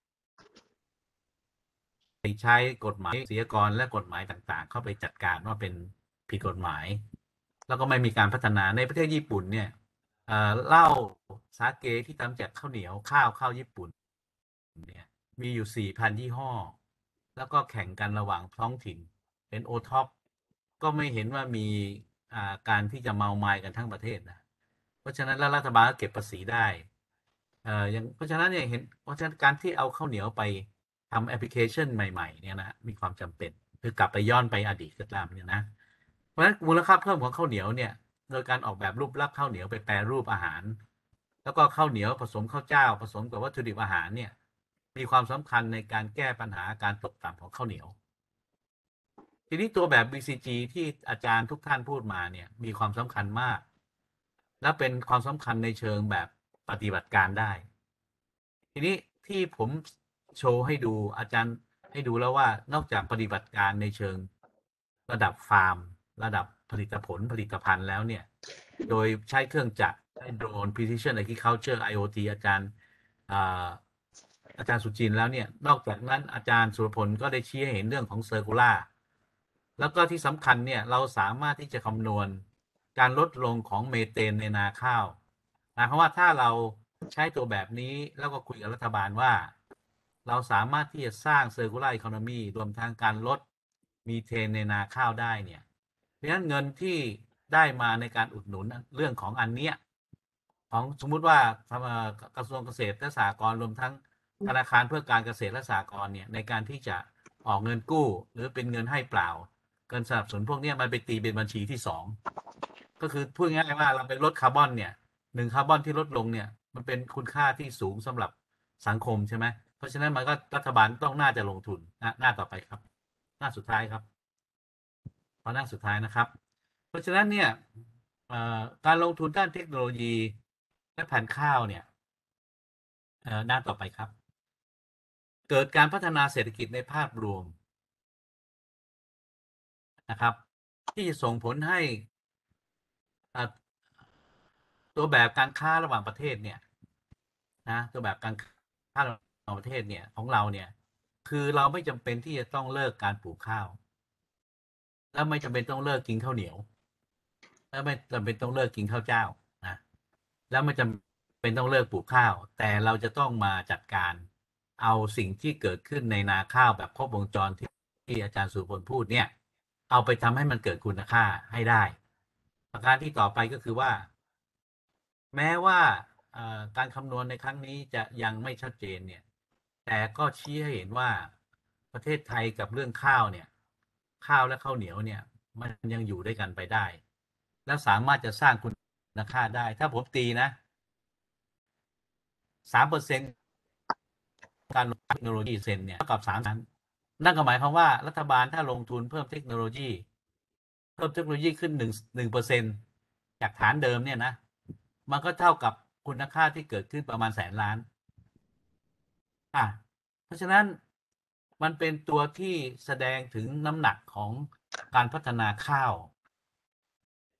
ใช้กฎหมายศิลปากรและกฎหมายต่างๆเข้าไปจัดการว่าเป็นผิดกฎหมายแล้วก็ไม่มีการพัฒนาในประเทศญี่ปุ่นเนี่ยเอ่อเหล้าสาเกที่ทำจากข้าวเหนียวข้าวข้าวญี่ปุ่นเนี่ยมีอยู่ สี่พัน ยี่ห้อแล้วก็แข่งกันระหว่างท้องถิ่นเป็นโอท็อปก็ไม่เห็นว่ามีอ่าการที่จะเมาไม้กันทั้งประเทศนะเพราะฉะนั้นแล้วรัฐบาลก็เก็บภาษีได้เอ่อยังเพราะฉะนั้นเนี่ยเห็นเพราะฉะนั้นการที่เอาข้าวเหนียวไปทำแอปพลิเคชันใหม่ๆเนี่ยนะมีความจำเป็นคือกลับไปย้อนไปอดีตก็ตามเนี่ยนะเพราะฉะนั้นมูลค่าเพิ่มของข้าวเหนียวเนี่ยโดยการออกแบบรูปลักษณ์ข้าวเหนียวไปแปรรูปอาหารแล้วก็ข้าวเหนียวผสมข้าวเจ้าผสมกับวัตถุดิบอาหารเนี่ยมีความสำคัญในการแก้ปัญหาการตกต่ำของข้าวเหนียวทีนี้ตัวแบบ บี ซี จี ที่อาจารย์ทุกท่านพูดมาเนี่ยมีความสำคัญมากและเป็นความสำคัญในเชิงแบบปฏิบัติการได้ทีนี้ที่ผมโชว์ให้ดูอาจารย์ให้ดูแล้วว่านอกจากปฏิบัติการในเชิงระดับฟาร์มระดับผลิตผลผลิตภัณฑ์แล้วเนี่ยโดยใช้เครื่องจักรใช้โดรน precision agriculture ไอ โอ ที อาจารย์อ่าอาจารย์สุจินต์แล้วเนี่ยนอกจากนั้นอาจารย์สุรพลก็ได้ชี้ให้เห็นเรื่องของ circular แล้วก็ที่สำคัญเนี่ยเราสามารถที่จะคำนวณการลดลงของเมเทนในนาข้าวนะเพราะว่าถ้าเราใช้ตัวแบบนี้แล้วก็คุยกับรัฐบาลว่าเราสามารถที่จะสร้าง circular economy รวมทั้งการลดมีเทนในนาข้าวได้เนี่ยเพราะฉะนั้นเงินที่ได้มาในการอุดหนุนเรื่องของอันเนี้ยของสมมุติว่ากระทรวงเกษตรและสหกรณ์รวมทั้งธนาคารเพื่อการเกษตรและสหกรณ์เนี่ยในการที่จะออกเงินกู้หรือเป็นเงินให้เปล่าเงินสนับสนุนพวกนี้มันไปตีเป็นบัญชีที่สองก็คือพูดง่ายๆว่าเราไปลดคาร์บอนเนี่ยหนึ่งคาร์บอนที่ลดลงเนี่ยมันเป็นคุณค่าที่สูงสำหรับสังคมใช่ไหมเพราะฉะนั้นมันก็รัฐบาลต้องน่าจะลงทุนนะหน้าต่อไปครับหน้าสุดท้ายครับพอหน้าสุดท้ายนะครับเพราะฉะนั้นเนี่ยการลงทุนด้านเทคโนโลยีและพันธุ์ข้าวเนี่ยหน้าต่อไปครับเกิดการพัฒนาเศรษฐกิจในภาพรวมนะครับที่จะส่งผลให้ตัวแบบการค้าระหว่างประเทศเนี่ยนะตัวแบบการค้าระหว่างประเทศเนี่ยของเราเนี่ยคือเราไม่จำเป็นที่จะต้องเลิกการปลูกข้าวและไม่จำเป็นต้องเลิกกินข้าวเหนียวและไม่จำเป็นต้องเลิกกินข้าวเจ้านะแล้วไม่จำเป็นต้องเลิกปลูกข้าวแต่เราจะต้องมาจัดการเอาสิ่งที่เกิดขึ้นในนาข้าวแบบครบวงจรที่ที่อาจารย์สุพลพูดเนี่ยเอาไปทำให้มันเกิดคุณค่าให้ได้ประการที่ต่อไปก็คือว่าแม้ว่าการคำนวณในครั้งนี้จะยังไม่ชัดเจนเนี่ยแต่ก็ชี้ให้เห็นว่าประเทศไทยกับเรื่องข้าวเนี่ยข้าวและข้าวเหนียวเนี่ยมันยังอยู่ด้วยกันไปได้แล้วสามารถจะสร้างคุณค่าได้ถ้าผมตีนะสามเปอร์เซ็นต์การลงเทคโนโลยีเซนเนี่ยเท่ากับสามนั้นนั่นก็หมายความว่ารัฐบาลถ้าลงทุนเพิ่มเทคโนโลยีเพิ่มเทคโนโลยีขึ้นหนึ่งหนึ่งเปอร์เซ็นต์จากฐานเดิมเนี่ยนะมันก็เท่ากับคุณค่าที่เกิดขึ้นประมาณแสนล้านอ่ะเพราะฉะนั้นมันเป็นตัวที่แสดงถึงน้ำหนักของการพัฒนาข้าว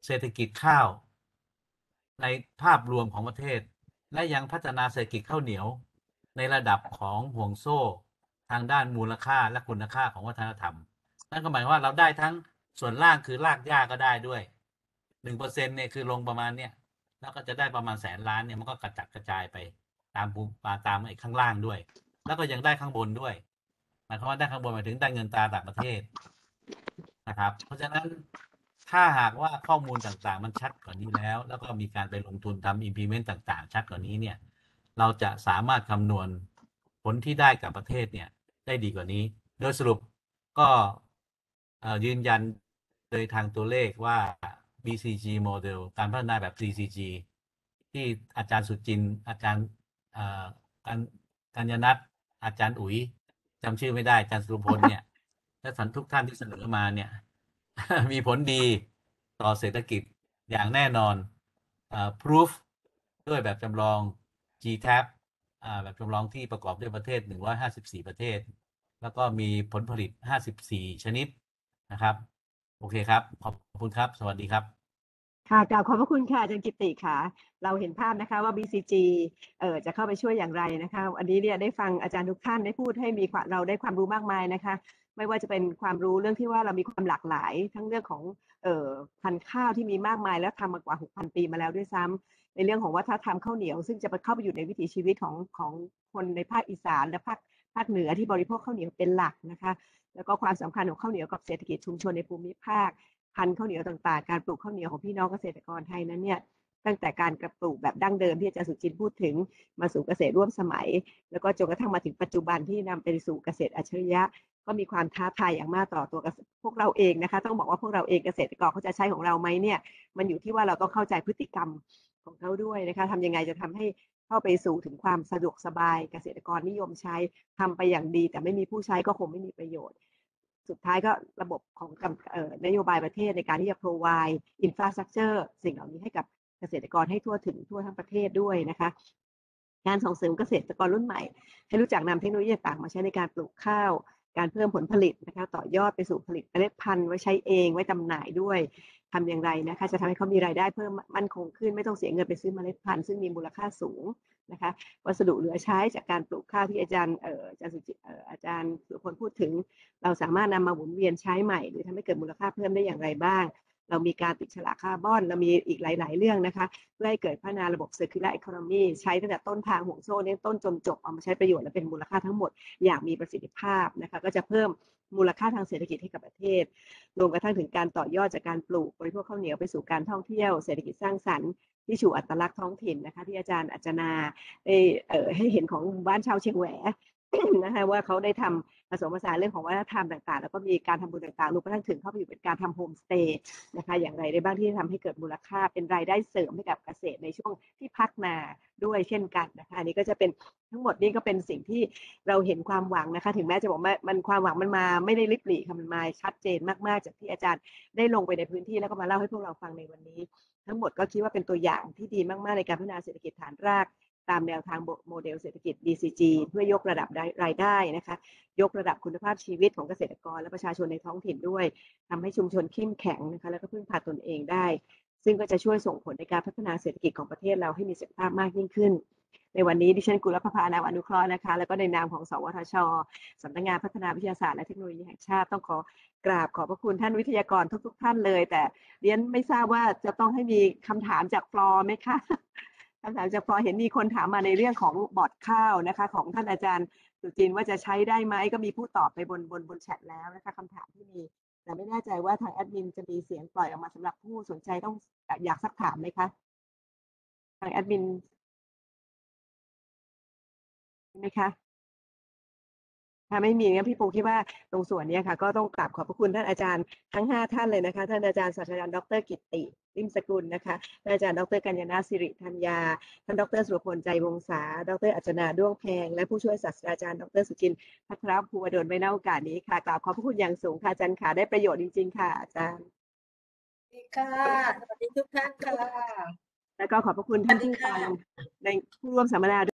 เศรษฐกิจข้าวในภาพรวมของประเทศ และยังพัฒนาเศรษฐกิจข้าวเหนียวในระดับของห่วงโซ่ทางด้านมูลค่าและคุณค่าของวัฒนธรรมนั่นก็หมายว่าเราได้ทั้งส่วนล่างคือรากหญ้าก็ได้ด้วยหนึ่งเปอร์เซ็นต์เนี่ยคือลงประมาณเนี่ยแล้วก็จะได้ประมาณแสนล้านเนี่ยมันก็กระจัดกระจายไปตามภูมิตามไอ้ข้างล่างด้วย แล้วก็ยังได้ข้างบนด้วยหมายความว่าได้ข้างบนหมายถึงได้เงินตราต่างประเทศนะครับเพราะฉะนั้นถ้าหากว่าข้อมูลต่างๆมันชัดกว่านี้แล้วแล้วก็มีการไปลงทุนทำ implement ต่างๆชัดกว่านี้เนี่ยเราจะสามารถคำนวณผลที่ได้กับประเทศเนี่ยได้ดีกว่านี้โดยสรุปก็ยืนยันโดยทางตัวเลขว่า บี ซี จี model การพัฒนาแบบ ซี ซี จี ที่อาจารย์สุจินต์อาจารย์การกัญญนัทอาจารย์อุ๋ยจำชื่อไม่ได้อาจารย์สุรพลเนี่ยและสันทุกท่านที่เสนอมาเนี่ย มีผลดีต่อเศรษฐกิจอย่างแน่นอนอ่า proof ด้วยแบบจำลอง จี ที เอ พี อ่าแบบจำลองที่ประกอบด้วยประเทศหนึ่งร้อยห้าสิบสี่ประเทศแล้วก็มีผลผลิตห้าสิบสี่ชนิดนะครับโอเคครับขอบคุณครับสวัสดีครับค่ะกล่าวขอบพระคุณค่ะอาจารย์กิติค่ะเราเห็นภาพนะคะว่า บี ซี จี เอ่อจะเข้าไปช่วยอย่างไรนะคะอันนี้เนี่ยได้ฟังอาจารย์ทุกท่านได้พูดให้มีความเราได้ความรู้มากมายนะคะไม่ว่าจะเป็นความรู้เรื่องที่ว่าเรามีความหลากหลายทั้งเรื่องของเอ่อพันธุ์ข้าวที่มีมากมายแล้วทำมากว่า หกพัน ปีมาแล้วด้วยซ้ำในเรื่องของวัฒนธรรมข้าวเหนียวซึ่งจะไปเข้าไปอยู่ในวิถีชีวิตของของคนในภาคอีสานและภาคภาคเหนือที่บริโภคข้าวเหนียวเป็นหลักนะคะแล้วก็ความสำคัญของข้าวเหนียวกับเศรษฐกิจชุมชนในภูมิภาคพันธุ์ข้าวเหนียวต่างๆการปลูกข้าวเหนียวของพี่น้องเกษตรกรไทยนั้นเนี่ยตั้งแต่การปลูกแบบดั้งเดิมที่อาจารย์สุจินต์พูดถึงมาสู่เกษตรร่วมสมัยแล้วก็จนกระทั่งมาถึงปัจจุบันที่นำไปสู่เกษตรอัจฉริยะก็มีความท้าทายอย่างมากต่อตัวพวกเราเองนะคะต้องบอกว่าพวกเราเองเกษตรกรเขาจะใช้ของเราไหมเนี่ยมันอยู่ที่ว่าเราต้องเข้าใจพฤติกรรมของเขาด้วยนะคะทำยังไงจะทำให้เข้าไปสู่ถึงความสะดวกสบายเกษตรกรนิยมใช้ทำไปอย่างดีแต่ไม่มีผู้ใช้ก็คงไม่มีประโยชน์สุดท้ายก็ระบบของนโยบายประเทศในการที่จะ provide infrastructure สิ่งเหล่านี้ให้กับเกษตรกรให้ทั่วถึงทั่วทั้งประเทศด้วยนะคะการส่งเสริมเกษตรกรรุ่นใหม่ให้รู้จักนำเทคโนโลยีต่างมาใช้ในการปลูกข้าวการเพิ่มผลผลิตนะคะต่อยอดไปสู่ผลิตเมล็ดพันธุ์ไว้ใช้เองไว้จำหน่ายด้วยทำอย่างไรนะคะจะทำให้เขามีรายได้เพิ่มมั่นคงขึ้นไม่ต้องเสียเงินไปซื้อเมล็ดพันธุ์ซึ่งมีมูลค่าสูงนะคะวัสดุเหลือใช้จากการปลูกข้าวที่อาจารย์เอ่ออาจารย์สุจิเอ่ออาจารย์สุพลพูดถึงเราสามารถนำมาหมุนเวียนใช้ใหม่หรือทำให้เกิดมูลค่าเพิ่มได้อย่างไรบ้างเรามีการติดฉลากคาร์บอนเรามีอีกหลายๆเรื่องนะคะเพื่อให้เกิดพัฒนาระบบ circular economy ใช้ตั้งแต่ต้นทางห่วงโซ่เนี่ยต้นจนจบเอามาใช้ประโยชน์และเป็นมูลค่าทั้งหมดอย่างมีประสิทธิภาพนะคะก็จะเพิ่มมูลค่าทางเศรษฐกิจให้กับประเทศรวมกระทั่งถึงการต่อยอดจากการปลูกบริโภคข้าวเหนียวไปสู่การท่องเที่ยวเศรษฐกิจสร้างสรรค์ที่ชูอัตลักษณ์ท้องถิ่นนะคะที่อาจารย์อัจนาได้เอ่อให้เห็นของบ้านชาวเชียงแหวนะคะว่าเขาได้ทำผสมผสานเรื่องของวัฒนธรรมต่างๆแล้วก็มีการทำบุญต่างๆรวมกระทั่งถึงเข้าไปอยู่เป็นการทำโฮมสเตย์นะคะอย่างไรได้บ้างที่ทำให้เกิดมูลค่าเป็นรายได้เสริมให้กับเกษตรในช่วงที่พักนาด้วยเช่นกันนะคะอันนี้ก็จะเป็นทั้งหมดนี้ก็เป็นสิ่งที่เราเห็นความหวังนะคะถึงแม้จะบอกว่ามันความหวังมันมาไม่ได้ลิบหลี่ค่ะมันมาชัดเจนมากๆจากที่อาจารย์ได้ลงไปในพื้นที่แล้วก็มาเล่าให้พวกเราฟังในวันนี้ทั้งหมดก็คิดว่าเป็นตัวอย่างที่ดีมากๆในการพัฒนาเศรษฐกิจฐานรากตามแนวทางโมเดลเศรษฐกิจ บี ซี จี เพื่อยกระดับรายได้นะคะยกระดับคุณภาพชีวิตของเกษตรกรและประชาชนในท้องถิ่นด้วยทำให้ชุมชนเข้มแข็งนะคะแล้วก็พึ่งพาตนเองได้ซึ่งก็จะช่วยส่งผลในการพัฒนาเศรษฐกิจของประเทศเราให้มีศักยภาพมากยิ่งขึ้นในวันนี้ดิฉันกุลประภานามอนุเคราะห์นะคะแล้วก็ในนามของสวทช.สำนักงานพัฒนาวิทยาศาสตร์และเทคโนโลยีแห่งชาติต้องขอกราบขอบพระคุณท่านวิทยากรทุกๆท่านเลยแต่เรียนไม่ทราบว่าจะต้องให้มีคำถามจากฟลอร์ไหมคะคำถามจากฟลอร์เห็นมีคนถามมาในเรื่องของบอร์ดข้าวนะคะของท่านอาจารย์สุจินต์ว่าจะใช้ได้ไหมก็มีผู้ตอบไปบนบนบนแชทแล้วนะคะคำถามที่มีแต่ไม่แน่ใจว่าทางแอดมินจะมีเสียงปล่อยออกมาสำหรับผู้สนใจต้องอยากซักถามไหมคะทางแอดมินไหมคะถ้าไม่มีงั้นพี่ปูคิดว่าตรงส่วนนี้ค่ะก็ต้องกราบขอบพระคุณท่านอาจารย์ทั้งห้าท่านเลยนะคะท่านอาจารย์ศาสตราจารย์ดร.กิตติริมสกุลนะคะท่านอาจารย์ดร.กัญญนาสิริธัญญาท่านดร.สุรพลใจวงศาดร.อัจนาด้วงแพงและผู้ช่วยศาสตราจารย์ดร.สุจินต์พัทรภูวดลไว้ณโอกาสนี้ค่ะกราบขอบพระคุณอย่างสูงค่ะอาจารย์ค่ะได้ประโยชน์จริงๆค่ะอาจารย์สวัสดีค่ะสวัสดีทุกท่านค่ะแล้วก็ขอบพระคุณท่านที่ฟังในผู้ร่วมสัมมนา